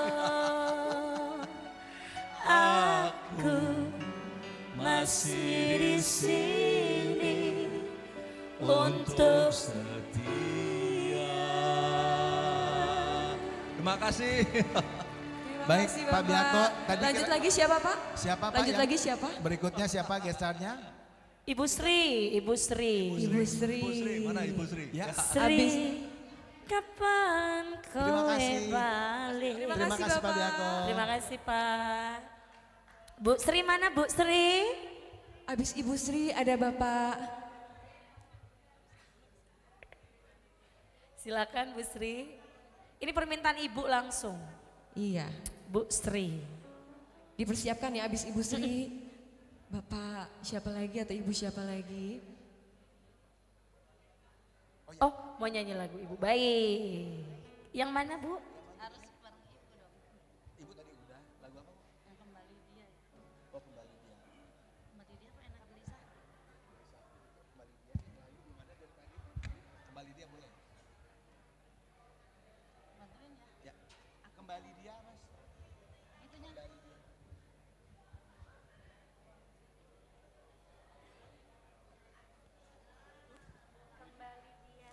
Aku masih di sini untuk setia. Terima kasih. Baik, kasih, Pak Bapak. Bianto. Tadi Lanjut kira- lagi siapa Pak? Siapa Pak? Lanjut yang- lagi siapa? Berikutnya siapa gestarnya? Ibu Sri, Ibu Sri. Ibu Sri. Ibu Sri, mana Ibu Sri? Ya. Sri, Abis. kapan Terima kowe kasih. balik? Terima Terima kasih, kasih Pak Bapak. Bianto. Terima kasih Pak. Bu Sri mana Bu Sri? Abis Ibu Sri ada Bapak. Silakan Bu Sri. Ini permintaan Ibu langsung. Iya. Bu Sri. Dipersiapkan ya abis Ibu Sri. Bapak siapa lagi atau Ibu siapa lagi? Oh, mau nyanyi lagu Ibu. Baik. Yang mana Bu? Harus bareng ibu dong. Ibu tadi udah, lagu apa? Yang kembali dia ya. Oh, kembali dia. Kembali dia apa enak gelisah? Kembali dia, lagu belum ada dari tadi. Kembali dia boleh? Bantuin ya. Ya. Kembali dia Mas. Itunya. Kembali dia. Kembali dia.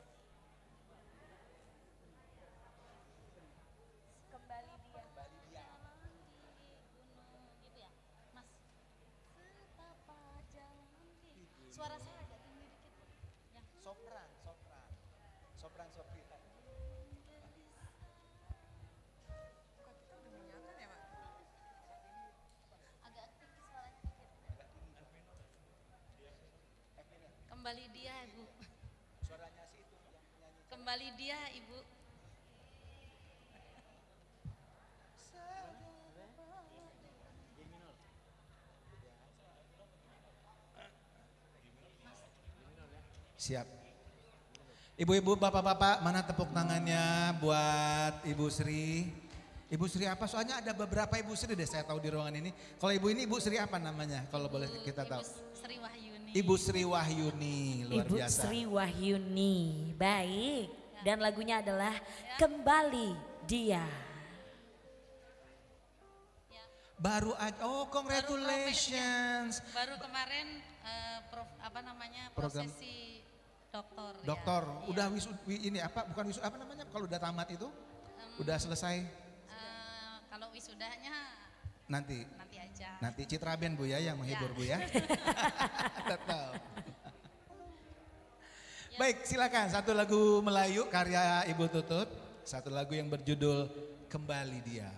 Kembali dia. Kembali dia. Di gunung gitu ya, Mas. Setapak jalan di. Suara saya agak tinggi dikit. Ya. Sopran, sopran. Sopran soprano. Agak tinggi suaranya dikit. Kembali dia, Ibu. Suaranya sih itu yang nyanyi. Kembali dia, Ibu. Siap. Ibu-ibu, bapak-bapak, mana tepuk tangannya buat Ibu Sri? Ibu Sri apa? Soalnya ada beberapa Ibu Sri deh saya tahu di ruangan ini. Kalau Ibu ini Ibu Sri apa namanya? Kalau boleh kita tahu. Ibu Sri Wahyuni. Ibu Sri Wahyuni, luar Ibu biasa. Sri Wahyuni. Baik. Dan lagunya adalah Kembali Dia. Ya. Baru aja, oh congratulations. Baru kemarin eh, prof, apa namanya Program- prosesi doktor. ya. Dokter, Iya. udah wisud, wi- ini apa, bukan wisud, apa namanya kalau udah tamat itu? Udah selesai? Eh, kalau wisudanya Nanti, nanti aja. nanti Citra Band Bu ya yang menghibur Bu ya. Tetap. Baik, silakan satu lagu Melayu karya Ibu Tutut, satu lagu yang berjudul Kembali Dia.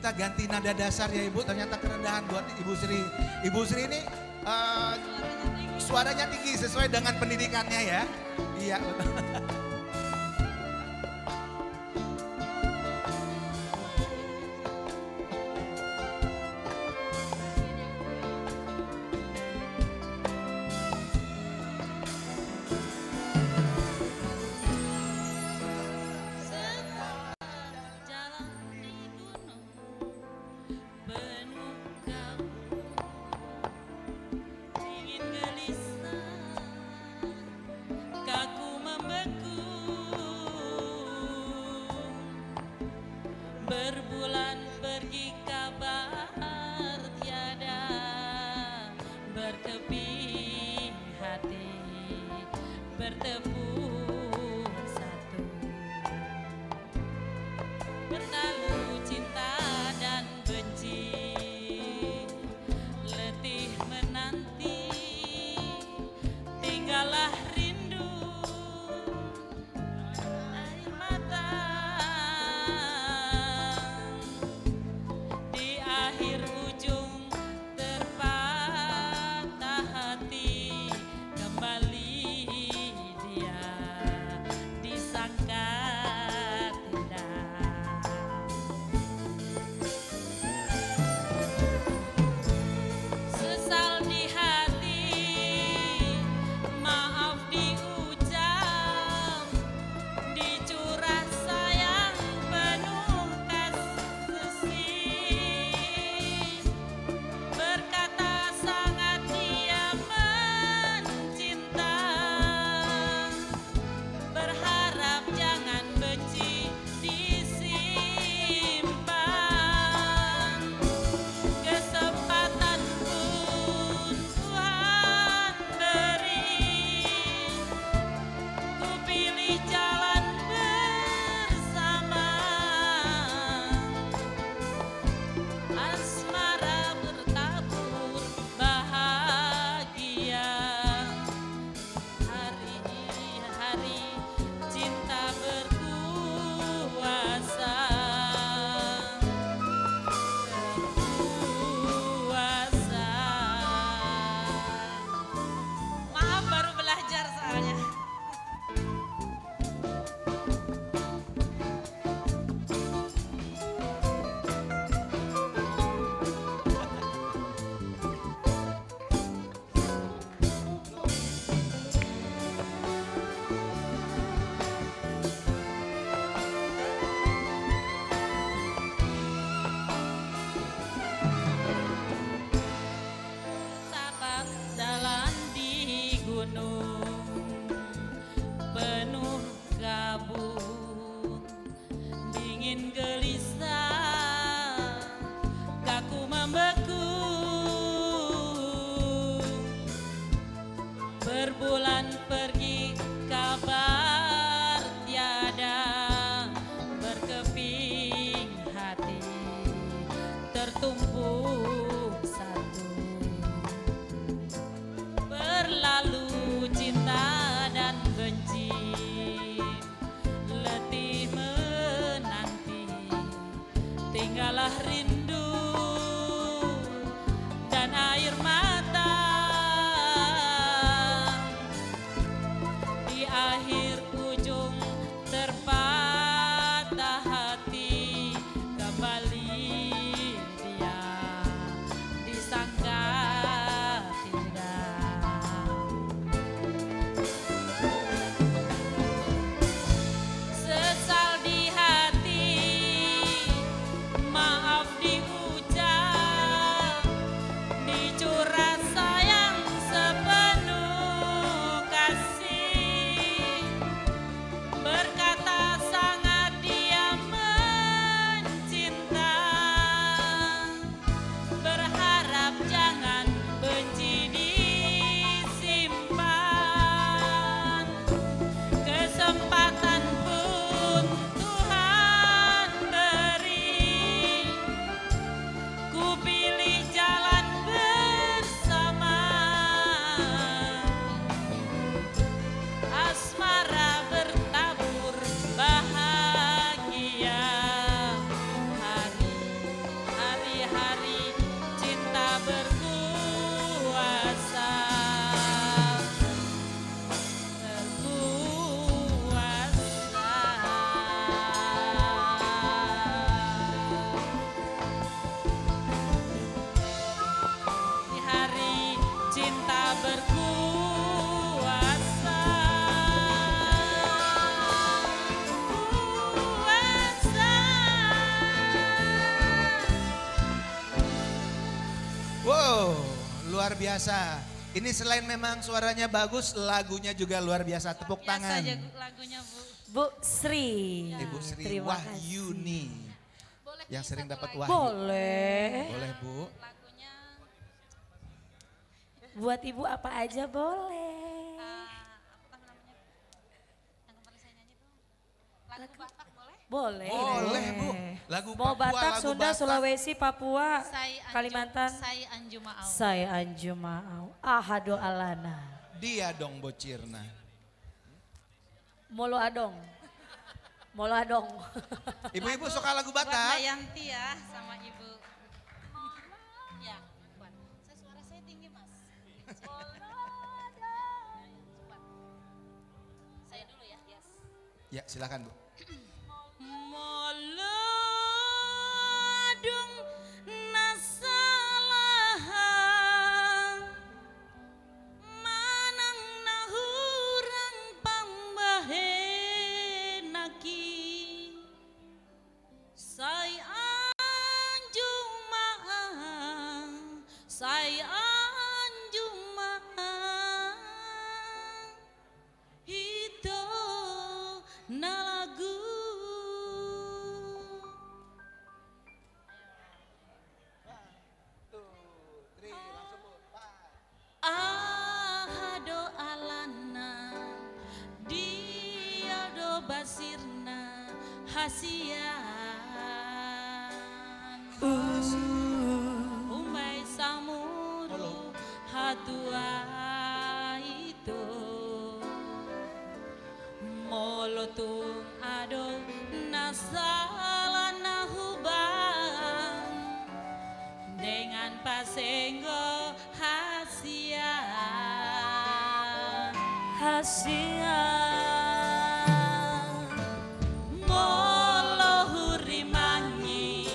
kita ganti nada dasar ya Ibu, ternyata kerendahan buat Ibu Sri. Ibu Sri ini uh, suaranya tinggi sesuai dengan pendidikannya ya. Iya betul. Berbulan pergi kabar tiada, berkeping hati bertepuk satu. Berlalu cinta dan benci, letih menanti, tinggallah rindu air mata. Penuh kabut, dingin gelisah, kaku membeku. Berbulan pergi kabar tiada, berkeping hati tertumpuk satu. Berlalu cinta dan benci, letih menanti, tinggallah rindu dan air mata. Di akhir ujung terpatah hati, kembali dia disangka sesal di hati, maaf di luar biasa. Ini selain memang suaranya bagus, lagunya juga luar biasa. Tepuk Biasa tangan. aja lagunya Bu. Bu Sri. Ibu Sri Terima Wahyuni. Boleh Yang sering dapat wahyu. Boleh. Boleh Bu. Lagunya Buat ibu apa aja boleh. uh, apa namanya? Yang kemarin saya nyanyi tuh lagu Batak boleh? Boleh. Boleh Bu. Lagu Mau Papua, Batak, lagu Sunda, Batak. Sulawesi, Papua, Saya Anju- Kalimantan. Saya Anjumaau. Saya Anjumaau. Ahado alana. Dia dong bocirna. Molo adong. Molo adong. Ibu-ibu suka lagu Buat Batak? Mbak Yanti ya sama Ibu. Ya, buat. Saya suara saya tinggi Mas. Saya dulu ya, yes. Ya silakan Bu. Molodung nasalahan manang nahurang pambahenaki say anjumaan say anjumaan itu nalagu. Ahado alana dia do basirna hasian umbai samuru hatua itu molotung ado nasalana hubang dengan pasenggo hasian Hasian. molo hurimangi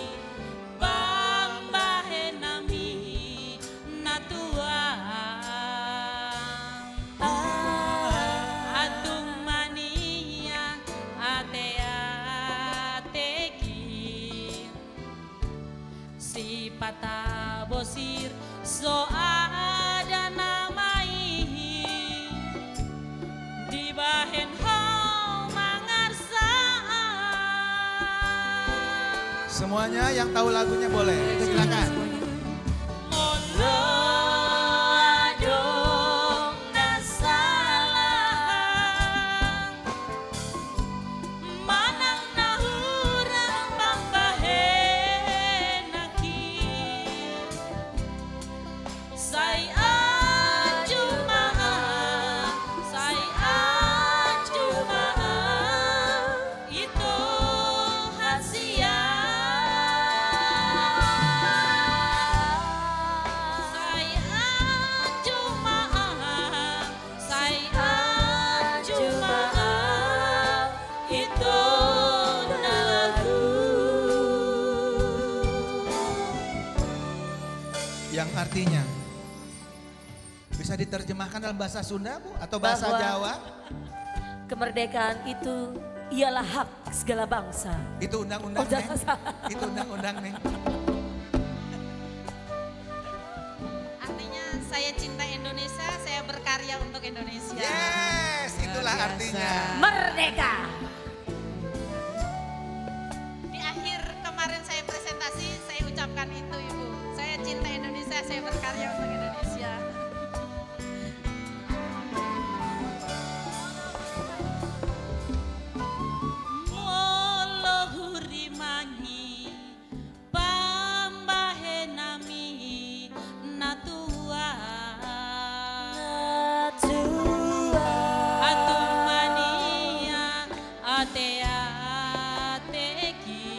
bambahenami natuang atung mania ate-ateki si pata bosir so ada namai di bahen ho mangarsaan Semuanya yang tahu lagunya boleh. Silakan. molo adong nasalahan manang nahurang pambahenaki say anjumaan say anjumaan itu hasian say anjumaan say anjumaan itu nalagu. Yang artinya bisa diterjemahkan dalam bahasa Sunda Bu atau bahasa Bahwa Jawa? kemerdekaan itu ialah hak segala bangsa. Itu undang-undang Oh, Neng. jangan salah. Itu undang-undang Neng. Artinya saya cinta Indonesia, saya berkarya untuk Indonesia. Yes, itulah artinya. Merdeka. Di akhir kemarin saya presentasi, saya ucapkan itu Ibu. Saya cinta Indonesia, saya berkarya untuk Indonesia. Molo hurimangi pambahenami natua atung mania ate-ateki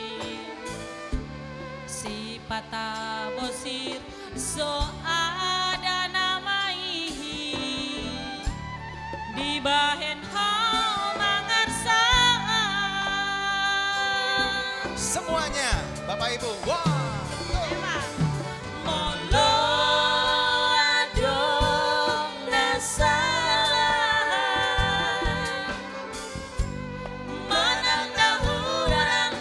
si pata bosir so ada namai di bahen hau mangarsaan Semuanya Bapak Ibu. Wah. molo adong nasalahan manang nahurang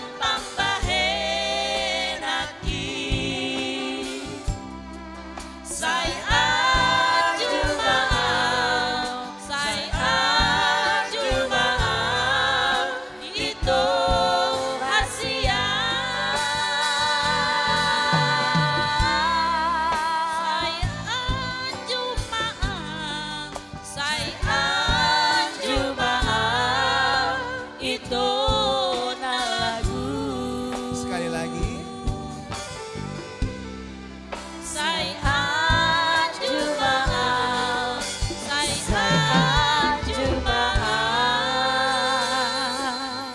pambahenaki say Sekali lagi. Say aju maaf, say aju maaf.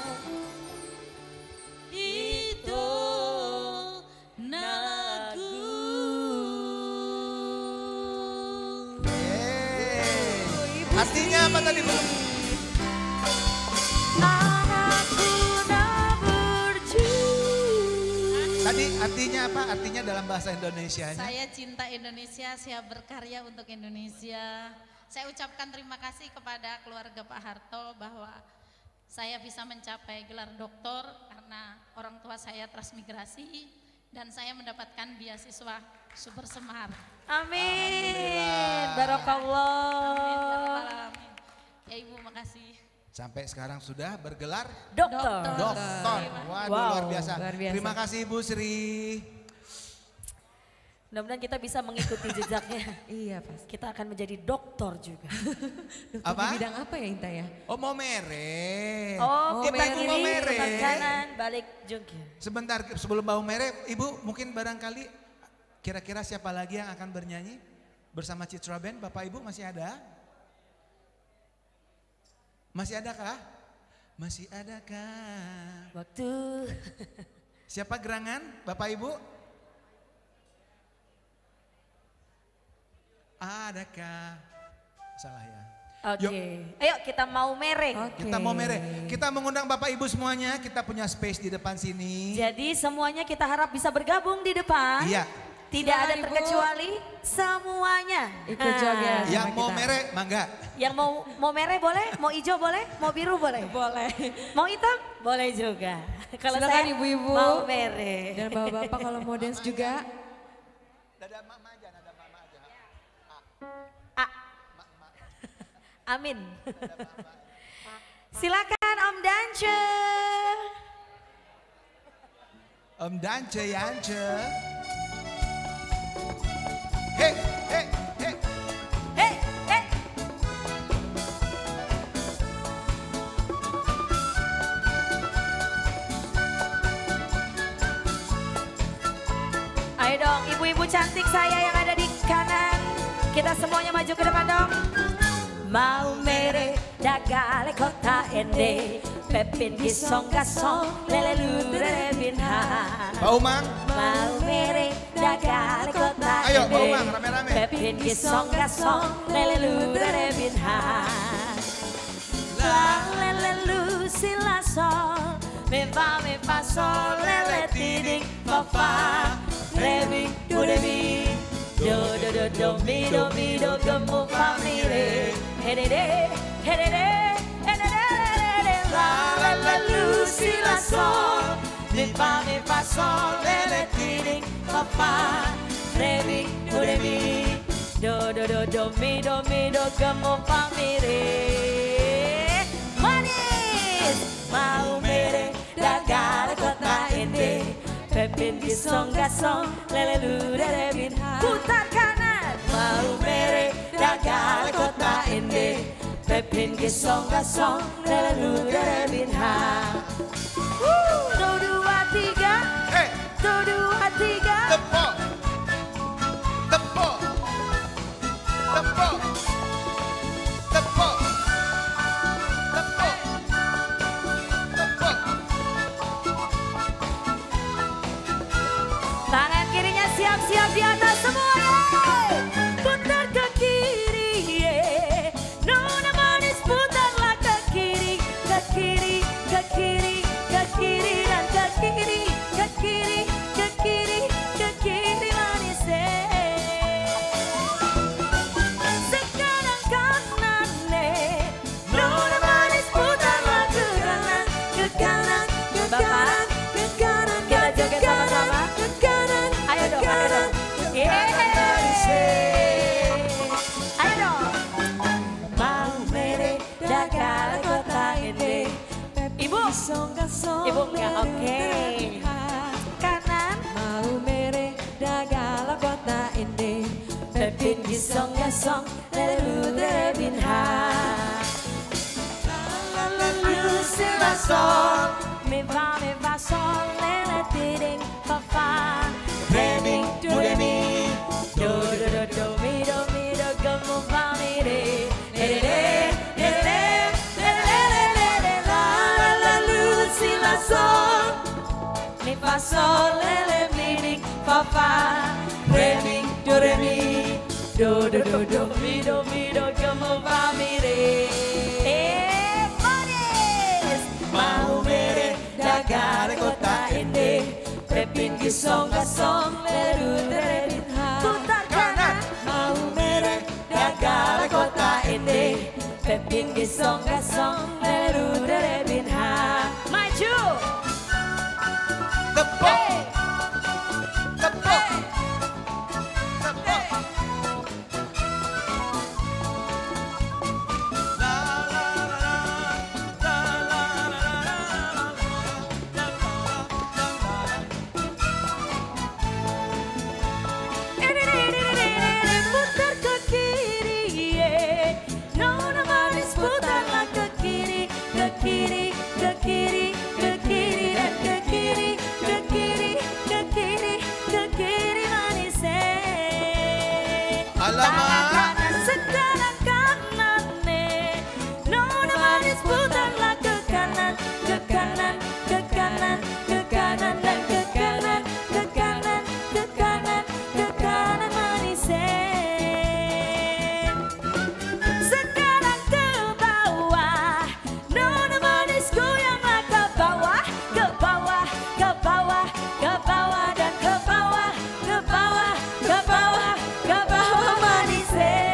Itu nagu. Artinya apa tadi Bu? Tadi artinya apa? Artinya dalam bahasa Indonesianya? Saya cinta Indonesia, siap berkarya untuk Indonesia. Saya ucapkan terima kasih kepada keluarga Pak Harto bahwa saya bisa mencapai gelar doktor karena orang tua saya transmigrasi dan saya mendapatkan beasiswa Super Semar. Amin. Barakallah. Amin. Ya Ibu, makasih. Sampai sekarang sudah bergelar dokter. Dokter. Waduh, Wow, luar biasa. luar biasa. Terima kasih Ibu Sri. Mudah-mudahan kita bisa mengikuti jejaknya. Iya pas. Kita akan menjadi dokter juga. Dokter Apa? di bidang apa ya Inta ya? Oh mau mere. Oh, kita putar Ibu mau kiri, mere. putar kanan, balik jungkir. Sebentar sebelum mau mere, Ibu mungkin barangkali kira-kira siapa lagi yang akan bernyanyi bersama Citra Band? Bapak Ibu masih ada? Masih adakah? Masih adakah? Waktu. Siapa gerangan? Bapak Ibu? Adakah? Salah ya. Oke. Yuk. Ayo kita mau mere. Kita mau mere. Kita mengundang Bapak Ibu semuanya. Kita punya space di depan sini. Jadi semuanya kita harap bisa bergabung di depan. Iya. Tidak ada terkecuali semuanya. Ikut joget. Yang mau mere, mangga. Yang mau mau merah boleh, mau hijau boleh, mau biru boleh. Boleh. Mau hitam boleh juga. Kalau Silakan saya ibu-ibu mau merah. dan bapak-bapak kalau mau dance juga. Dada mama aja, dada mama aja. Ah. Amin. Silakan Om Dance. Om Dance Yance. Hey, hey, hey. Hey, hey. Ayo dong ibu-ibu cantik saya yang ada di kanan. Kita semuanya maju ke depan dong. Mau mere dagale kota ende. Pepin gisong gasong lele lure binha. Pak Umang. Mau mere dagale kota Ayo, ende. Pak Umang, rame-rame. Pepin gisong gasong lele lure binha. La lele lu sila sol. Me va me fa sol lele tiding fa fa. Rebi do de bi. Do do do do mi do mi do gemu fa mi re. He de de he de de. La la la lu si la sol, mi fa mi fa sol, le le ti di fa fa, re mi do re mi, do do do do mi do mi do gemu fa mi re. Manis, mau mere dagar kota ini, pepin gisong gasong, lele lu re re bin. Putar kanan, mau mere dagar kota ini. Pepin gisong gasong lelu lele binha. Tuh dua tiga, Hey, tuh dua tiga. tepok. Tepok. Tepok. Tepok. Tepok. Tepok. Tangan kirinya siap-siap di atas semuanya. Putar ke kiri, yeah. Nona manis putarlah ke kiri, ke kiri, ke kiri, ke kiri dan ke kiri, ke kiri, ke kiri, ke kiri manis eh. Sekarang kanan eh. Nona manis putarlah ke kanan, ke kanan, ke kanan, ke kanan, kita joget sama-sama. Ke kanan, ayo dong, ayo dong. Yeah. Ayo dong. Mau mere dagar kota ini. Ibu, ibu enggak oke. Kanan. Mau mere dagala kota ini. Pepin gisong gasong lelu binha. La la la lu si la sol. Mi va mi va sol lele sol le le mi mi fa fa re mi do re mi do do do do mi do mi do como fa mi re. Eh, manis. Mau mere dagare kota ende pepin gisong gasong leru terebin ha. Putar kanan. Mau mere dagare kota ende pepin gisong gasong leru terebin ha. Maju. Tepuk. Hey. Tepuk. Tepuk. La la la la. La la la la la. La la la la. Putar ke kiri, yeah. Nona manis putarlah ke kiri, ke kiri, ke kiri, ke kiri dan ke kiri, ke kiri, ke kiri, ke kiri manis. Alamak. Sekarang kanan nih, Nona manis putarlah ke kanan, ke kanan, ke kanan, ke kanan dan ke kanan, ke kanan, ke kanan, ke kanan manis. Sekarang ke bawah, Nona manis goyanglah ke bawah, ke bawah, ke bawah, ke bawah dan ke bawah, ke bawah, ke bawah, ke bawah manis.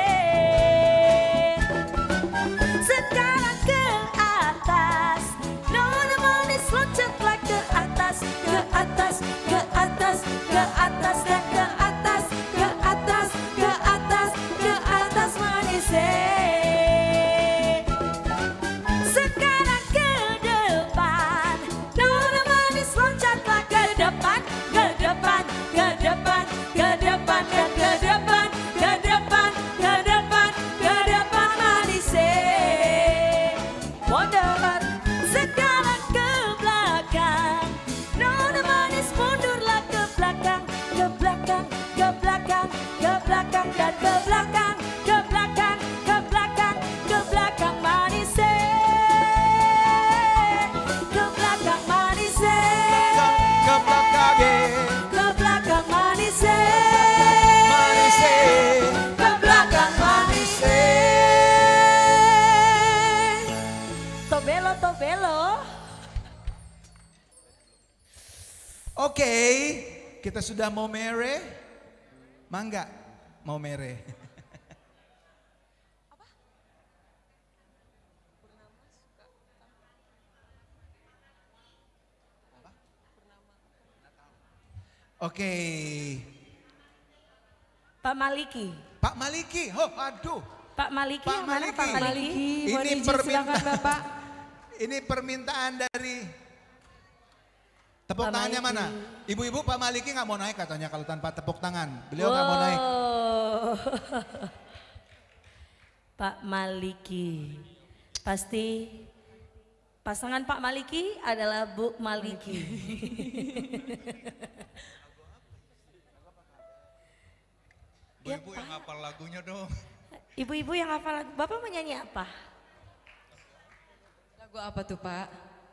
Sekarang ke atas, Nona manis loncatlah ke atas, ke atas, ke atas, ke atas dan ke atas, ke atas, ke atas, ke atas manis. Sekarang ke depan, Nona manis loncatlah ke depan, ke depan, ke depan, ke depan dan ke depan, ke depan, ke depan, ke depan manis. Wonder. Sekarang ke belakang, Nona manis mundurlah ke belakang, ke belakang, ke belakang, ke belakang dan ke belakang, ke belakang, ke belakang, ke belakang manis. Ke belakang manis. Ke belakang. Ke belakang manis. Manis. Ke belakang manis. Tobelo, tobelo. Oke, kita sudah mau mere. Mangga mau mere. Oke, Pak Maliki. Pak Maliki. Oh, aduh. Pak Maliki, Pak yang mana Maliki. Pak Maliki? Mohon Ini izin, permintaan silakan Bapak. Ini permintaan dari tepuk Pak tangannya Maliki. mana? Ibu-ibu Pak Maliki nggak mau naik katanya kalau tanpa tepuk tangan. Beliau nggak mau naik. Wow. Pak Maliki. Pasti pasangan Pak Maliki adalah Bu Maliki. Ibu-ibu yang hafal lagunya dong. Ibu-ibu yang hafal lagu, Bapak mau nyanyi apa? Lagu apa tuh Pak?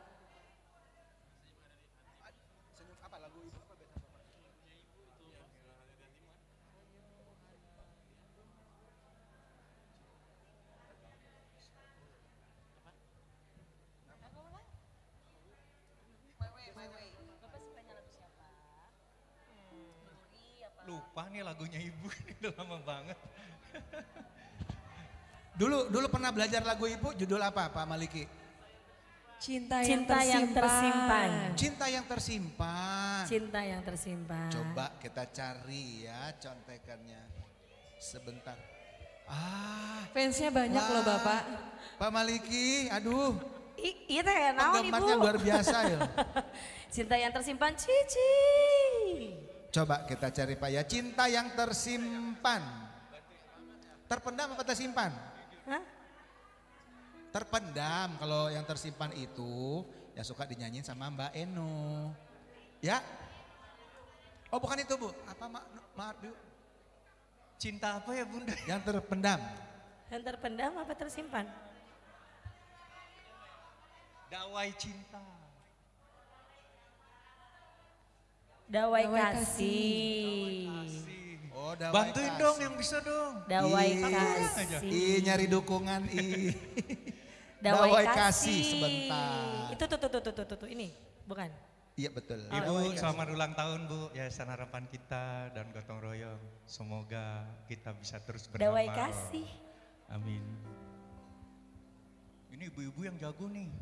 Lupa nih lagunya ibu, ini udah lama banget. Dulu dulu pernah belajar lagu ibu, judul apa Pak Maliki? Cinta, Cinta yang tersimpan. Cinta yang tersimpan. Cinta yang tersimpan. Coba kita cari ya contekannya. Sebentar. Ah, Fansnya banyak wah. loh Bapak. Pak Maliki, aduh. I, iya teh naon Ibu. Penggemarnya luar biasa ya. Cinta yang tersimpan, cici. Coba kita cari Pak ya, cinta yang tersimpan. Terpendam apa tersimpan? Hah? Terpendam, kalau yang tersimpan itu ya suka dinyanyiin sama Mbak Eno. Ya? Oh bukan itu Bu, apa ma maaf Bu? Cinta apa ya Bunda? Yang terpendam. Yang terpendam apa tersimpan? Dawai cinta. Dawai, Dawai kasih. Oh, dawai Bantuin kasih. dong yang bisa dong. Dawai Ih, kasih. Ih, nyari dukungan ih. Dawai, Dawai kasih. kasih sebentar. Itu tuh tuh tuh tuh tuh, tuh ini, bukan? Iya betul. Oh, Ibu, dawai kasih. selamat ulang tahun Bu, Yayasan Harapan Kita dan Gotong Royong. Semoga kita bisa terus beramal. Dawai kasih. Amin. Ini ibu-ibu yang jago nih.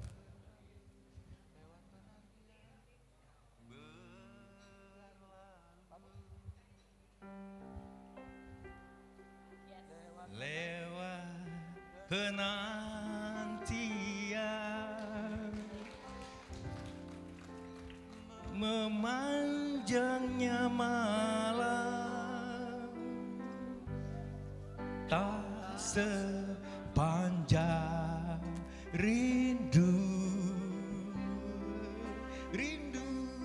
Lewat penantian, memanjangnya malam, tak sepanjang rindu, rindu.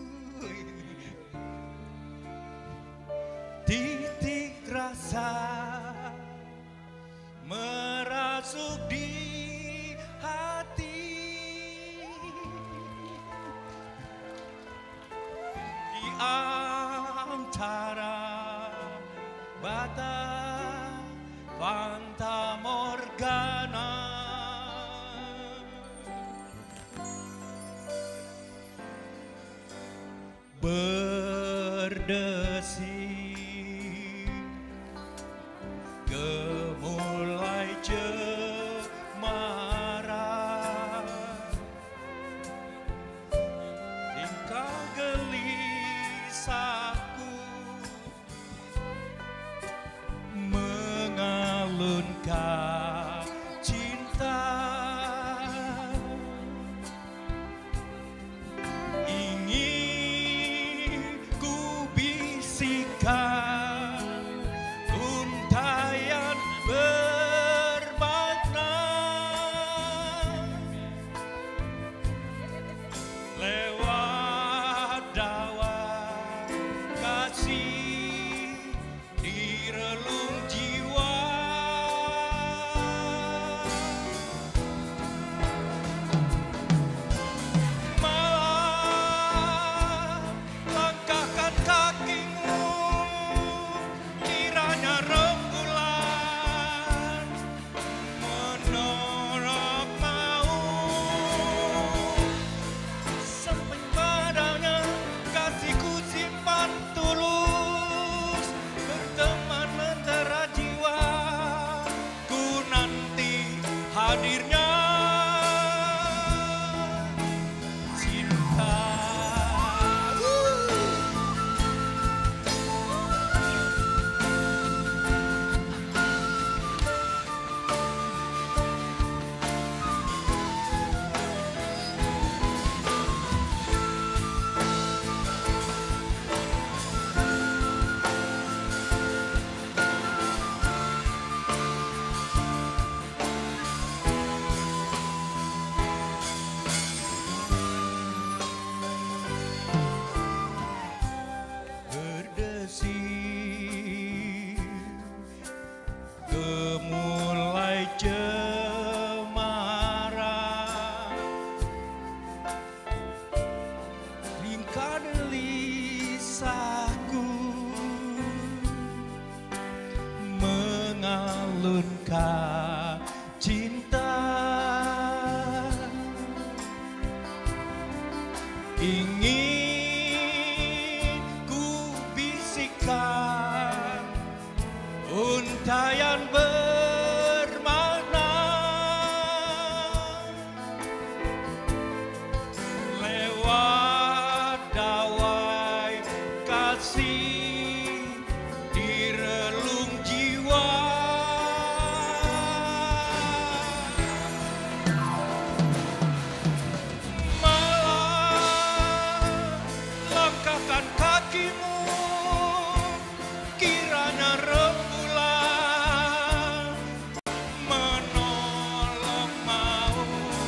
Titik rasa merasuk di hati, di antara bata Fanta Morgana. Berdesir gemulai cemara, tingkah gelisahku mengalunkan cinta, ingin ku bisikan untayan bermakna lewat dawai kasih di relung jiwa. Malam langkahkan kakimu, kiranya rembulan menolak maut. Sampai padanya kasihku simpan tulus, berteman mentera jiwa, ku nanti hadirnya cinta. Berdesir gemulai cemara, ringkah gelisahku mengalunkan cinta, ingin ku bisikan untayan bermakna lewat dawai kasih di relung jiwa. Malam langkahkan kakimu, kiranya rembulan menolong maut.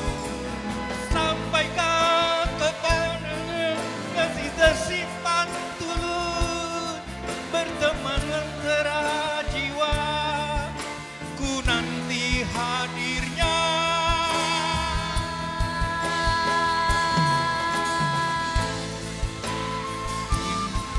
Sampaikan kepadanya kasih tersimpan tulus, berteman mentera jiwa, ku nanti hadirnya cinta.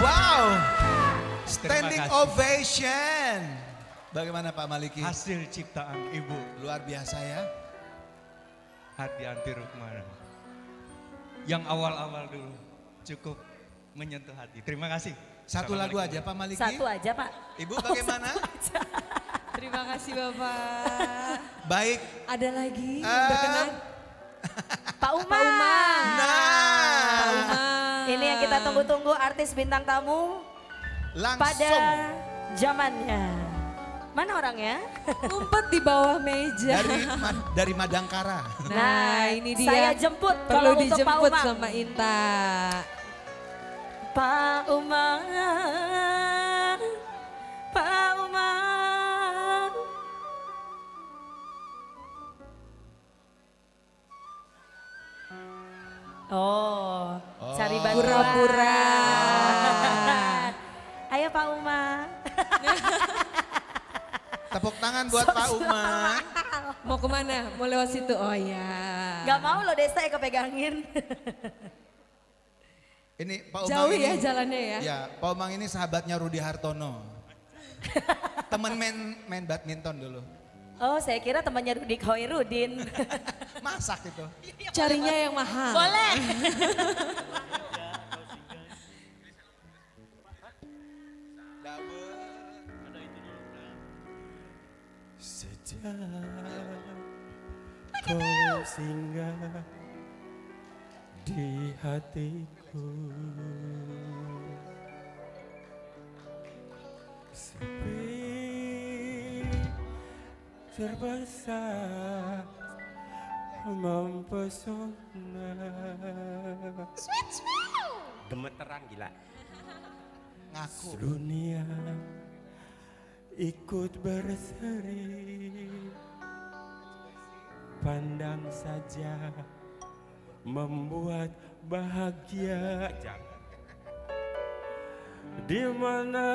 Wow, standing Terima kasih. ovation. Bagaimana Pak Maliki? Hasil ciptaan Ibu. Luar biasa ya. Hati Anti Rukmana. Yang awal-awal dulu cukup menyentuh hati. Terima kasih. Satu lagu aja Pak Maliki. Satu aja Pak. Ibu bagaimana? Terima kasih Bapak. Baik. Ada lagi yang Eh, berkenan? Pak Umar. Nah. Pak Umar. Ini yang kita tunggu-tunggu, artis bintang tamu Langsung. pada zamannya. Mana orangnya? Ngumpet di bawah meja. Dari Ma- dari Madangkara. Nah, ini dia. Saya jemput Perlu kalau untuk Pak dijemput Umar. sama Inta. Pak Umar, Pak Umar. Oh, cari bantuan. Pura-pura. Ayo Pak Umar. Tepuk tangan buat Pak Umar. Mau kemana? Mau lewat situ? Oh ya. Gak mau lo Desta ya kepegangin. Ini Pak Umang Jauh ini, ya jalannya ya. Ya, Pak Umang ini sahabatnya Rudi Hartono. Temen main main badminton dulu. Oh, saya kira temannya Rudi Khoirudin. Masak itu. Carinya yang mahal. Boleh. Sejak kau singgah di hatiku, sepi terbesar mempesona. Gemeteran gila. Ngaku. Dunia ikut berseri, pandang saja membuat bahagia. Di mana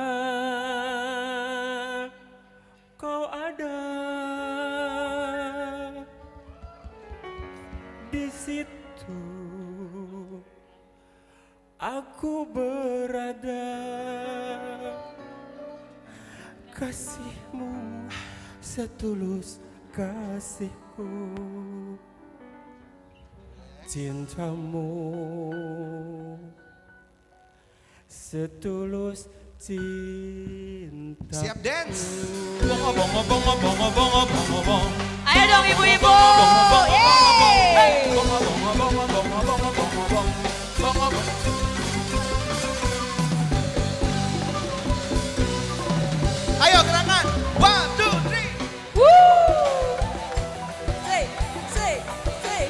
kau ada, di situ aku berada. Kasihmu setulus kasihku, cintamu setulus cinta. Siap dance. Bongo bongo bongo bongo bongo bongo bong. Ayo dong ibu-ibu. Yeay. Bongo bongo bongo bongo bongo bongo bong. Bongo bongo. Ayo gerakan. One, two, three. Woo! Say, say, say.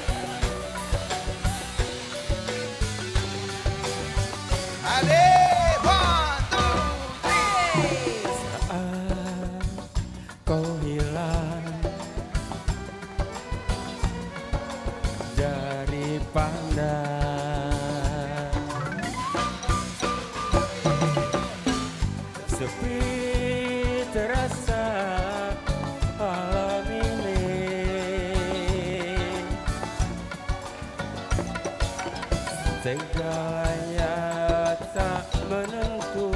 Adik, one, two, three. Saat kau hilang dari pandang, sepi terasa malam ini. Segalanya tak menentu,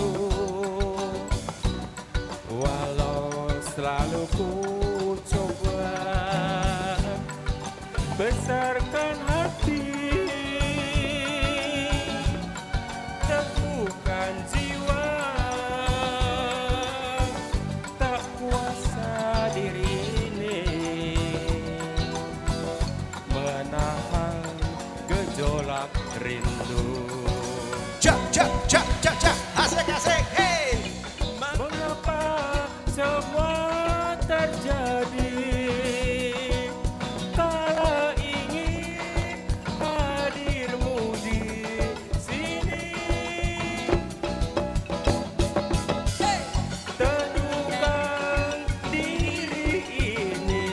walau selalu ku coba besarkan hati, teguhkan jiwa, tak kuasa diri ini menahan gejolak rindu. Ja, ja, ja, ja, ja. Asik, asik. Hey. Mengapa semua terjadi? Kala ingin hadirmu di sini. Teduhkan diri ini,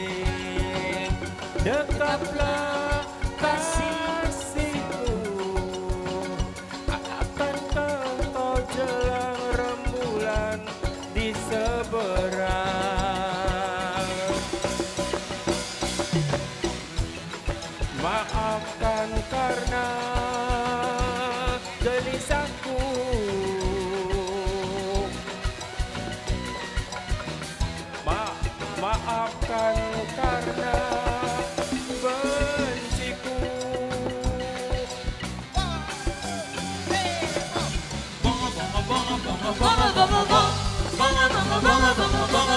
dekaplah kasihku. Akankah kau jelang rembulan di seberang? Maafkan karena gelisahku,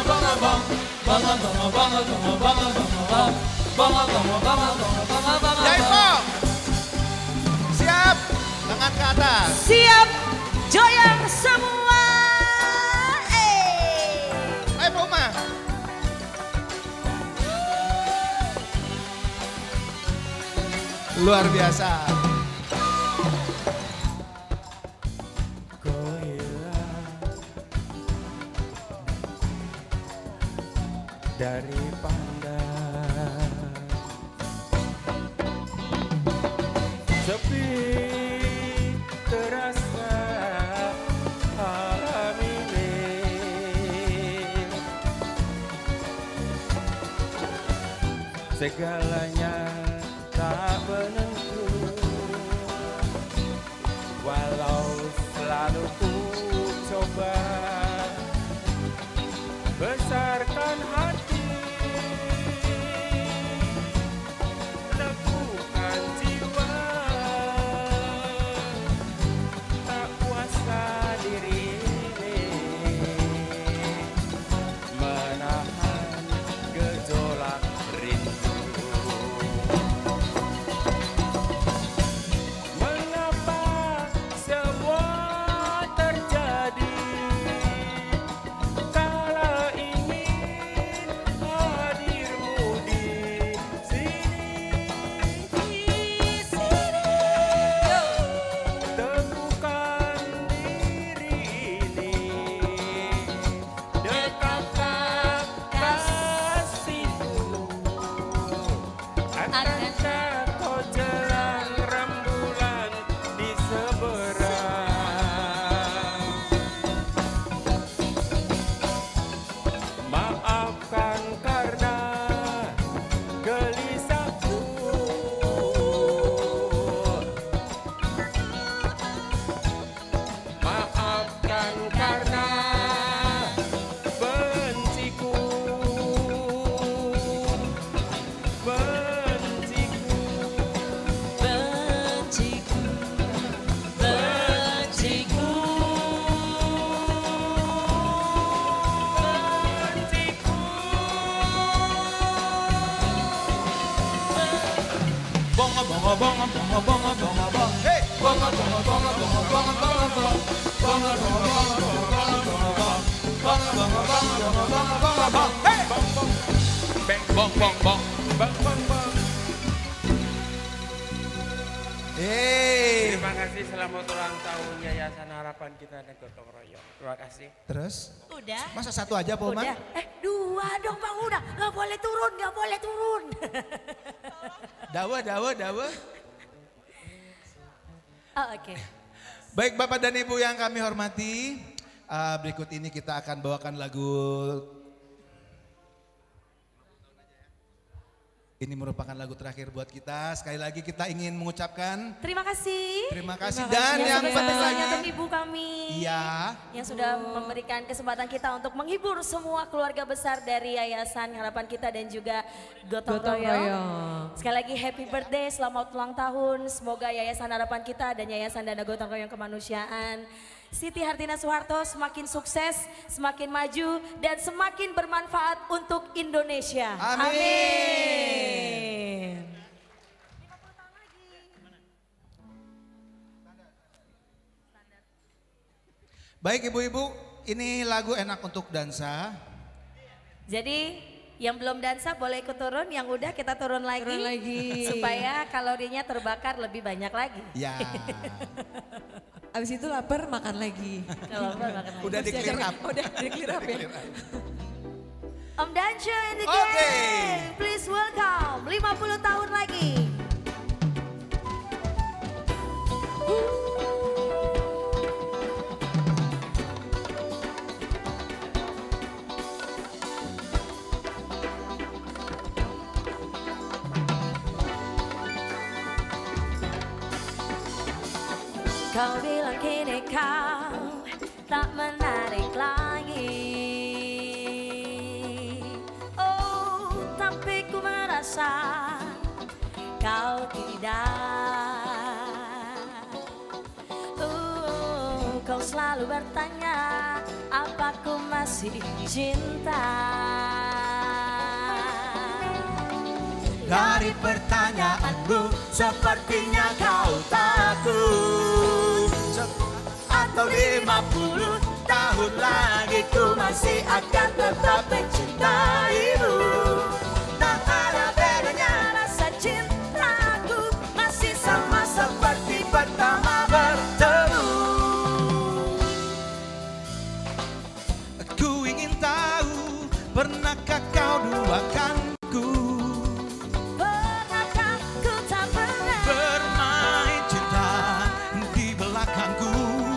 Jaipong, siap, tangan ke atas. Siap, goyang semua. Eh. Ayo Puma. Luar biasa. Dari pandang sepi terasa malam ini, segalanya tak menentu, walau selalu ku coba besarkan hati, teguhkan jiwa, tak kuasa diri ini menahan gejolak rindu. Mengapa semua terjadi kala ingin hadirmu di sini, di sini. Teguhkan diri ini, dekatkan kasihmu, akankah kau jelang rembulan di seberang. Maafkan karena gelisahku, maafkan karena benciku, benciku, Benciku, benciku, Bongo bongo bongo bongo bongo bongo bongo. Hey, bongo bongo bongo bongo bongo bongo bongo. Bongo bongo bongo bongo bongo bongo. Bongo bongo bongo bongo bongo bongo bongo. Hey, bong bong. Bang bong bong bong. Bang bong bong. Hey. Terima kasih, selamat ulang tahun Yayasan Harapan Kita dan Gotong Royong. Terima kasih. Terus? Udah. Masa satu aja Puma? Udah. Eh dua dong Bang, udah. Gak boleh turun, gak boleh turun. Dawa, dawa, dawa. Oh, oke. Baik Bapak dan Ibu yang kami hormati, uh, berikut ini kita akan bawakan lagu. Ini merupakan lagu terakhir buat kita. Sekali lagi kita ingin mengucapkan Terima kasih. terima kasih Terima dan kasih. yang penting sebesar-besarnya lagi. untuk ibu kami. Iya. Yang sudah memberikan kesempatan kita untuk menghibur semua keluarga besar dari Yayasan Harapan Kita dan juga Gotong, Gotong Royong. Royong. Sekali lagi happy birthday, selamat ulang tahun. Semoga Yayasan Harapan Kita dan Yayasan Dana Gotong Royong Kemanusiaan Siti Hartina Soeharto semakin sukses, semakin maju, dan semakin bermanfaat untuk Indonesia. Amin. Amin. Baik ibu-ibu, ini lagu enak untuk dansa. Jadi yang belum dansa boleh ikut turun, yang udah kita turun lagi. Turun lagi. Supaya kalorinya terbakar lebih banyak lagi. Ya. Abis itu lapar makan lagi. Kalau lapar makan lagi. Udah di clear up. Udah di clear up ya. Om Danca in the Oke. gang. Please welcome lima puluh tahun lagi. Kau bilang kini kau tak menarik lagi. Oh, tapi ku merasa kau tidak. Oh, kau selalu bertanya apa ku masih cinta. Dari pertanyaanmu sepertinya kau takut. Atau lima puluh tahun lagi ku masih akan tetap mencintaimu. Tak ada bedanya rasa cintaku, masih sama seperti pertama bertemu. Ku ingin tahu, pernahkah kau duakanku? Pernahkah ku tak pernah bermain cinta di belakangku,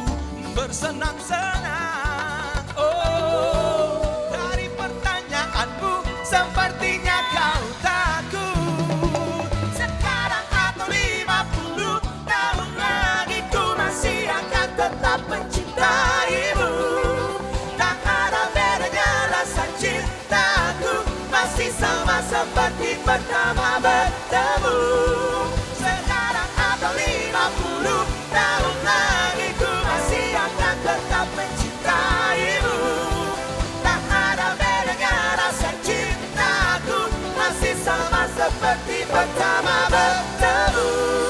bersenang-senang. Oh, dari pertanyaanmu sepertinya kau takut. Sekarang atau lima puluh tahun lagi ku masih akan tetap mencintaimu. Tak ada bedanya rasa cintaku, masih sama seperti pertama bertemu. Sekarang atau lima puluh tahun lagi ku masih akan tetap mencintaimu. Tak ada bedanya rasa cintaku, masih sama seperti pertama bertemu.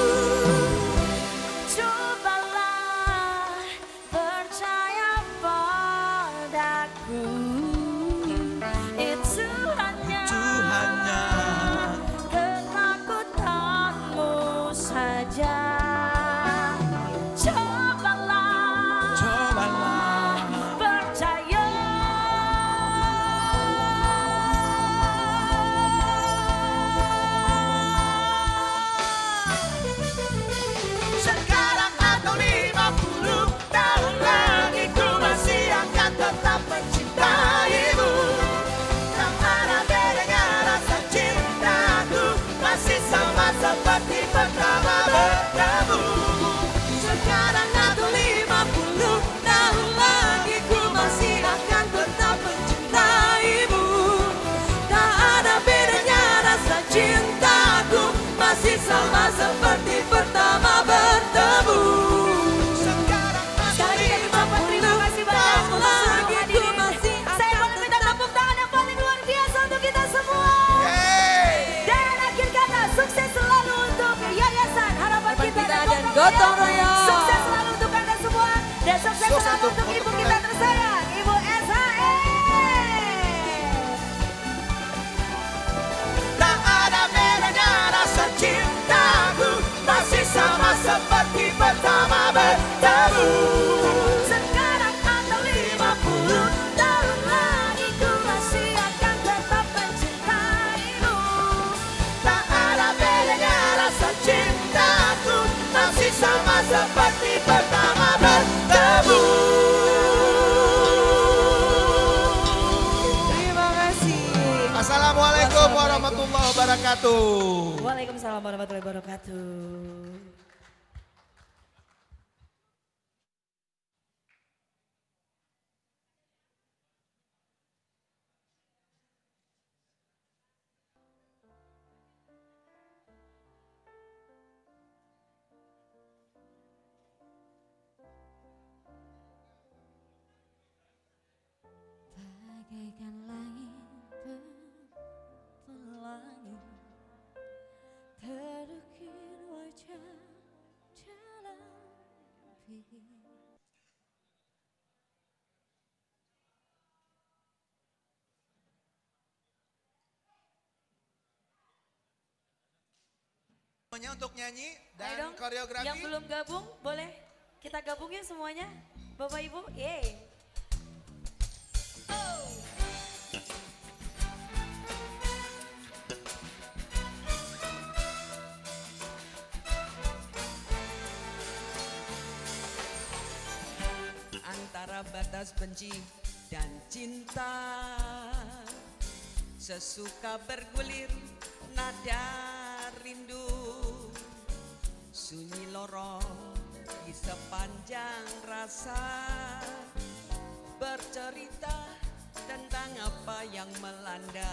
Cobalah percaya padaku, itu hanya, Itu hanya ketakutanmu saja. Cobalah, cobalah percaya. sekarang atau lima puluh tahun lagi ku masih akan tetap mencintaimu. Tak ada bedanya rasa cintaku, masih sama seperti pertama bertemu. Sekarang atau lima puluh tahun lagi ku masih akan tetap mencintaimu. Tak ada bedanya rasa cintaku, masih sama seperti pertama bertemu. Sekarang Sekali lagi kami ucapkan terima kasih banyak untuk seluruh hadirin. Saya boleh minta tepuk tangan yang paling luar biasa untuk kita semua. Dan akhir kata, sukses selalu untuk Yayasan Harapan Kita dan Gotong Royong. Sukses selalu untuk Anda semua. Dan sukses selalu untuk ibu kita tersayang, Ibu S H E. tak ada bedanya rasa cintaku, masih sama seperti pertama bertemu. Sekarang atau lima puluh tahun lagi ku masih akan tetap mencintaimu. Tak ada bedanya rasa cintaku, masih sama seperti pertama bertemu. Terima kasih. Assalamualaikum warahmatullahi wabarakatuh. Waalaikumsalam warahmatullahi wabarakatuh. Bagaikan langit berpelangi, terukir wajah dalam mimpi. Semuanya untuk nyanyi Ayo dan dong, koreografi. yang belum gabung boleh kita gabung ya semuanya. Bapak Ibu, yeay. Antara batas benci dan cinta, sesuka bergulir nada rindu, sunyi lorong di sepanjang rasa, bercerita tentang apa yang melanda.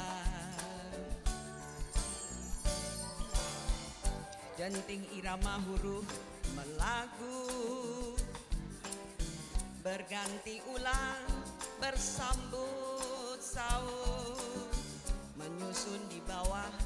Denting irama huruf melagu, berganti ulang bersambut saut, menyusun di bawah